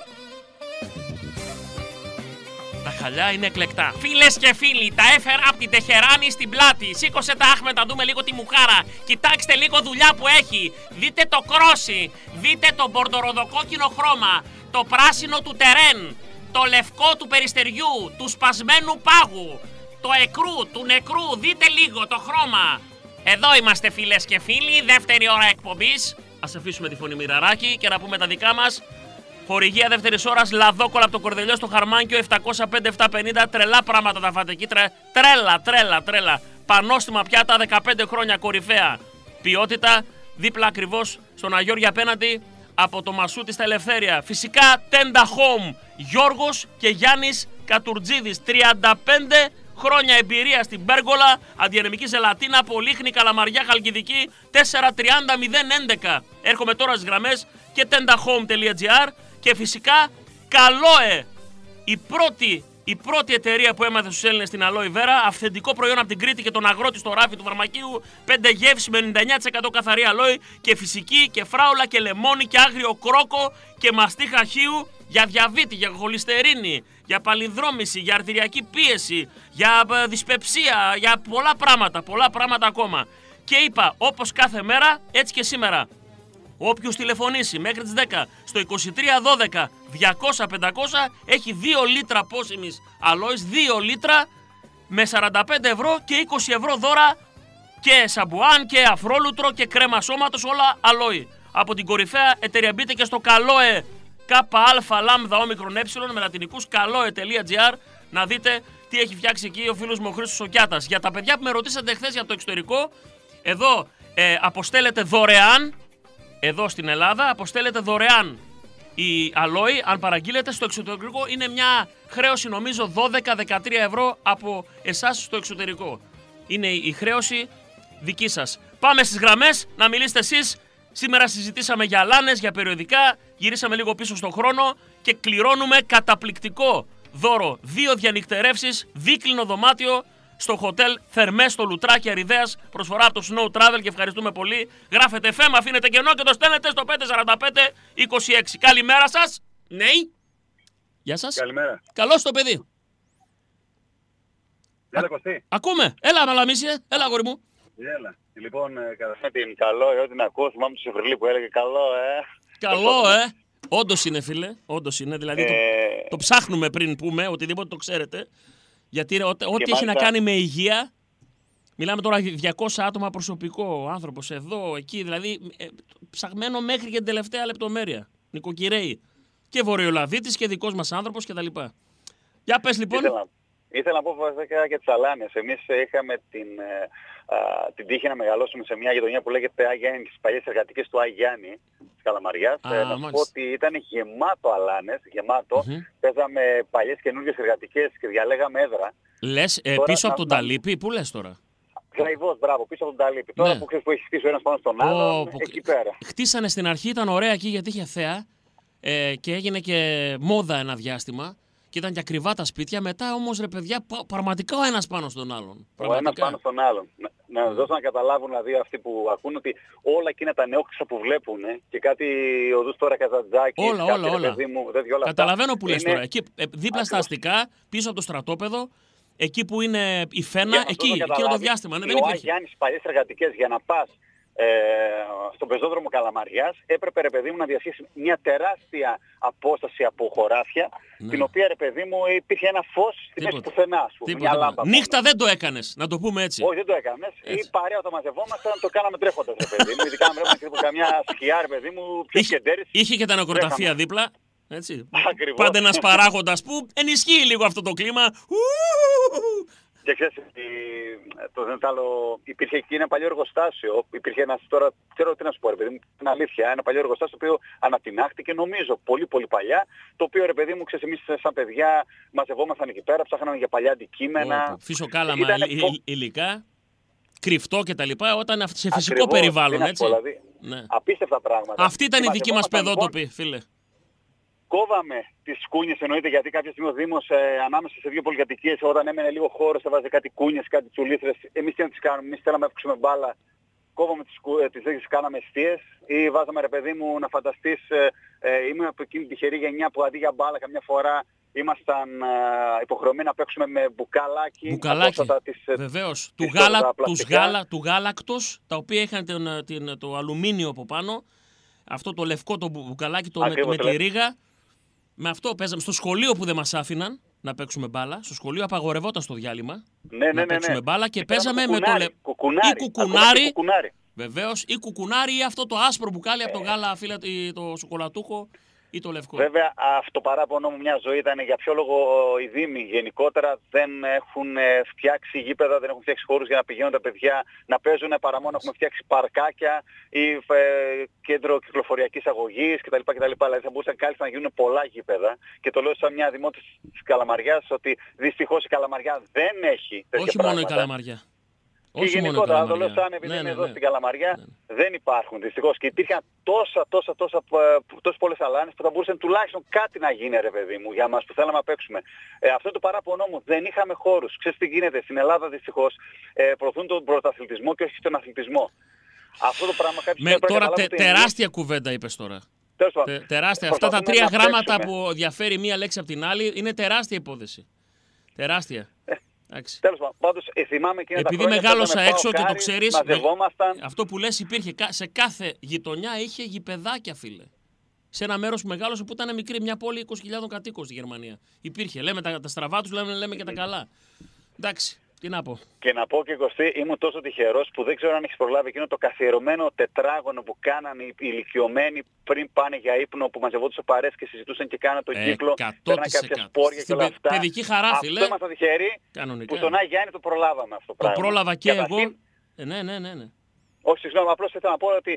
Τα χαλιά είναι εκλεκτά. Φίλες και φίλοι, τα έφερα από την Τεχεράνη στην πλάτη. Σήκωσε τα Άχμετ να δούμε λίγο τη μουχάρα. Κοιτάξτε λίγο δουλειά που έχει. Δείτε το κρόσι. Δείτε το μπορντοροδοκόκκινο χρώμα. Το πράσινο του τερέν. Το λευκό του περιστεριού. Του σπασμένου πάγου. Το εκρού, του νεκρού. Δείτε λίγο το χρώμα. Εδώ είμαστε φίλες και φίλοι. Δεύτερη ώρα εκπομπής. Ας αφήσουμε τη φωνή Μοιραράκη και να πούμε τα δικά μας. Χορηγία δεύτερης ώρας, λαδόκολα από το Κορδελιό στο Χαρμάνκιο, 705-750, τρελά πράγματα τα φάτε εκεί, τρέλα. Πανόστιμα πιάτα, 15 χρόνια κορυφαία ποιότητα, δίπλα ακριβώς στον Αγιώργη απέναντι από το Μασούτη στα Ελευθέρια. Φυσικά Tenda Home, Γιώργος και Γιάννης Κατουρτζίδης, 35 χρόνια εμπειρία στην Πέργολα, αντιανεμική ζελατίνα, Πολύχνη, Καλαμαριά, Χαλκιδική, 430-011. Έρχομαι τώρα στις γραμμές και tendahome.gr και φυσικά Καλόε, η πρώτη εταιρεία που έμαθε στους Έλληνες στην Aloe Vera, αυθεντικό προϊόν από την Κρήτη και τον αγρότη στο ράφι του φαρμακείου, 5 γεύσεις με 99% καθαρή αλόη και φυσική και φράουλα και λεμόνι και άγριο κρόκο και μαστίχα χείου για διαβήτη, για χολυστερίνη, για παλινδρόμηση, για αρτηριακή πίεση, για δυσπεψία, για πολλά πράγματα ακόμα. Και είπα, όπως κάθε μέρα, έτσι και σήμερα. Όποιος τηλεφωνήσει μέχρι τις 10 στο 2312 200-500 έχει 2 λίτρα πόσιμης αλόης, 2 λίτρα με 45 ευρώ και 20 ευρώ δώρα και σαμπουάν και αφρόλουτρο και κρέμα σώματος, όλα αλόη. Από την κορυφαία εταιρεία μπείτε και στο Καλόε ΚΑ λάμδα όμικρον με λατινικούς καλόε.gr να δείτε τι έχει φτιάξει εκεί ο φίλος μου ο Χρήστος ο Κιάτας. Για τα παιδιά που με ρωτήσατε χθες για το εξωτερικό, εδώ αποστέλλεται δωρεάν. Εδώ στην Ελλάδα αποστέλλεται δωρεάν η αλόη, αν παραγγείλετε. Στο εξωτερικό είναι μια χρέωση νομίζω 12-13 ευρώ από εσάς στο εξωτερικό. Είναι η χρέωση δική σας. Πάμε στις γραμμές να μιλήσετε εσείς. Σήμερα συζητήσαμε για αλάνες, για περιοδικά, γυρίσαμε λίγο πίσω στον χρόνο και κληρώνουμε καταπληκτικό δώρο. 2 διανυκτερεύσεις, δίκλινο δωμάτιο στο Hotel Θερμές στο Λουτράκι Αριδέας, προσφορά από το Snow Travel και ευχαριστούμε πολύ. Γράφετε FM, αφήνετε κενό και το στέλνετε στο 545-26. Καλημέρα σας. Ναι. Γεια σας. Καλημέρα. Καλώς το παιδί. Έλα Κωστή. Ακούμε. Έλα Μαλαμίσιε. Έλα αγόρι μου. Έλα. Λοιπόν, καταρχήν την καλό, ό,τι να ακούω, θυμάμαι του Σεφριλί που έλεγε καλό, Όντως είναι φίλε. Όντως είναι. Δηλαδή το ψάχνουμε πριν πούμε, οτιδήποτε το ξέρετε. Γιατί ό,τι έχει να κάνει με υγεία, μιλάμε τώρα 200 άτομα προσωπικό, άνθρωπος εδώ, εκεί, δηλαδή ψαγμένο μέχρι και την τελευταία λεπτομέρεια. Νοικοκυρέοι και Βορειολαδίτης και δικός μας άνθρωπος κτλ. Για πες λοιπόν. Ήθελα να πω βασικά για τις αλάνες. Εμείς είχαμε την τύχη να μεγαλώσουμε σε μια γειτονιά που λέγεται Αγιάννη, τις παλιές εργατικές του Αγιάννη της Καλαμαριάς. Να σου πω ότι ήταν γεμάτο αλάνες, γεμάτο. Παίζαμε παλιές καινούργιες εργατικές και διαλέγαμε έδρα. Λες πίσω από τον Ταλίπη, πού λες τώρα? Ακριβώς, μπράβο, πίσω από τον Ταλίπη. Ναι. Τώρα που ξέρεις που έχει χτίσει ο ένας πάνω στον άλλον, εκεί πέρα. Χτίσανε στην αρχή, ήταν ωραία εκεί γιατί είχε θέα και έγινε και μόδα ένα διάστημα. Και ήταν και ακριβά τα σπίτια. Μετά όμως ρε παιδιά, πραγματικά ο ένας πάνω στον άλλον. Ο ένας πάνω στον άλλον. Να δώσω να καταλάβουν δηλαδή αυτοί που ακούν ότι όλα εκείνα τα νεόκτησα που βλέπουν και κάτι οδούς τώρα Καζαντζάκη. Όλα. Καταλαβαίνω που λες τώρα. Εκεί, δίπλα στα αστικά, πίσω από το στρατόπεδο, εκεί που είναι η Φένα, εκεί είναι το διάστημα. Ο Γιάννης παλιές εργατικές για να πας στον πεζόδρομο Καλαμαριάς, έπρεπε ρε παιδί μου να διασχίσει μια τεράστια απόσταση από χωράφια, την οποία ρε παιδί μου υπήρχε ένα φως στη μέση πουθενά, ας πούμε, μια λάμπα. Νύχτα δεν το έκανες, να το πούμε έτσι. Όχι, δεν το έκανες. Η παρέα όταν μαζευόμασταν το κάναμε τρέχοντας ρε παιδί μου. Ειδικά αν βλέπουμε καμιά σκιά ρε παιδί μου, πιο σκεντέρης. Είχε και τα νεκροταφεία δίπλα. Έτσι. Πάντα ένας παράγοντας που ενισχύει λίγο αυτό το κλίμα. Και ξέρεις, υπήρχε εκεί ένα παλιό εργοστάσιο. Υπήρχε ένας, τώρα ξέρω τι να σου πω, ρε παιδί μου, είναι αλήθεια. Ένα παλιό εργοστάσιο το οποίο ανατινάχτηκε, νομίζω, πολύ πολύ παλιά. Το οποίο, ρε παιδί μου, ξέρεις, εμείς σαν παιδιά μαζευόμασταν εκεί πέρα, ψάχναμε για παλιά αντικείμενα. Φυσοκάλαμα υλικά, κρυφτό κτλ. Όταν σε φυσικό περιβάλλον, έτσι. Δηλαδή, απίστευτα πράγματα. Αυτή ήταν η δική μας παιδότοπη, φίλε. Κόβαμε τις κούνιες, εννοείται, γιατί κάποια στιγμή ο Δήμος ανάμεσα σε δύο πολυκατοικίες, όταν έμενε λίγο χώρος, έβαζε κάτι κούνιες, κάτι τσουλήθρες. Εμείς τι να τις κάνουμε, εμείς θέλαμε να παίξουμε μπάλα. Κόβαμε τις δέξεις, κάναμε εστίες ή βάζαμε ρε παιδί μου να φανταστείς. Ήμουν από εκείνη τη τυχερή γενιά που αντί για μπάλα καμιά φορά ήμασταν υποχρεωμένοι να παίξουμε με μπουκαλάκι. Μπουκαλάκι, βεβαίως. Του γάλακτος, τα οποία είχαν το αλουμίνιο από πάνω. Αυτό το λευκό το μπουκαλάκι με τη ρίγα. Με αυτό παίζαμε στο σχολείο που δεν μας άφηναν να παίξουμε μπάλα. Στο σχολείο απαγορευόταν στο διάλειμμα να παίξουμε μπάλα και παίζαμε με το κουκουνάρι. Βεβαίως, ή κουκουνάρι ή αυτό το άσπρο μπουκάλι από το γάλα, φίλε, το σοκολατούχο ή το λευκό. Βέβαια, αυτό παράπονο μου μια ζωή ήταν για ποιο λόγο οι Δήμοι γενικότερα δεν έχουν φτιάξει γήπεδα, δεν έχουν φτιάξει χώρους για να πηγαίνουν τα παιδιά να παίζουν, παρά μόνο έχουμε φτιάξει παρκάκια ή κέντρο κυκλοφοριακής αγωγής κτλ. Δηλαδή θα μπορούσαν κάλλιστα να γίνουν πολλά γήπεδα. Και το λέω σαν μια δημότης της Καλαμαριάς ότι δυστυχώς η Καλαμαριά δεν έχει τέτοια όχι πράγματα. Μόνο η Καλαμαριά. Και γενικότερα, το λέω σαν επειδή είναι εδώ στην Καλαμαριά, δεν υπάρχουν δυστυχώς. Και υπήρχαν τόσες πολλές αλάνες που θα μπορούσαν τουλάχιστον κάτι να γίνει, ρε παιδί μου, για μας που θέλαμε να παίξουμε. Αυτό το παράπονο μου, δεν είχαμε χώρους. Ξέρεις τι γίνεται, στην Ελλάδα δυστυχώς προωθούν τον πρωταθλητισμό και όχι τον αθλητισμό. Αυτό το πράγμα κάποιος τώρα τεράστια κουβέντα είπες τώρα. Τεράστια. Αυτά τα τρία γράμματα που διαφέρει μία λέξη από την άλλη είναι τεράστια υπόθεση. Τεράστια. Τέλος πάντων, πάντως θυμάμαι εκείνα τα χρόνια. Επειδή μεγάλωσα έξω και το ξέρεις, αυτό που λες υπήρχε. Σε κάθε γειτονιά είχε γηπεδάκια, φίλε. Σε ένα μέρος που μεγάλωσε που ήταν μικρή, μια πόλη 20.000 κατοίκων στη Γερμανία. Υπήρχε. Λέμε τα στραβά τους, λέμε και τα καλά. Εντάξει. Τι να πω. Και να πω και Κωστή, ήμουν τόσο τυχερός που δεν ξέρω αν έχεις προλάβει εκείνο το καθιερωμένο τετράγωνο που κάνανε οι ηλικιωμένοι πριν πάνε για ύπνο, που μαζευόντουσαν παρέες και συζητούσαν και κάνανε το κύκλο. Παίρναν κάποια σπόρια και όλα αυτά. Παιδική χαρά, φίλε. Αυτό ήμασταν τυχεροί που στον Άγιο Γιάννη το προλάβαμε αυτό το πράγμα. Το πρόλαβα και εγώ. Ναι. Όχι, συγγνώμη, απλώς ήθελα να πω ότι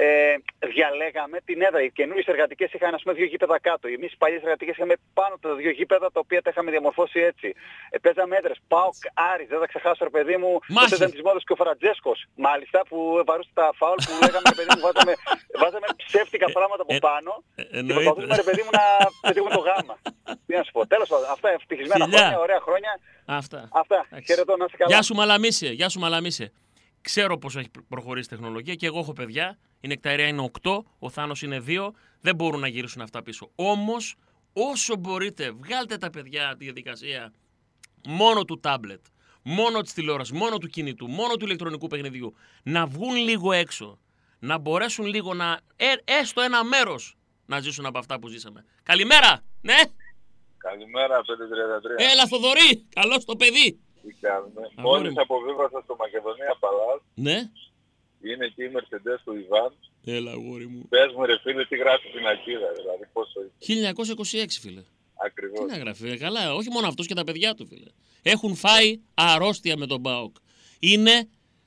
διαλέγαμε την έδρα. Οι καινούριες εργατικές είχαν, ας πούμε, 2 γήπεδα κάτω. Εμείς οι παλιές εργατικές είχαμε πάνω τα 2 γήπεδα, τα οποία τα είχαμε διαμορφώσει έτσι. Παίζαμε έδρες. ΠΑΟΚ, Άρης, δεν θα ξεχάσω, ρε παιδί μου, τότε ήταν της μόδας και ο Φραντζέσκος. Μάλιστα, που βαρούσε τα φάουλ που λέγαμε, ρε παιδί μου, βάζαμε ψεύτικα πράγματα από πάνω και προσπαθούσαμε, ρε παιδί μου, να πετύχουμε το γάμα. Τι να σου πω. Τέλος πάντων, αυτά ευτυχισμένα χρόνια, ωραία χρόνια. Αυτά. Χαιρετώ, να είσαι καλά. Γεια σου Μαλαμίσε. Ξέρω πώς έχει προχωρήσει η τεχνολογία και εγώ έχω παιδιά. Η Νεκταρία είναι 8, ο Θάνος είναι 2. Δεν μπορούν να γυρίσουν αυτά πίσω. Όμως, όσο μπορείτε, βγάλτε τα παιδιά τη διαδικασία μόνο του τάμπλετ, μόνο της τηλεόρασης, μόνο του κινητού, μόνο του ηλεκτρονικού παιχνιδιού. Να βγουν λίγο έξω. Να μπορέσουν λίγο να. Έστω ένα μέρος να ζήσουν από αυτά που ζήσαμε. Καλημέρα! Ναι! Καλημέρα, 533. Έλα, Θοδωρή! Καλώς το παιδί! Τι κάνουμε. Μόλις αποβίβασα στο Μακεδονία Παλάς. Ναι. Είναι εκεί η Mercedes του Ιβάν. Έλα, αγόρι μου. Πες μου, ρε φίλε, τι γράφει την ακίδα, δηλαδή πόσο είναι. 1926, φίλε. Ακριβώς. Τι να γράφει, καλά. Όχι μόνο αυτός και τα παιδιά του, φίλε. Έχουν φάει αρρώστια με τον ΠΑΟΚ. Είναι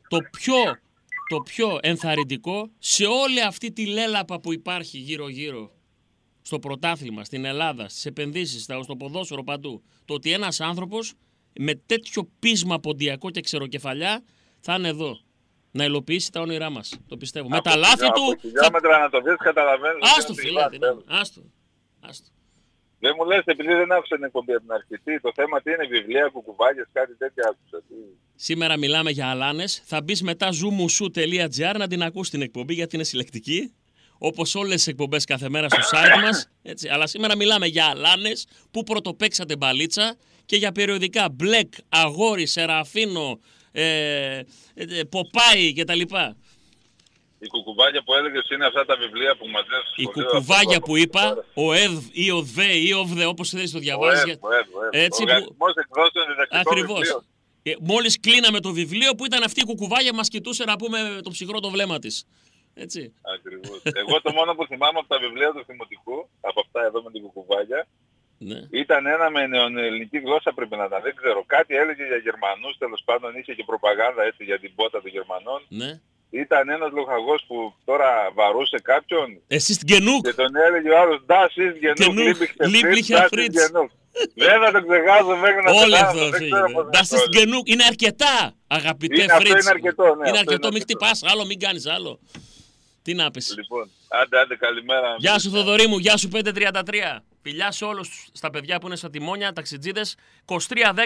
το πιο ενθαρρυντικό σε όλη αυτή τη λέλαπα που υπάρχει γύρω-γύρω στο πρωτάθλημα, στην Ελλάδα, στις επενδύσεις, στο ποδόσφαιρο, παντού. Το ότι ένας άνθρωπος με τέτοιο πείσμα ποντιακό και ξεροκεφαλιά θα είναι εδώ. Να υλοποιήσει τα όνειρά μας. Το πιστεύω. Με τα λάθη του. Χιλιόμετρα να το δεις, καταλαβαίνεις. Άστο, φίλε. Άστο. Δεν μου λες, επειδή δεν άκουσα την εκπομπή από την αρχή. Το θέμα τι είναι, βιβλία, κουκουβάγες, κάτι τέτοια άκουσα. Σήμερα μιλάμε για αλάνες. Θα μπεις μετά zoomusu.gr να την ακούσει την εκπομπή, γιατί είναι συλλεκτική. Όπως όλες τις εκπομπές κάθε μέρα στο site μας. Έτσι. Αλλά σήμερα μιλάμε για αλάνες που πρωτοπαίξατε μπαλίτσα και για περιοδικά Μπλεκ, Αγόρι, Σεραφίνο, Ποπάι κτλ. Η κουκουβάγια που έλεγες είναι αυτά τα βιβλία που μαζεύεις στο σχολείο. Η κουκουβάγια που είπα, ο ΕΔ ή ο ΔΕ ή ο ΒΔΕ, όπως θέλεις το διαβάζεις. Έτσι Οργανισμός εκδόσεων διδακτικών βιβλίων. Μόλις κλείναμε το βιβλίο που ήταν αυτή η κουκουβάγια, μας κοιτούσε να πούμε το ψυχρό το βλέμμα της. Έτσι. Ακριβώς. Εγώ το μόνο που θυμάμαι από τα βιβλία του Δημοτικού, από αυτά εδώ με την κουκουβάγια, ναι. Ήταν ένα με νεοελληνική γλώσσα πρέπει να ήταν. Δεν ξέρω. Κάτι έλεγε για Γερμανούς, τέλος πάντων είχε και προπαγάνδα έτσι για την πότα των Γερμανών. Ναι. Ήταν ένας λοχαγός που τώρα βαρούσε κάποιον. Εσείς Genug. Και τον έλεγε ο άλλος Das ist Genug, Lieblicher Fritz. Δεν θα το ξεχάσω μέχρι να όλο αυτό. Das ist Genug. Είναι αρκετά, αγαπητέ Fritz. Είναι αρκετό, ναι. Είναι αρκετό, μην χτυπάς άλλο, μην κάνεις άλλο. Τι να πεις. Λοιπόν, άντε καλημέρα. Γεια σου Θοδωρή μου, γεια σου 533. Φιλιά σε όλους στα παιδιά που είναι στα τιμόνια, ταξιτζίδες. 2310-287-888.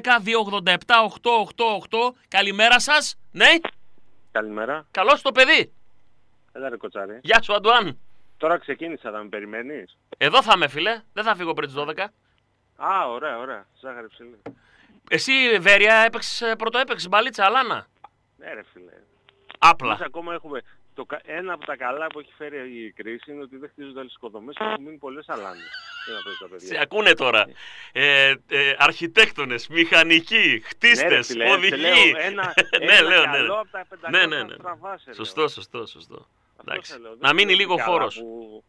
Καλημέρα σας. Ναι. Καλημέρα. Καλώς το παιδί. Έλα ρε κοτσάρι. Γεια σου Αντουάν. Τώρα ξεκίνησα, θα με περιμένεις. Εδώ θα είμαι φίλε, δεν θα φύγω πριν τις 12. Α, ωραία. Ζάχαρη ψηλή. Εσύ Βέρεια πρωτοέπαιξες μπαλίτσα, Αλάνα. Ναι ρε φίλε. Άπλα. Εμείς ακόμα έχουμε... Ένα από τα καλά που έχει φέρει η κρίση είναι ότι δεν χτίζονται άλλες οικοδομές και έχουν μείνει πολλές αλάνες. Σε ακούνε τώρα. Αρχιτέκτονες, μηχανικοί, χτίστες, οδηγοί. Ναι, λέω. Από τα 500 Σωστό. Να μείνει λίγο χώρος.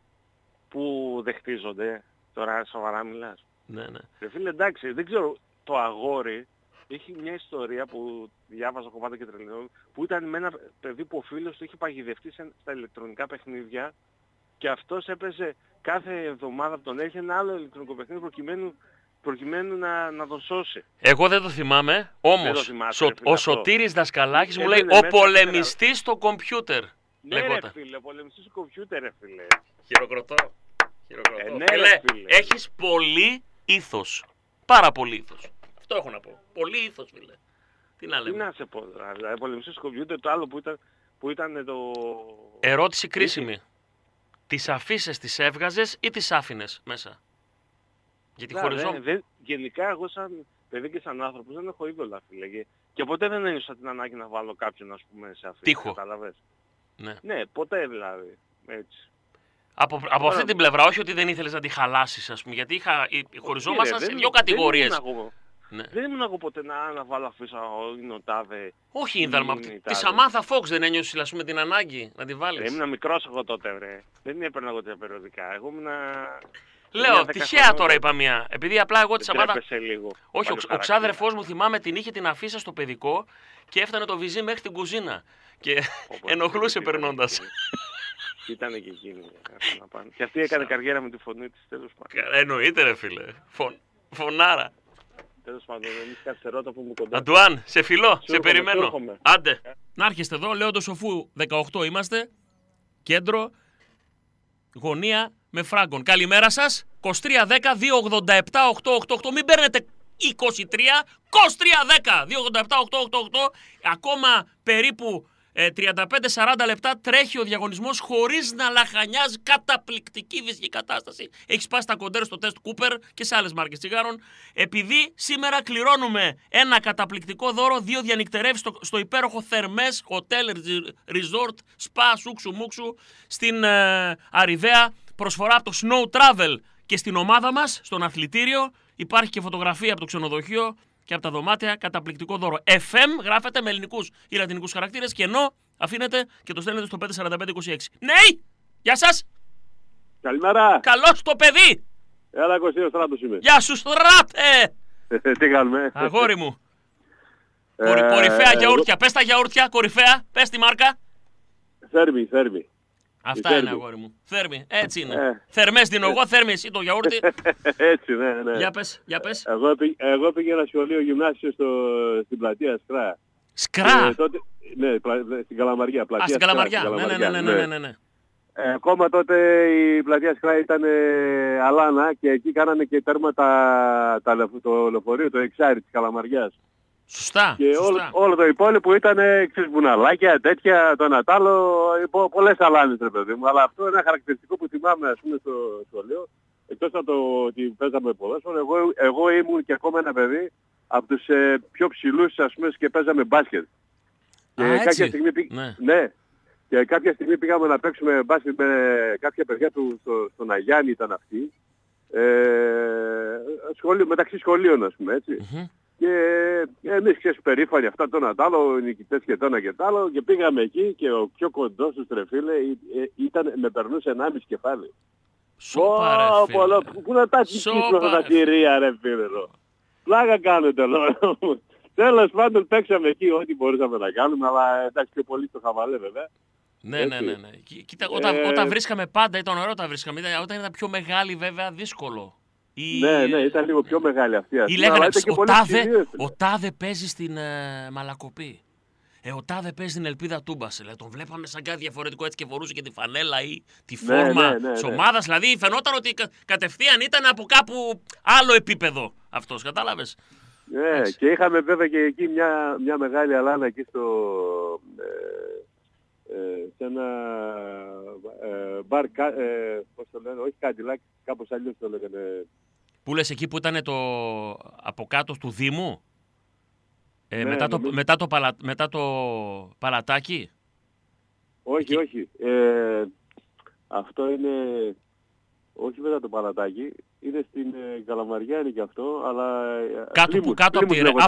Που δεν χτίζονται. Τώρα σοβαρά μιλάς. Ναι. Ρε φίλε, εντάξει, δεν ξέρω, το αγόρι έχει μια ιστορία που διάβαζα κομμάτι και τρελινό, που ήταν με ένα παιδί που ο φίλος του είχε παγιδευτεί στα ηλεκτρονικά παιχνίδια και αυτός έπαιζε κάθε εβδομάδα από τον έρχε ένα άλλο ηλεκτρονικό παιχνίδι προκειμένου να τον σώσει. Εγώ δεν το θυμάμαι, όμως ο Σωτήρης Δασκαλάκης μου λέει ο πολεμιστής στο κομπιούτερ. Ναι ρε φίλε, ο πολεμιστής στο κομπιούτερ ρε φίλε. Χειροκροτώ. Φίλε, έχεις πολύ ήθος. Πάρα πολύ ήθος. Αυτό έχω να πω. Πολύ ήθος, φίλε. Τι να λέμε. Τι να σε πω, δηλαδή πολεμιστής στο κομπιούτερ, το άλλο που ήταν το... Ερώτηση κρίσιμη. Τις αφήσεις τις έβγαζες ή τις άφηνες μέσα? Γιατί χωριζόμουν. Γενικά εγώ σαν παιδί και σαν άνθρωπος δεν έχω είδωλα, φίλε. Και ποτέ δεν ένιωσα την ανάγκη να βάλω κάποιον, ας πούμε, σε αφήσεις. Τείχο. Καταλαβες. Ναι, ποτέ δηλαδή. Έτσι. Από αυτή την πλευρά, όχι ότι δεν ήθελες να τη χαλάσεις, ας πούμε, γιατί χωριζόμασταν σε δύο κατηγορίες. Δεν ήμουν εγώ ποτέ να βάλω αφήσα ο τάδε. Όχι, Ινδαλμα. Τη Σαμάνθα Φόξ δεν ένιωσε, ας πούμε, την ανάγκη να τη βάλεις? Ήμουν μικρός εγώ τότε, βρε. Δεν έπαιρνα εγώ τα περιοδικά. Εγώ ήμουν... Λέω, τυχαία τώρα είπα μία. Επειδή απλά εγώ τη Σαμάνθα. Όχι, ο ξάδερφός μου θυμάμαι την είχε την αφήσα στο παιδικό και έφτανε το βυζί μέχρι την κουζίνα. Και ενοχλούσε περνώντας. Ήταν και εκείνη. Και αυτή έκανε καριέρα με τη φωνή της, τέλος πάντων. Εννοείται ρε φίλε. Φωνάρα. Τέλος πάντων, εμείς κάτι ερώτα που μου κοντά. Αντουάν, σε φιλώ, σε περιμένω. Άντε. Να έρχεστε εδώ, λέω το Σοφού 18 είμαστε. Κέντρο, γωνία με φράγκον. Καλημέρα σας. 2310-287-888. Μην παίρνετε 2310-287-888. Ακόμα περίπου 35-40 λεπτά τρέχει ο διαγωνισμός χωρίς να λαχανιάζει, καταπληκτική φυσική κατάσταση. Έχει σπάσει τα κοντέρ στο τεστ Cooper και σε άλλες μάρκες τσιγάρων. Επειδή σήμερα κληρώνουμε ένα καταπληκτικό δώρο, 2 διανυκτερεύσεις στο υπέροχο Θερμές Hotel Resort Spa Σούξου Μούξου στην Αριδαία. Προσφορά από το Snow Travel και στην ομάδα μας, στον αθλητήριο. Υπάρχει και φωτογραφία από το ξενοδοχείο και από τα δωμάτια, καταπληκτικό δώρο. FM γράφεται με ελληνικούς ή λατινικούς χαρακτήρες και ενώ αφήνετε και το στέλνετε στο 54526. Ναι! Γεια σας! Καλημέρα! Καλώς το παιδί! Έλα Κωστή, ο Στράτος είμαι. Γεια σου Στράτε! Τι κάνουμε? Αγόρι μου. Κορυφαία γιαούρτια. Πες τα γιαούρτια, κορυφαία. Πες τη μάρκα. Θέρμη. Αυτά είναι αγόρι μου. Θέρμη, έτσι είναι. Θερμές δίνω εγώ, θέρμη εσύ το γιαούρτι. Έτσι, ναι. Για πες. Εγώ πήγαινα σχολείο γυμνάσιο στην πλατεία Σκρά. Σκρά? Ναι, στην Καλαμαριά. Στην Καλαμαριά, ναι. Ακόμα τότε η πλατεία Σκρά ήταν αλάνα και εκεί κάνανε και τέρμα το λεωφορείο, το εξάρι της Καλαμαριάς. Σωστά. Και όλο το υπόλοιπο ήταν μπουναλάκια, τέτοια, το ένα τ' άλλο, πολλές αλάνες ρε παιδί μου. Αλλά αυτό είναι ένα χαρακτηριστικό που θυμάμαι, ας πούμε, στο σχολείο. Εκτός από το ότι παίζαμε πολλές φορές, εγώ ήμουν και ακόμα ένα παιδί από τους πιο ψηλούς, ας πούμε, και παίζαμε μπάσκετ. Και κάποια στιγμή Και κάποια στιγμή πήγαμε να παίξουμε μπάσκετ με κάποια παιδιά του στον Αγιάννη ήταν αυτοί. Μεταξύ σχολείων ας πούμε έτσι. Και εμείς ξέρεις περήφανοι αυτά το άλλο, οι νικητές και το ένα και το άλλο, και πήγαμε εκεί και ο πιο κοντός τους ρε φίλε με περνούσε 1,5 κεφάλι. Σοπα ρε φίλε. Πού να τα κυκλώσω τα θηρία ρε φίλε. Πλάκα κάνετε λόγω. Τέλος πάντων παίξαμε εκεί ό,τι μπορούσαμε να κάνουμε, αλλά εντάξει πιο πολύ στο χαβαλέ βέβαια. Ναι. Κοίτα, όταν βρίσκαμε πάντα ήταν ωραίο όταν βρίσκαμε. Όταν ήταν πιο μεγάλη βέβαια δύσκολο. Ναι, ήταν λίγο πιο μεγάλη αυτή. Ή λέγανε ο Τάδε παίζει στην Μαλακοπή. Ο Τάδε παίζει στην Ελπίδα Τούμπας. Τον βλέπαμε σαν κάτι διαφορετικό έτσι και φορούσε και τη φανέλα ή τη φόρμα της ομάδας. Δηλαδή φαινόταν ότι κατευθείαν ήταν από κάπου άλλο επίπεδο αυτός. Κατάλαβες. Ναι, και είχαμε βέβαια και εκεί μια μεγάλη αλάνα εκεί σε ένα μπαρ, πώς το λένε, όχι Κάντιλακ, κάπως αλλιώς το λέγανε. Πού λες εκεί που ήταν το από κάτω του Δήμου, μετά το Παλατάκι. Όχι, όχι. Αυτό είναι, όχι μετά το Παλατάκι, είναι στην Καλαμαριάνη και αυτό, αλλά... Κάτω από τη Ρε...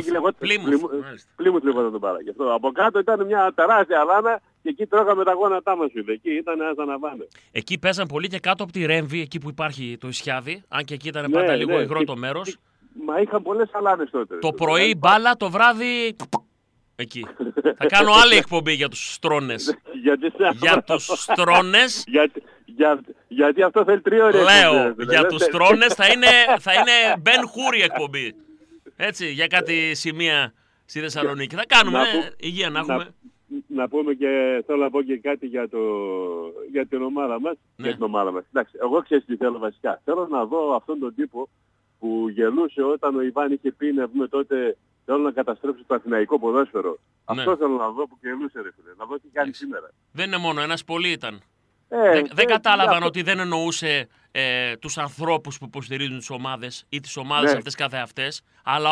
Πλήμουθ λεγόταν το παράκι. Από κάτω ήταν μια τεράστια αλάνα και εκεί τρώγαμε τα γόνατά μας. Εκεί ήταν ένας αναβάνε. Εκεί παίζαν πολύ και κάτω από τη Ρέμβη, εκεί που υπάρχει το Ισιάδη, αν και εκεί ήταν πάντα λίγο υγρό το μέρος. Μα είχαν πολλές αλάνες τότε. Το πρωί μπάλα, το βράδυ... Εκεί. Θα κάνω άλλη εκπομπή για τους στρώνες. Για τους στρώνες. Γιατί αυτό θέλει 3 ώρες. Λέω, για τους στρώνες θα είναι Μπεν Χούρι εκπομπή. Έτσι, για κάτι σημεία στη Θεσσαλονίκη. Θα κάνουμε, υγεία να έχουμε. Να πούμε και θέλω να πω και κάτι για την ομάδα μας. Ναι. Για την ομάδα μας. Εντάξει, εγώ ξέρεις τι θέλω βασικά. Θέλω να δω αυτόν τον τύπο που γελούσε όταν ο Ιβάν είχε πει να πούμε τότε θέλω να καταστρέψει το αθηναϊκό ποδόσφαιρο. Ναι. Αυτό θέλω να δω που γελούσε ρε φίλε. Να δω τι κάνει σήμερα. Δεν είναι μόνο ένας, πολλοί ήταν. Δεν κατάλαβαν ότι δεν εννοούσε τους ανθρώπους που υποστηρίζουν τις ομάδες ή τις ομάδες αυτές καθεαυτές, αλλά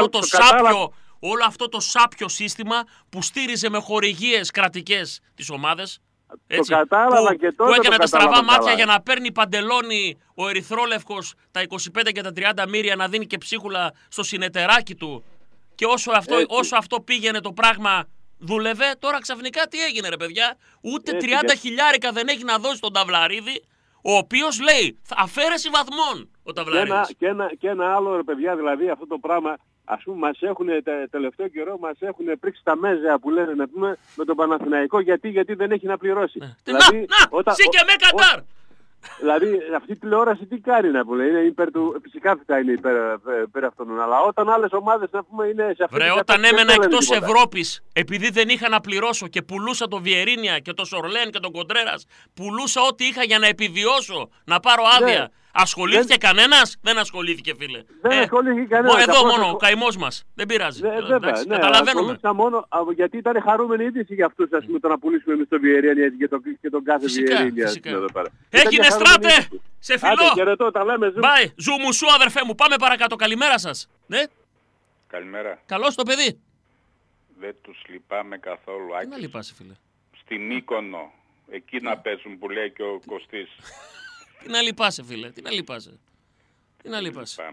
όλο αυτό το σάπιο σύστημα που στήριζε με χορηγίες κρατικές τις ομάδες. Έτσι, το κατάλαβα και τότε. Που έκανε τα στραβά μάτια για να παίρνει παντελόνι ο Ερυθρόλευκος τα 25 και τα 30 μοίρια να δίνει και ψίχουλα στο συνεταιράκι του. Και όσο αυτό πήγαινε το πράγμα δούλευε, τώρα ξαφνικά τι έγινε ρε παιδιά. Ούτε 30 χιλιάρικα δεν έχει να δώσει τον Ταυλαρίδη, ο οποίος λέει αφαίρεση βαθμών ο Ταυλαρίδης. Και ένα άλλο ρε παιδιά, δηλαδή αυτό το πράγμα, ας πούμε μας έχουν τελευταίο καιρό μας έχουν πρίξει τα μέζα που λένε να πούμε με τον Παναθηναϊκό γιατί δεν έχει να πληρώσει. Ναι. Δηλαδή, εσύ και με Κατάρ! Δηλαδή αυτή η τηλεόραση τι κάνει να πούμε, είναι υπέρ του, φυσικά θα είναι υπέρ αυτών, αλλά όταν άλλες ομάδες να πούμε είναι σε αυτή την κατάσταση. Όταν έμενα εκτός Ευρώπης, επειδή δεν είχα να πληρώσω και πουλούσα το Βιερίνια και το Σορλέν και τον Κοντρέρας, πουλούσα ό,τι είχα για να επιβιώσω, να πάρω άδεια. Ναι. Ασχολήθηκε κανένας? Δεν ασχολήθηκε φίλε. Δεν ασχολήθηκε κανένας. Εδώ μόνο ο καημός μας. Δεν πειράζει. Βέβαια, καταλαβαίνουμε. Μόνο, γιατί ήταν χαρούμενη είδηση για αυτούς ας πούμε, το να πουλήσουμε εμείς το Βιερίνια και τον κάθε Βιερίνια. Έγινε Στράτε! Σε φιλό! Χαιρετώ, τα λέμε. Bye. Ζουμουσού αδερφέ μου. Πάμε παρακάτω. Καλημέρα σας. Ναι. Καλημέρα. Καλώς το παιδί. Δεν τους λυπάμαι καθόλου. Τι να λυπάσαι φίλε. Στην Μύκονο. Εκεί να παίζουν που λέει και ο Κωστής. Τι να λυπάσαι φίλε, τι να λυπάσαι. Τι να λυπάσαι.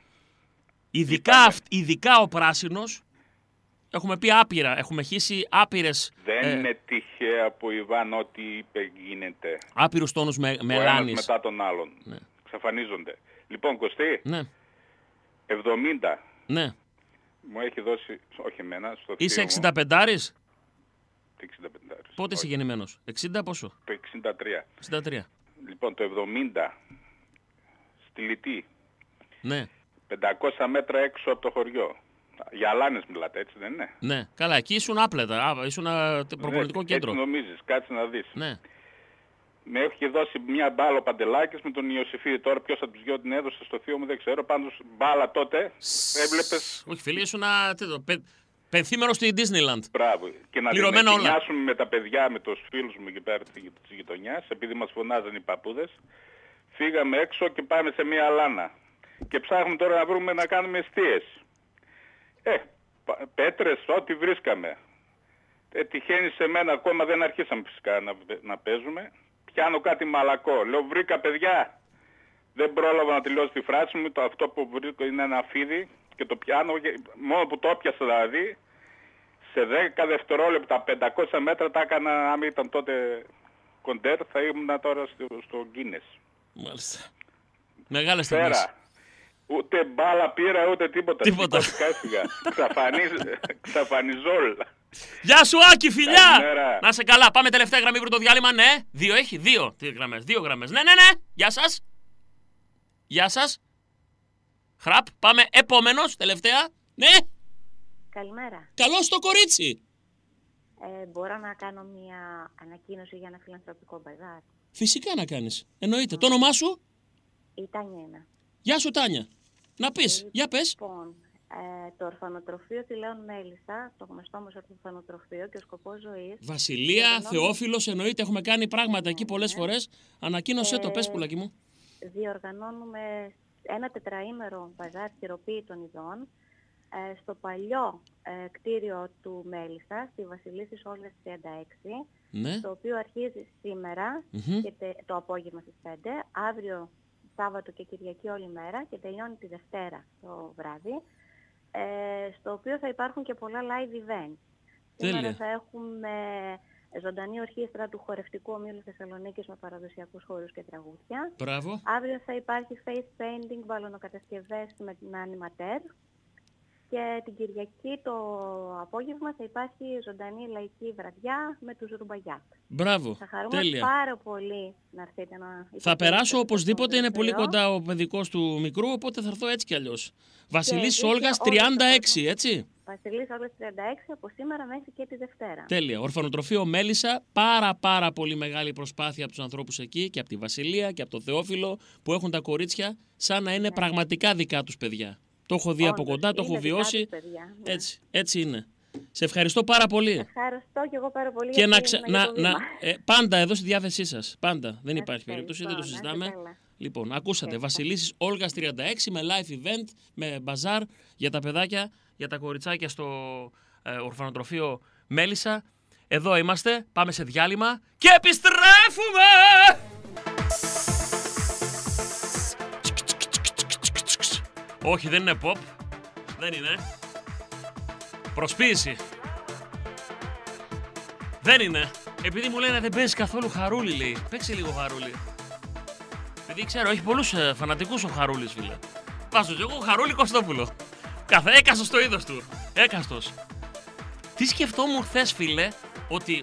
Ειδικά ο πράσινος, έχουμε πει άπειρα, έχουμε χύσει άπειρες... Δεν είναι τυχαία που Ιβάν ό,τι είπε γίνεται. Άπειρους τόνους με ο ένας μετά τον άλλον. Ναι. Ξαφανίζονται. Λοιπόν Κωστή, ναι. 70. Ναι. Μου έχει δώσει, όχι εμένα, στο Είσαι 65άρης? 65άρης. Πότε είσαι γεννημένος? 60 πόσο? Το 63. 63. Λοιπόν, το 70, στη Λιτή, ναι. 500 μέτρα έξω από το χωριό. Για αλάνες μιλάτε, έτσι δεν είναι? Ναι, καλά, εκεί ήσουν άπλετα, ήσουν προπονητικό κέντρο. Έτσι νομίζεις, κάτσε να δεις. Ναι. Με έχει δώσει μια μπάλα ο Παντελάκης με τον Ιωσήφη. Τώρα ποιος από τους δυο την έδωσε στο θείο μου δεν ξέρω. Πάντως μπάλα τότε έβλεπες... Όχι φίλοι, ήσουν πενθήμερο στη Disneyland. Μπράβο. Και να δημιουργήσουμε με τα παιδιά, με τους φίλους μου εκεί πέρα της γειτονιάς, επειδή μας φωνάζαν οι παππούδες, φύγαμε έξω και πάμε σε μια αλάνα. Και ψάχνουμε τώρα να βρούμε να κάνουμε εστίες. Πέτρες, ό,τι βρίσκαμε. τυχαίνει σε μένα, ακόμα δεν αρχίσαμε φυσικά να παίζουμε. Πιάνω κάτι μαλακό. Λέω βρήκα παιδιά. Δεν πρόλαβα να τελειώσει τη φράση μου. Αυτό που βρήκα είναι ένα φίδι και το πιάνω. Μόνο που το έπιασα δηλαδή, σε 10 δευτερόλεπτα, 500 μέτρα τα έκανα. Αν ήταν τότε κοντέρ, θα ήμουν τώρα στο Guinness. Μάλιστα. Μεγάλες στιγμές. Ούτε μπάλα πήρα, ούτε τίποτα. Τίποτα. Ξαφανιζόλ. Γεια σου Άκη, φιλιά! Να σε καλά. Πάμε τελευταία γραμμή πριν το διάλειμμα. Ναι, 2 έχει. 2 γραμμές. 2 γραμμές. Ναι. Γεια σας. Γεια σας. Χραπ. Πάμε επόμενος. Τελευταία. Ναι. Καλημέρα. Καλώς το κορίτσι. Μπορώ να κάνω μια ανακοίνωση για ένα φιλανθρωπικό μπαζάρ? Φυσικά να κάνεις. Εννοείται. Το όνομά σου? Η Τάνια. Γεια σου Τάνια. Να πεις. Για πες. Λοιπόν, το ορφανοτροφείο Τηλέων Μέλισσα, το γνωστό μας ορφανοτροφείο και ο σκοπός ζωής. Βασιλεία, Θεόφιλος, εννοείται. Έχουμε κάνει πράγματα εκεί πολλές φορές. Ανακοίνωσέ το, πες πουλάκι μου. Διοργανώνουμε ένα τετραήμερο μπαζάρ χειροποίητων ειδών στο παλιό κτίριο του Μέλισσα, στη Βασιλίσσης Όλγας 36, ναι. το οποίο αρχίζει σήμερα και το απόγευμα στις 5, αύριο Σάββατο και Κυριακή όλη μέρα και τελειώνει τη Δευτέρα το βράδυ, στο οποίο θα υπάρχουν και πολλά live events. Σήμερα θα έχουμε ζωντανή ορχήστρα του Χορευτικού Ομίλου Θεσσαλονίκης με παραδοσιακούς χορούς και τραγούδια. Μπράβο. Αύριο θα υπάρχει face painting, βαλονοκατασκευές με την animateur. Και την Κυριακή το απόγευμα θα υπάρχει ζωντανή λαϊκή βραδιά με τους Ρουμπαγιάτ. Μπράβο, θα χαρούμε πάρα πολύ να έρθετε να... Θα περάσω οπωσδήποτε, είναι πολύ κοντά ο παιδικός του μικρού, οπότε θα έρθω έτσι κι αλλιώς. Βασιλής Όλγας 36, έτσι. Βασιλής Όλγας 36 από σήμερα μέχρι και τη Δευτέρα. Τέλεια. Ορφανοτροφείο Μέλισσα, πάρα πολύ μεγάλη προσπάθεια από τους ανθρώπους εκεί και από τη Βασιλεία και από το Θεόφιλο που έχουν τα κορίτσια σαν να είναι πραγματικά δικά τους παιδιά. Το έχω δει από κοντά, το έχω βιώσει. Έτσι είναι. Σε ευχαριστώ πάρα πολύ. Ευχαριστώ και εγώ πάρα πολύ. Και πάντα εδώ στη διάθεσή σας. Πάντα. Δεν υπάρχει περίπτωση, δεν το συζητάμε. Λοιπόν, ακούσατε. Βασιλίσσης Όλγας 36 με live event, με μπαζάρ για τα παιδάκια, για τα κοριτσάκια στο ορφανοτροφείο Μέλισσα. Εδώ είμαστε. Πάμε σε διάλειμμα και επιστρέφουμε! Όχι, δεν είναι pop. Δεν είναι. Προσποίηση. Δεν είναι. Επειδή μου λένε δεν παίζει καθόλου Χαρούλη, λέει. Παίξει λίγο Χαρούλη. Επειδή ξέρω, έχει πολλούς φανατικούς ο Χαρούλης, φίλε. Βάζω και εγώ Χαρούλη Κωστόπουλο. Έκαστος το είδος του. Έκαστος. Τι σκεφτόμουν χθες, φίλε, ότι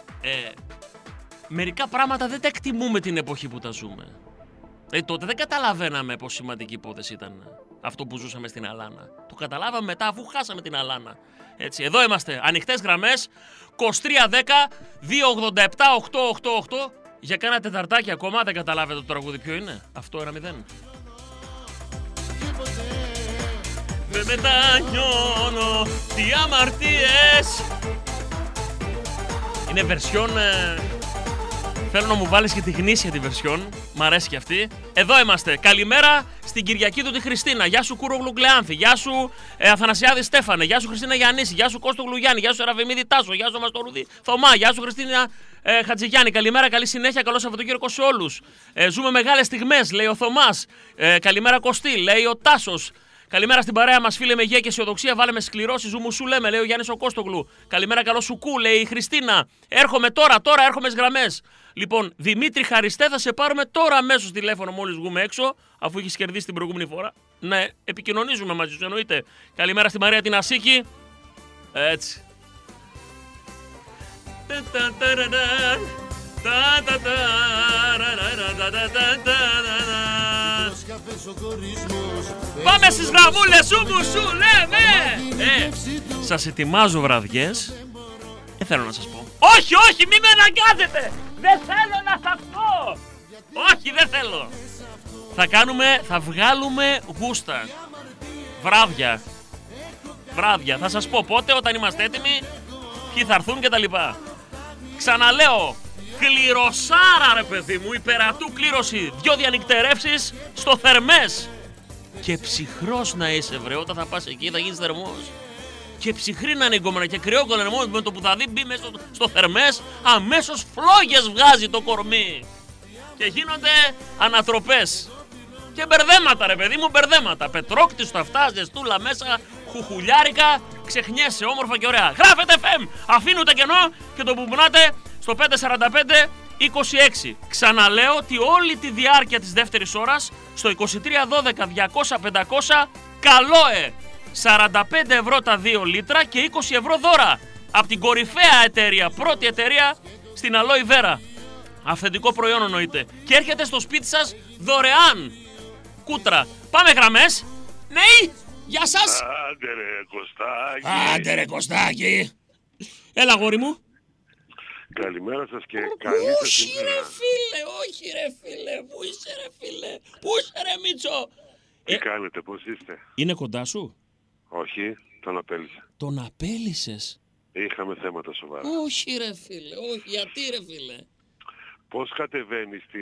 μερικά πράγματα δεν τα εκτιμούμε την εποχή που τα ζούμε. Τότε δεν καταλαβαίναμε πόσο σημαντική υπόθεση ήταν αυτό που ζούσαμε στην Αλάνα. Το καταλάβαμε μετά αφού χάσαμε την Αλάνα. Έτσι, εδώ είμαστε. Ανοιχτές γραμμές 2310 287 888. Για κάνα τεταρτάκι ακόμα. Δεν καταλάβετε το τραγούδι ποιο είναι? Αυτό 1-0. Δεν μετανιώνω τι αμαρτίες. Είναι βερσιόν. Θέλω να μου βάλεις και τη γνήσια τη βερσιόν. Μ' αρέσει και αυτή. Εδώ είμαστε. Καλημέρα στην Κυριακή του τη Χριστίνα. Γεια σου Κούρογλου Γκλεάνθη. Γεια σου Αθανασιάδη Στέφανε. Γεια σου Χριστίνα Γιαννίση. Γεια σου Κώστο Γλουγιάννη. Γεια σου Ραφεμίδη Τάσο. Γεια σου Μαστορούδη Θωμά. Γεια σου Χριστίνα Χατζηγιάννη. Καλημέρα, καλή συνέχεια. Καλό Σαββατοκύριακο σε όλους. Ζούμε μεγάλες στιγμές, λέει ο Θωμάς. Καλημέρα Κωστή, λέει ο Τάσος. Καλημέρα στην παρέα μας, φίλε, με υγεία και αισιοδοξία. Βάλε σκληρώσει, ζούμου σου λέμε, λέει ο Γιάννης ο Κώστογλου. Καλημέρα, καλό σουκού, λέει η Χριστίνα. Έρχομαι τώρα έρχομαι στις γραμμές. Λοιπόν, Δημήτρη Χαριστέ, θα σε πάρουμε τώρα αμέσως τηλέφωνο μόλις βγούμε έξω, αφού έχεις κερδίσει την προηγούμενη φορά. Ναι, επικοινωνίζουμε μαζί σου, εννοείται. Καλημέρα στην Μαρία την Ασίκη. Έτσι. Πάμε στις γραμμούλες σου λέμε. Σας ετοιμάζω βραδιές. Δεν θέλω να σας πω. Όχι, μη με αναγκάζετε. Δεν θέλω να σας πω. Όχι, δεν θέλω. Θα βγάλουμε γούστα. Βράδια. Θα σας πω πότε, όταν είμαστε έτοιμοι, ποιοι θα έρθουν και τα λοιπά. Ξαναλέω, κληροσάρα ρε παιδί μου, υπερατού κλήρωση. 2 διανυκτερεύσεις στο Θερμές. Και ψυχρός να είσαι βρε, όταν θα πας εκεί θα γίνεις θερμός. Και ψυχρήνανε η γκόμενα και κρυόκολανε μόνο με το που θα δει μπει μέσα στο θερμές, αμέσως φλόγες βγάζει το κορμί. Και γίνονται ανατροπές. Και μπερδέματα ρε παιδί μου, μπερδέματα. Πετρόκτη στο αυτά, ζεστούλα μέσα, χουχουλιάρικα, ξεχνιέσαι όμορφα και ωραία. Γράφετε FM, αφήνω το κενό και το μπουμπουνάτε στο 545-26. Ξαναλέω ότι όλη τη διάρκεια της δεύτερης ώρας στο 2312-200-500 καλόε 45 ευρώ τα 2 λίτρα και 20 ευρώ δώρα από την κορυφαία εταιρεία, πρώτη εταιρεία στην Αλόη Βέρα. Αυθεντικό προϊόν εννοείται. Και έρχεται στο σπίτι σας δωρεάν. Κούτρα. Πάμε γραμμές. Ναι, γεια σας. Άντε ρε Κωστάκη. Άντε ρε Κωστάκη. Έλα γόρι μου. Καλημέρα σας και καλή σας Όχι ρε φίλε, όχι ρε φίλε. Πού είσαι ρε φίλε. Πού είσαι ρε Μίτσο. Τι κάνετε, πώς είστε? Είναι κοντά σου? Όχι, τον απέλησα. Τον απέλησες? Είχαμε θέματα σοβαρά. Όχι ρε φίλε, όχι. Γιατί ρε φίλε? Πώς κατεβαίνεις στην...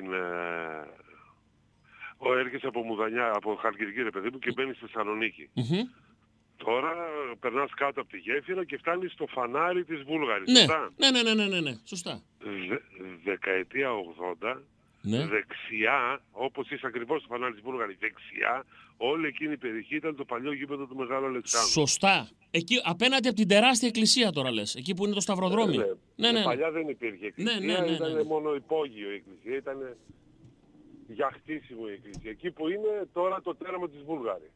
έρχεσαι από Μουδανιά, από Χαλκιδική ρε παιδί μου και μπαίνεις στη Θεσσαλονίκη. Τώρα περνάς κάτω από τη γέφυρα και φτάνεις στο φανάρι της Βούλγαρης. Ναι, σωστά? Ναι, σωστά. Δεκαετία 80, ναι. Δεξιά, όπως είσαι ακριβώς στο φανάρι της Βούλγαρης, δεξιά, όλη εκείνη η περιοχή ήταν το παλιό γήπεδο του Μεγάλου Αλεξάνδρου. Σωστά. Εκεί απέναντι από την τεράστια εκκλησία τώρα λες, εκεί που είναι το Σταυροδρόμι. Ναι. Παλιά δεν υπήρχε εκκλησία, ήταν μόνο υπόγειο η εκκλησία, ήταν για χτίσιμο η εκκλησία. Εκεί που είναι τώρα το τέρμα της Βούλγαρης.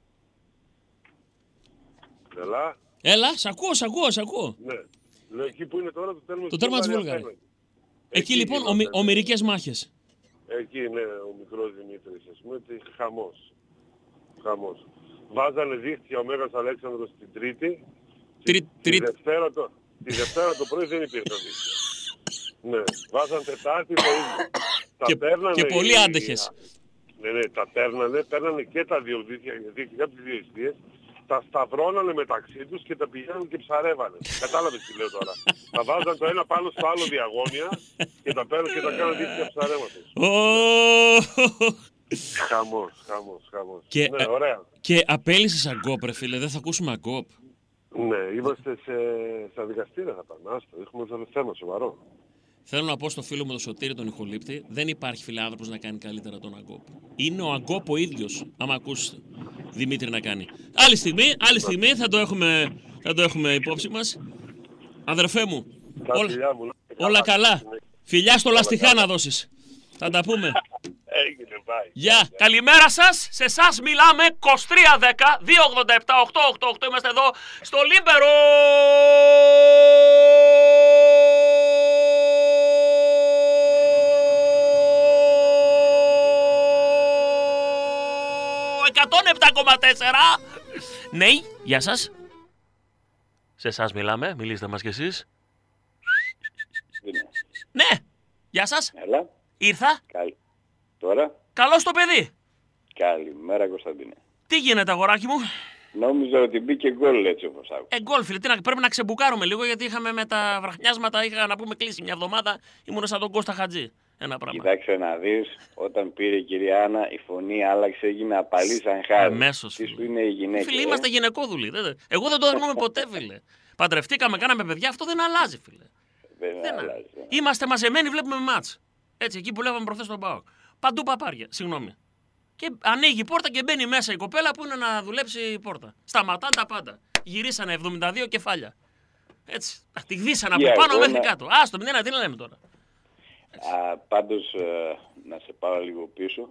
Έλα, σ' ακούω. Ναι, εκεί που είναι τώρα το τέρμα της Βούλγαρης. Εκεί λοιπόν ομηρικές μάχες. Εκεί είναι ο μικρός Δημήτρης, ας πούμε, χαμός. Βάζανε δίχτυα ο Μέγας Αλέξανδρος την Τρίτη. Τη Δευτέρα το πρωί δεν υπήρχαν δίχτυα. Ναι, βάζαν Τετάρτη το ίδιο. Και πολύ άντεχες. Ναι, τα παίρνανε και τα δύο δίχτυα από τις δύο ιστίες. Τα σταυρώνανε μεταξύ τους και τα πηγαίνουν και ψαρεύανε. Κατάλαβες τι λέω τώρα. Τα βάζαν το ένα πάνω στο άλλο διαγώνια και τα παίρνουν και τα κάνουν δίχτυα ψαρέματος. Χαμός. Ναι, ωραία. Και απέλυσες αγκόπ ρε φίλε, δεν θα ακούσουμε αγκόπ. Ναι, είμαστε στα δικαστήρια θα πάμε. Άστο, έχουμε θέμα σοβαρό. Θέλω να πω στο φίλο μου τον Σωτήρη τον ηχολήπτη, δεν υπάρχει φιλάνθρωπος να κάνει καλύτερα τον αγκόπ. Είναι ο αγκόπ ο ίδιος, άμα ακούσετε Δημήτρη να κάνει. Άλλη στιγμή θα το έχουμε υπόψη μας. Αδερφέ μου, όλα καλά. Φιλιά στο λαστιχά να δώσεις. Θα τα πούμε. Γεια. Καλημέρα σας. Σε εσάς μιλάμε. 2310-287-888. Είμαστε εδώ στο Λίμπερο. Ναι, γεια σας. Σε εσάς μιλάμε, μιλήστε μας κι εσείς. Ναι, γεια σας. Έλα. Ήρθα. Τώρα. Καλώς το παιδί. Καλημέρα Κωνσταντίνε. Τι γίνεται αγοράκι μου? Νόμιζα ότι μπήκε γκολ έτσι όπως άκουσα. Γκολ φίλε, πρέπει να ξεμπουκάρουμε λίγο γιατί είχαμε με τα βραχνιάσματα, είχα να πούμε κλείσει μια εβδομάδα, ήμουν σαν τον Κώστα Χατζή. Ένα πράγμα. Κοιτάξτε να δεις, όταν πήρε η κυρία Άννα, η φωνή άλλαξε, έγινε απαλή σαν χάρη. Αμέσως. Τι σου είναι η γυναίκα. Φίλε, είμαστε γυναικόδουλοι. Εγώ δεν το δέχομαι ποτέ, φίλε. Παντρευτήκαμε, κάναμε παιδιά, αυτό δεν αλλάζει, φίλε. Δεν αλλάζει. Είμαστε μαζεμένοι, βλέπουμε μάτς. Έτσι, εκεί που λέγαμε προχθές στον ΠΑΟΚ. Παντού παπάρια, συγγνώμη. Και ανοίγει η πόρτα και μπαίνει μέσα η κοπέλα που είναι να δουλέψει η πόρτα. Σταματάνε τα πάντα. Γυρίσανε 72 κεφάλια. Έτσι. Τη γδίσανε από πάνω μέχρι κάτω. Άστο, μην τι να λέμε τώρα. Πάντως, να σε πάω λίγο πίσω.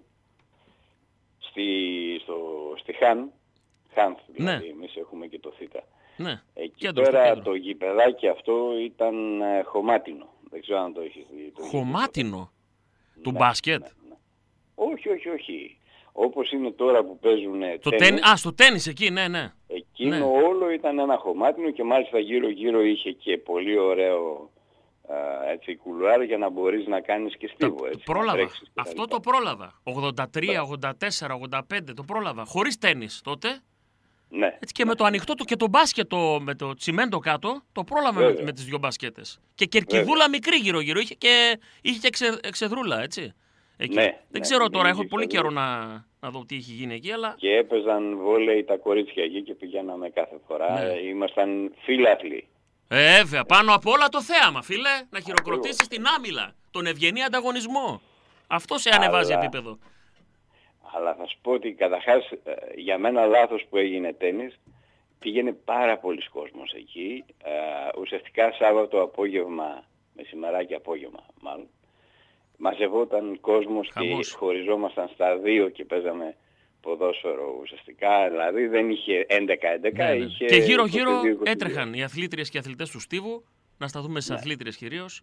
Στη Χάνθ, δηλαδή, εμείς έχουμε και το Θήτα. Ναι. Εκεί πέρα το γηπεδάκι αυτό ήταν χωμάτινο. Δεν ξέρω αν το έχεις δει. Χωμάτινο? Του μπάσκετ? Ναι. Όχι. Όπως είναι τώρα που παίζουν στο τένις εκεί, ναι. Εκείνο όλο ήταν ένα χωμάτινο και μάλιστα γύρω-γύρω είχε και πολύ ωραίο έτσι κουλουάρ για να μπορείς να κάνεις και στίβο. Έτσι, πρόλαβα. Αυτό το πρόλαβα. 83, 84, 85 το πρόλαβα. Χωρίς τένις τότε. Ναι. Έτσι και με το ανοιχτό του και το μπάσκετ με το τσιμέντο κάτω, το πρόλαβα με τις δυο μπασκέτες. Και κερκιδούλα μικρή γύρω-γύρω, είχε και εξεδρούλα, έτσι. Εκεί. Ναι, δεν ξέρω τώρα, έχω πολύ καιρό να δω τι έχει γίνει εκεί, αλλά... Και έπαιζαν βόλεϊ τα κορίτσια εκεί και πηγαίναμε κάθε φορά. Ναι. Ήμασταν φίλαθλοι. Βέβαια, πάνω απ' όλα το θέαμα, φίλε, να χειροκροτήσεις την άμυλα, τον ευγενή ανταγωνισμό. Αυτό σε ανεβάζει επίπεδο. Αλλά θα σου πω ότι καταρχάς για μένα λάθος που έγινε τένις, πήγαινε πάρα πολλοί κόσμος εκεί. Ουσιαστικά Σάββατο απόγευμα, μεσημεράκι απόγευμα μάλλον, μαζευόταν κόσμος και χωριζόμασταν στα 2 και παίζαμε ποδόσφαιρο ουσιαστικά. Δηλαδή δεν είχε 11-11, είχε... Και γύρω-γύρω έτρεχαν οι αθλήτριες και οι αθλητές του Στίβου, να σταθούμε στις αθλήτριες κυρίως.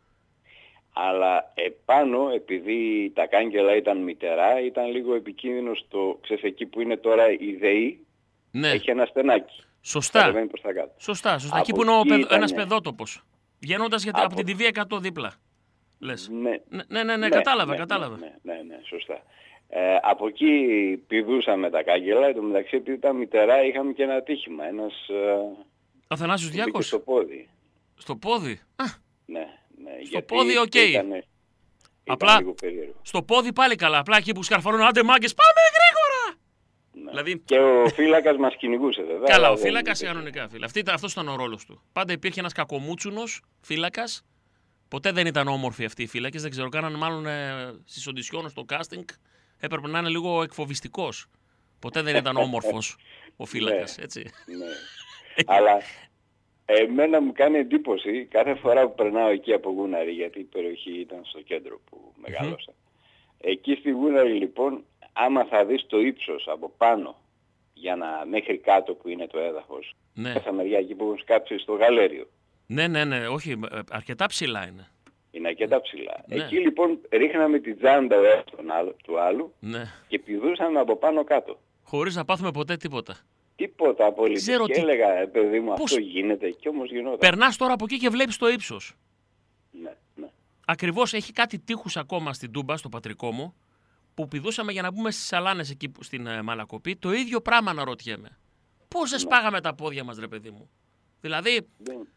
Αλλά επάνω, επειδή τα κάγκελα ήταν μητερά, ήταν λίγο επικίνδυνο στο, ξέρεις, εκεί που είναι τώρα η ΔΕΗ, έχει ένα στενάκι. Σωστά. Σωστά. Εκεί που είναι ένας παιδότοπος. Βγαίνοντας από την TV 100 δίπλα. Λες. Ναι, κατάλαβα. Ναι, σωστά. Από εκεί πηδούσαμε τα κάγκελα, εν τω μεταξύ επειδή ήταν μητερά είχαμε και ένα ατύχημα. Αθανάσιος Διάκος. Στο πόδι. Στο πόδι. Ναι. Στο πόδι, οκ. Απλά στο πόδι πάλι καλά. Απλά εκεί που σκαρφαλούν, άντε μάγκες, πάμε γρήγορα! Ναι. Δηλαδή... Και ο φύλακας μας κυνηγούσε, βέβαια. Καλά, ο φύλακας κανονικά. Αυτός ήταν ο ρόλος του. Πάντα υπήρχε ένας κακομούτσουνος φύλακας. Ποτέ δεν ήταν όμορφοι αυτοί οι φύλακες. Δεν ξέρω, κάνανε μάλλον στις οντισιόν, στο casting. Έπρεπε να είναι λίγο εκφοβιστικός. Ποτέ δεν ήταν όμορφος ο φύλακας, έτσι. Ναι. Αλλά εμένα μου κάνει εντύπωση κάθε φορά που περνάω εκεί από Γούναρη, γιατί η περιοχή ήταν στο κέντρο που μεγάλωσα. Εκεί στη Γούναρη λοιπόν, άμα θα δεις το ύψος από πάνω μέχρι κάτω που είναι το έδαφος, μέσα μεριά εκεί που έχουν σκάψει στο γαλέριο. Ναι, όχι, αρκετά ψηλά είναι. Είναι αρκετά ψηλά. Ναι. Εκεί λοιπόν ρίχναμε την τσάντα ο ένας του άλλου και πηδούσαμε από πάνω κάτω. Χωρίς να πάθουμε ποτέ τίποτα. Τίποτα απολύτως. Και έλεγα, παιδί μου, αυτό γίνεται και όμως γινόταν. Περνάς τώρα από εκεί και βλέπεις το ύψος. Ναι. Ακριβώς, έχει κάτι τείχους ακόμα στην Τούμπα, στο πατρικό μου, που πηδούσαμε για να μπούμε στις σαλάνες εκεί στην Μαλακοπή. Το ίδιο πράγμα αναρωτιέμαι. Πώς δεν σπάγαμε τα πόδια μας, ρε παιδί μου. Δηλαδή,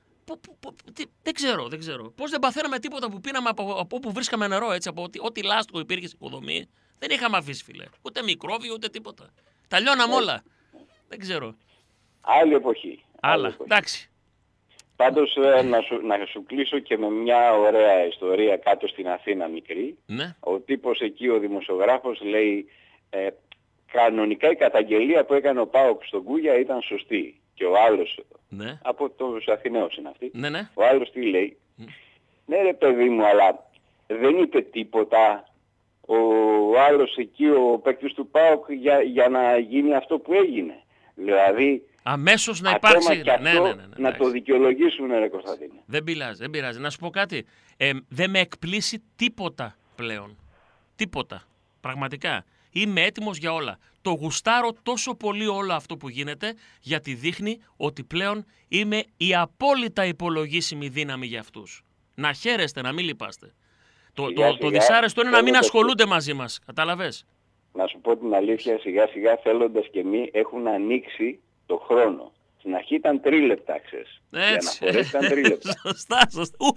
δεν ξέρω. Πώς δεν παθαίναμε τίποτα που πίναμε από όπου βρίσκαμε νερό, έτσι, από ό,τι λάστιχο υπήρχε στην οικοδομή. Δεν είχαμε αφήσει, φίλε. Ούτε μικρόβιο, ούτε τίποτα. Τα λιώναμε όλα. Δεν ξέρω. Άλλη εποχή. Εντάξει. Πάντως να σου κλείσω και με μια ωραία ιστορία κάτω στην Αθήνα μικρή. Ναι. Ο τύπος εκεί, ο δημοσιογράφος, λέει κανονικά η καταγγελία που έκανε ο ΠΑΟΚ στον Κούγια ήταν σωστή. Και ο άλλος, από τους Αθηναίους είναι αυτοί, ο άλλος τι λέει. Ναι ρε παιδί μου, αλλά δεν είπε τίποτα ο άλλος εκεί, ο παίκτης του ΠΑΟΚ για να γίνει αυτό που έγινε. Δηλαδή, αμέσως να υπάρξει. Να το δικαιολογήσουν, ρε Κωνσταντίνε. Δεν πειράζει. Να σου πω κάτι. Δεν με εκπλήσει τίποτα πλέον. Τίποτα. Πραγματικά. Είμαι έτοιμος για όλα. Το γουστάρω τόσο πολύ όλο αυτό που γίνεται, γιατί δείχνει ότι πλέον είμαι η απόλυτα υπολογίσιμη δύναμη για αυτούς. Να χαίρεστε, να μην λυπάστε. Το δυσάρεστο είναι να μην ασχολούνται μαζί μας. Κατάλαβες. Να σου πω την αλήθεια, σιγά σιγά θέλοντας και μη έχουν ανοίξει το χρόνο. Στην αρχή ήταν 3 λεπτά, ξέρεις. Έτσι. Για να φορές ήταν 3 λεπτά. Σωστά.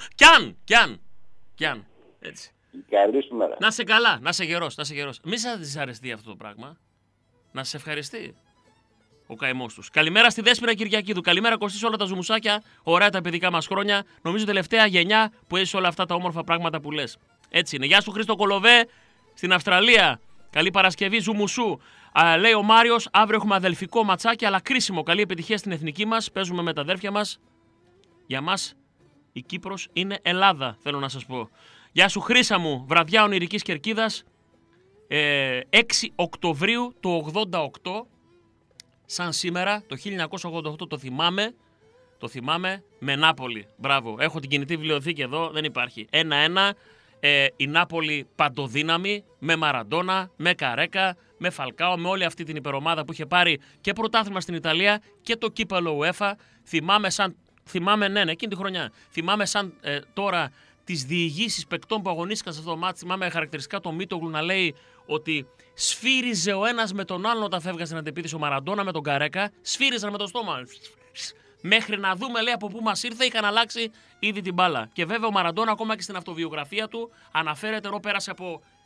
Κι αν. Έτσι. Καλή σου μέρα. Να είσαι καλά, να είσαι γερός. Μη σας δυσαρεστεί αυτό το πράγμα. Να σε ευχαριστεί ο καημός τους. Καλημέρα στη Δέσποινα Κυριακίδου. Καλημέρα Κωστή σε όλα τα ζουμουσάκια. Ωραία τα παιδικά μας χρόνια. Νομίζω τελευταία γενιά που έχει όλα αυτά τα όμορφα πράγματα που λες. Έτσι είναι. Γεια σου Χρήστο Κολοβέ στην Αυστραλία. Καλή Παρασκευή, ζουμουσού. Λέει ο Μάριος, αύριο έχουμε αδελφικό ματσάκι, αλλά κρίσιμο. Καλή επιτυχία στην εθνική μας. Παίζουμε με τα αδέρφια μας. Για μας η Κύπρος είναι Ελλάδα, θέλω να σας πω. Γεια σου Χρύσα μου, βραδιά ονειρικής Κερκίδας. 6 Οκτωβρίου του 88, σαν σήμερα, το 1988 το θυμάμαι, με Νάπολη. Μπράβο, έχω την κινητή βιβλιοθήκη εδώ, δεν υπάρχει. 1-1, η Νάπολη παντοδύναμη, με Μαραντόνα, με Καρέκα, με Φαλκάο, με όλη αυτή την υπερομάδα που είχε πάρει και πρωτάθλημα στην Ιταλία και το κύπελο UEFA. Θυμάμαι, εκείνη τη χρονιά. Θυμάμαι σαν τώρα τις διηγήσεις παικτών που αγωνίστηκαν σε αυτό το μάτι. Θυμάμαι χαρακτηριστικά το Μίτογλου να λέει ότι σφύριζε ο ένας με τον άλλον όταν φεύγα στην αντεπίθεση. Ο Μαραντόνα με τον Καρέκα σφύριζαν με το στόμα. Μέχρι να δούμε, λέει, από πού μας ήρθε, είχαν αλλάξει ήδη την μπάλα. Και βέβαια ο Μαραντόνα, ακόμα και στην αυτοβιογραφία του, αναφέρεται ενώ πέρασε από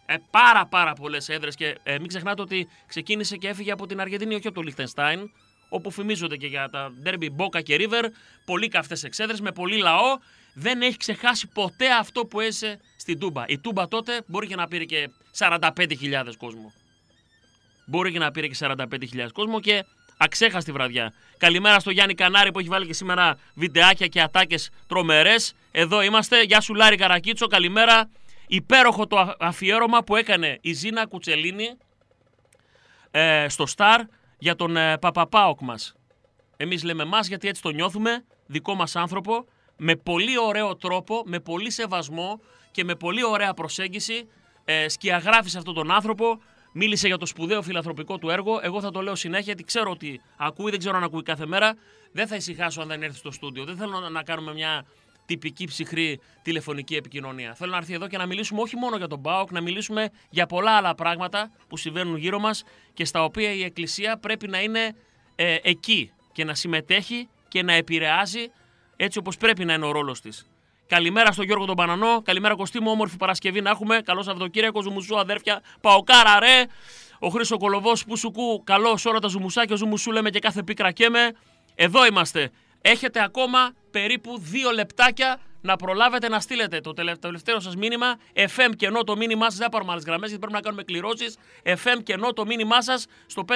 Πάρα πολλές έδρες και μην ξεχνάτε ότι ξεκίνησε και έφυγε από την Αργεντινή, όχι από το Λιχτενστάιν, όπου φημίζονται και για τα ντέρμπι Boca και River, πολύ καυτές εξέδρες, με πολύ λαό. Δεν έχει ξεχάσει ποτέ αυτό που έζησε στην Τούμπα. Η Τούμπα τότε μπορεί και να πήρε και 45.000 κόσμο. Μπορεί και να πήρε και 45.000 κόσμο και αξέχαστη βραδιά. Καλημέρα στο Γιάννη Κανάρη που έχει βάλει και σήμερα βιντεάκια και ατάκες τρομερές. Εδώ είμαστε. Γεια σου Λάρη Καρακίτσο, καλημέρα. Υπέροχο το αφιέρωμα που έκανε η Ζήνα Κουτσελίνη στο Σταρ για τον Παπαπάοκ μας. Εμείς λέμε μας γιατί έτσι το νιώθουμε, δικό μας άνθρωπο, με πολύ ωραίο τρόπο, με πολύ σεβασμό και με πολύ ωραία προσέγγιση σκιαγράφησε αυτόν τον άνθρωπο. Μίλησε για το σπουδαίο φιλανθρωπικό του έργο. Εγώ θα το λέω συνέχεια γιατί ξέρω ότι ακούει, δεν ξέρω αν ακούει κάθε μέρα. Δεν θα ησυχάσω αν δεν έρθει στο στούντιο. Δεν θέλω να κάνουμε μια τυπική ψυχρή τηλεφωνική επικοινωνία. Θέλω να έρθει εδώ και να μιλήσουμε όχι μόνο για τον ΠΑΟΚ, να μιλήσουμε για πολλά άλλα πράγματα που συμβαίνουν γύρω μας και στα οποία η Εκκλησία πρέπει να είναι εκεί και να συμμετέχει και να επηρεάζει έτσι όπως πρέπει να είναι ο ρόλος της. Καλημέρα στον Γιώργο τον Πανανό. Καλημέρα Κωστή μου, όμορφη Παρασκευή να έχουμε. Καλό Σαββατοκύριακο, Ζουμουσού αδέρφια. Παοκάρα ρε. Ο Χρήστο Κολοβός που σου κου. Καλό σε όλα τα Ζουμουσάκια. Ζουμουσού λέμε και κάθε πίκρα καίμε. Εδώ είμαστε. Έχετε ακόμα περίπου 2 λεπτάκια να προλάβετε να στείλετε το τελευταίο σας μήνυμα. FM κενό το μήνυμά σας. Δεν πάρουμε άλλες γραμμές γιατί πρέπει να κάνουμε κληρώσεις. FM κενό το μήνυμά σας στο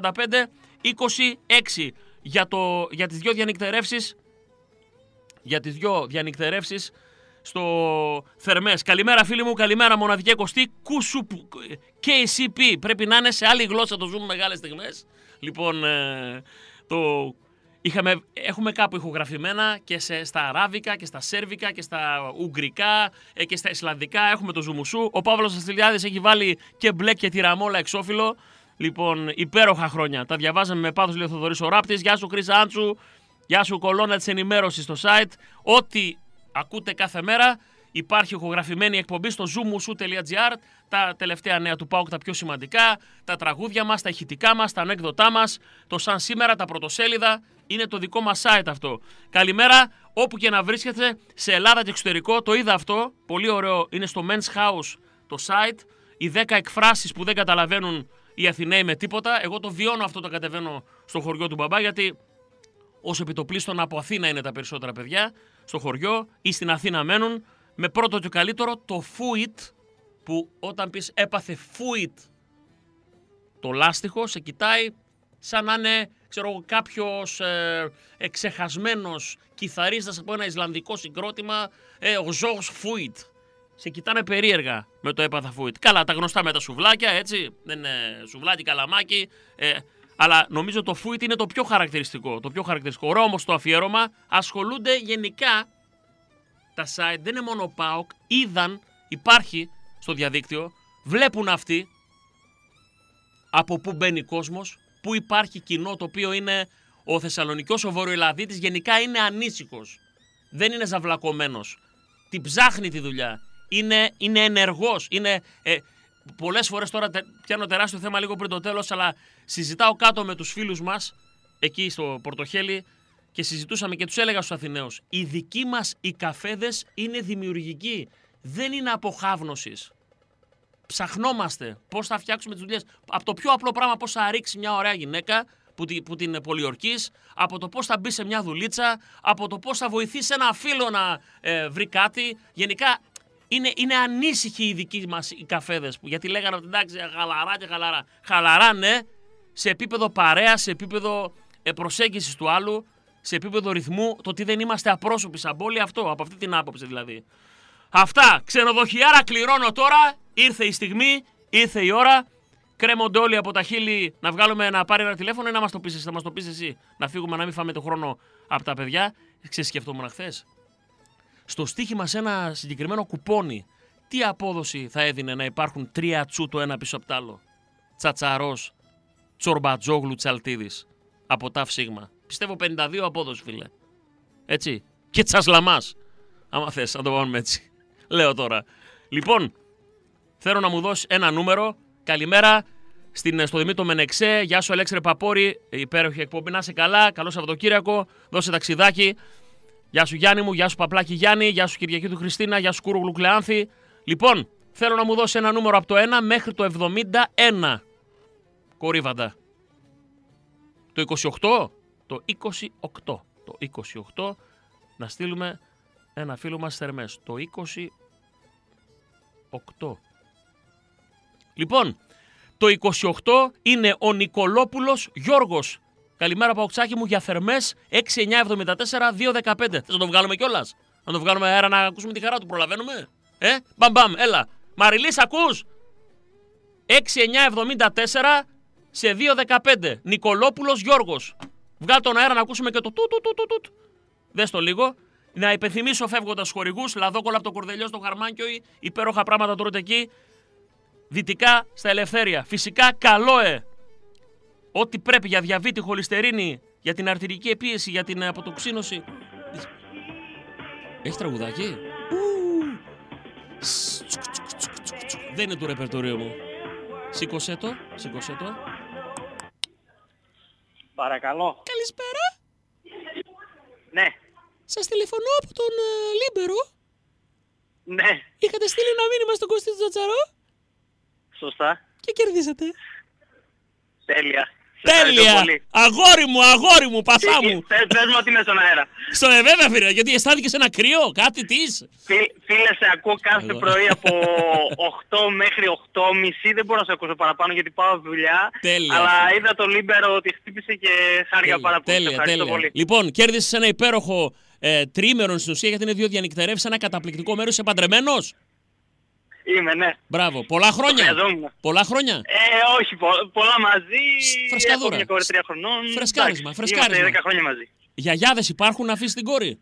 545-26 για τις 2 διανυκτερεύσεις. Για τις 2 διανυκτερεύσεις στο Θερμές. Καλημέρα φίλοι μου, καλημέρα μοναδική Κωστή. KCP πρέπει να είναι σε άλλη γλώσσα, το ζούμε μεγάλες στιγμές. Λοιπόν, έχουμε κάπου ηχογραφημένα και στα αράβικα και στα σέρβικα και στα ουγγρικά και στα ισλανδικά. Έχουμε το Ζουμουσού. Ο Παύλος Αστυλιάδης έχει βάλει και μπλε και τυραμόλα εξώφυλλο. Λοιπόν, υπέροχα χρόνια. Τα διαβάζαμε με πάθος, λέει ο Θοδωρής ο Ράπτης. Γεια σου Χρύσα Άντσου. Γεια σου κολόνα της ενημέρωσης στο site. Ό,τι ακούτε κάθε μέρα υπάρχει ηχογραφημένη εκπομπή στο zoomusu.gr. Τα τελευταία νέα του ΠΑΟΚ, τα πιο σημαντικά, τα τραγούδια μας, τα ηχητικά μας, τα ανέκδοτά μας, το σαν σήμερα, τα πρωτοσέλιδα. Είναι το δικό μας site αυτό. Καλημέρα, όπου και να βρίσκεται, σε Ελλάδα και εξωτερικό. Το είδα αυτό, πολύ ωραίο, είναι στο Men's House το site. Οι 10 εκφράσεις που δεν καταλαβαίνουν οι Αθηναίοι με τίποτα. Εγώ το βιώνω αυτό, το κατεβαίνω στο χωριό του μπαμπά, γιατί ως επιτοπλίστων από Αθήνα είναι τα περισσότερα παιδιά, στο χωριό ή στην Αθήνα μένουν, με πρώτο και καλύτερο το φούιτ, που όταν πεις έπαθε φούιτ το λάστιχο, σε κοιτάει σαν να είναι, ξέρω, κάποιος εξεχασμένος κιθαρίστας από ένα ισλανδικό συγκρότημα, ο Ζώος Φούιτ. Σε κοιτάνε περίεργα με το έπαθα φούιτ. Καλά, τα γνωστά με τα σουβλάκια, έτσι, δεν είναι σουβλάκι, καλαμάκι, αλλά νομίζω το φούιτ είναι το πιο χαρακτηριστικό. Το πιο χαρακτηριστικό. Ωραίο όμως το αφιέρωμα. Ασχολούνται γενικά τα site. Δεν είναι μόνο ΠΑΟΚ. Είδαν, υπάρχει στο διαδίκτυο. Βλέπουν αυτοί από πού μπαίνει κόσμος. Πού υπάρχει κοινό το οποίο είναι ο Θεσσαλονικός, ο Βορειοελλαδίτης. Γενικά είναι ανήσυχος. Δεν είναι ζαυλακωμένος. Την ψάχνει τη δουλειά. Είναι ενεργός. Πολλές φορές τώρα πιάνω τεράστιο θέμα λίγο πριν το τέλος, αλλά συζητάω κάτω με τους φίλους μας εκεί στο Πορτοχέλι και συζητούσαμε και τους έλεγα στους Αθηναίους. Οι δικοί μας οι καφέδες είναι δημιουργικοί, δεν είναι αποχάβνωσης. Ψαχνόμαστε πώς θα φτιάξουμε τις δουλειές. Από το πιο απλό πράγμα πώς θα ρίξει μια ωραία γυναίκα που την πολιορκείς, από το πώς θα μπει σε μια δουλίτσα, από το πώς θα βοηθήσει ένα φίλο να βρει κάτι. Γενικά είναι ανήσυχοι οι δικοί μας οι καφέδες, γιατί λέγανε ότι εντάξει, χαλαρά και χαλαρά. Χαλαρά, ναι, σε επίπεδο παρέα, σε επίπεδο προσέγγισης του άλλου, σε επίπεδο ρυθμού, το ότι δεν είμαστε απρόσωποι σαν πόλη, αυτό, από αυτή την άποψη δηλαδή. Αυτά, ξενοδοχιάρα κληρώνω τώρα, ήρθε η στιγμή, ήρθε η ώρα, κρέμονται όλοι από τα χείλη να βγάλουμε να πάρει ένα τηλέφωνο ή να μας το πεις, θα μας το πεις εσύ, να φύγουμε να μην φάμε το χρόνο από τα παιδιά. Σκεφτόμουν χθες. Στο στοίχημα σε ένα συγκεκριμένο κουπόνι, τι απόδοση θα έδινε να υπάρχουν 3 τσου το ένα πίσω απ' τ' άλλο. Τσατσαρός, Τσορμπατζόγλου, Τσαλτίδης, από ΤΑΦ Σίγμα. Πιστεύω 52 απόδοση, φίλε. Έτσι. Και Τσασλαμάς. Άμα θες, να το βάλουμε έτσι. Λέω τώρα. Λοιπόν, θέλω να μου δώσει ένα νούμερο. Καλημέρα στο Δημήτρο Μενεξέ. Γεια σου, Αλέξη Παπόρη. Υπέροχη εκπομπή. Να είσαι καλά. Καλό Σαββατοκύριακο. Δώσε ταξιδάκι. Γεια σου Γιάννη μου, γεια σου Παπλάκη Γιάννη, γεια σου Κυριακή του Χριστίνα, γεια σου Κούρογλου Κλεάνθη. Λοιπόν, Θέλω να μου δώσει ένα νούμερο από το 1 μέχρι το 71. Κορύβαντα. Το 28. Το 28. Το 28. Να στείλουμε ένα φίλο μας θερμές. Το 28. Λοιπόν, το 28 είναι ο Νικολόπουλος Γιώργος. Καλημέρα Παοξάκη μου για θερμές 6974-215. Θες να το βγάλουμε κιόλας? Να το βγάλουμε αέρα να ακούσουμε τη χαρά του. Προλαβαίνουμε? Μπαμ, έλα. Μαριλής, ακούς? 6974 σε 215. Νικολόπουλος Γιώργος. Βγάλ τον αέρα να ακούσουμε και το τουτ. Δες το λίγο. Να υπενθυμίσω φεύγοντας χορηγούς. Λαδόκολα από το Κορδελιό στο Χαρμάνκιο. Υπέροχα πράγματα τρώτε εκεί. Δυτικά στα Ελευθέρια. Φυσικά καλόε. Ό,τι πρέπει για διαβήτη, χολυστερίνη, για την αρτηρική επίεση, για την αποτοξίνωση. Έχει τραγουδάκι? Δεν είναι του ρεπερτορίου μου. Σήκωσέ το. Παρακαλώ. Καλησπέρα. Ναι. Σας τηλεφωνώ από τον Λίμπερο. Ναι. Είχατε στείλει ένα μήνυμα στον Κωστή του Τζατσαρό. Σωστά. Και κερδίσατε. Τέλεια. Αγόρι μου, πασά μου. Πες μου ότι είναι στον αέρα. Βέβαια φίλε, γιατί αισθάνθηκες ένα κρύο, κάτι της. Φίλε, σε ακούω κάθε πρωί από 8 μέχρι 8.30. Δεν μπορώ να σε ακούσω παραπάνω γιατί πάω δουλειά. Τέλεια. Αλλά είδα το Λίμπερο ότι χτύπησε και χάρηκα πάρα πολύ. Τέλεια. Πολύ. Λοιπόν, κέρδισες ένα υπέροχο τρίμερο στην ουσία γιατί είναι 2 διανυκτερεύσεις, ένα καταπληκτικό μέρος. Είσαι παντρεμένος? Είμαι, ναι. Μπράβο. Πολλά χρόνια? Όχι, πολλά μαζί. Φρεσκαδούρα. Έχω μια κόρη 3 χρονών. Φρεσκάρισμα. Είμαστε 10 χρόνια μαζί. Γιαγιάδες υπάρχουν να αφήσεις την κόρη?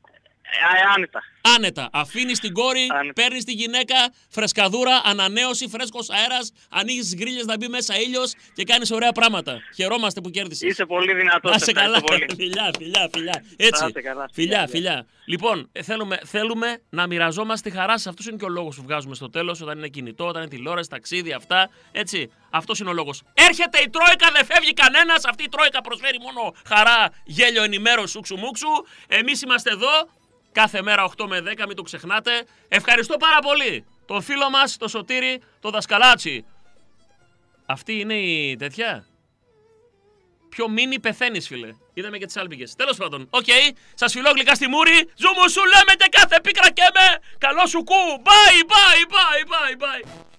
Άνετα. Αφήνεις την κόρη, παίρνεις τη γυναίκα, φρεσκαδούρα, ανανέωση, φρέσκος αέρας, ανοίγεις τις γκρίλες να μπει μέσα ήλιος και κάνεις ωραία πράγματα. Χαιρόμαστε που κέρδισες. Είσαι πολύ δυνατός. Άσε καλά. Φιλιά. Έτσι. Φιλιά. Λοιπόν, θέλουμε να μοιραζόμαστε τη χαρά σας. Αυτός είναι και ο λόγος που βγάζουμε στο τέλος, όταν είναι κινητό, όταν είναι τηλεόραση, ταξίδι, αυτά. Έτσι. Αυτός είναι ο λόγος. Έρχεται η Τρόικα, δεν φεύγει κανένας. Αυτή η Τρόικα προσφέρει μόνο χαρά, γέλιο, ενημέρωση, σουξουμούξου. Εμείς είμαστε εδώ. Κάθε μέρα 8 με 10, μην το ξεχνάτε. Ευχαριστώ πάρα πολύ τον φίλο μας, τον Σωτήρη, τον Δασκαλάτσι. Αυτή είναι η τέτοια. Πιο μίνι πεθαίνεις, φίλε. Είδαμε και τις άλπικες. Τέλος πάντων, οκ. Σας φιλώ γλυκά στη μούρη. Ζούμου σου λέμε και κάθε πίκρα και με. Καλό σου κου. Bye.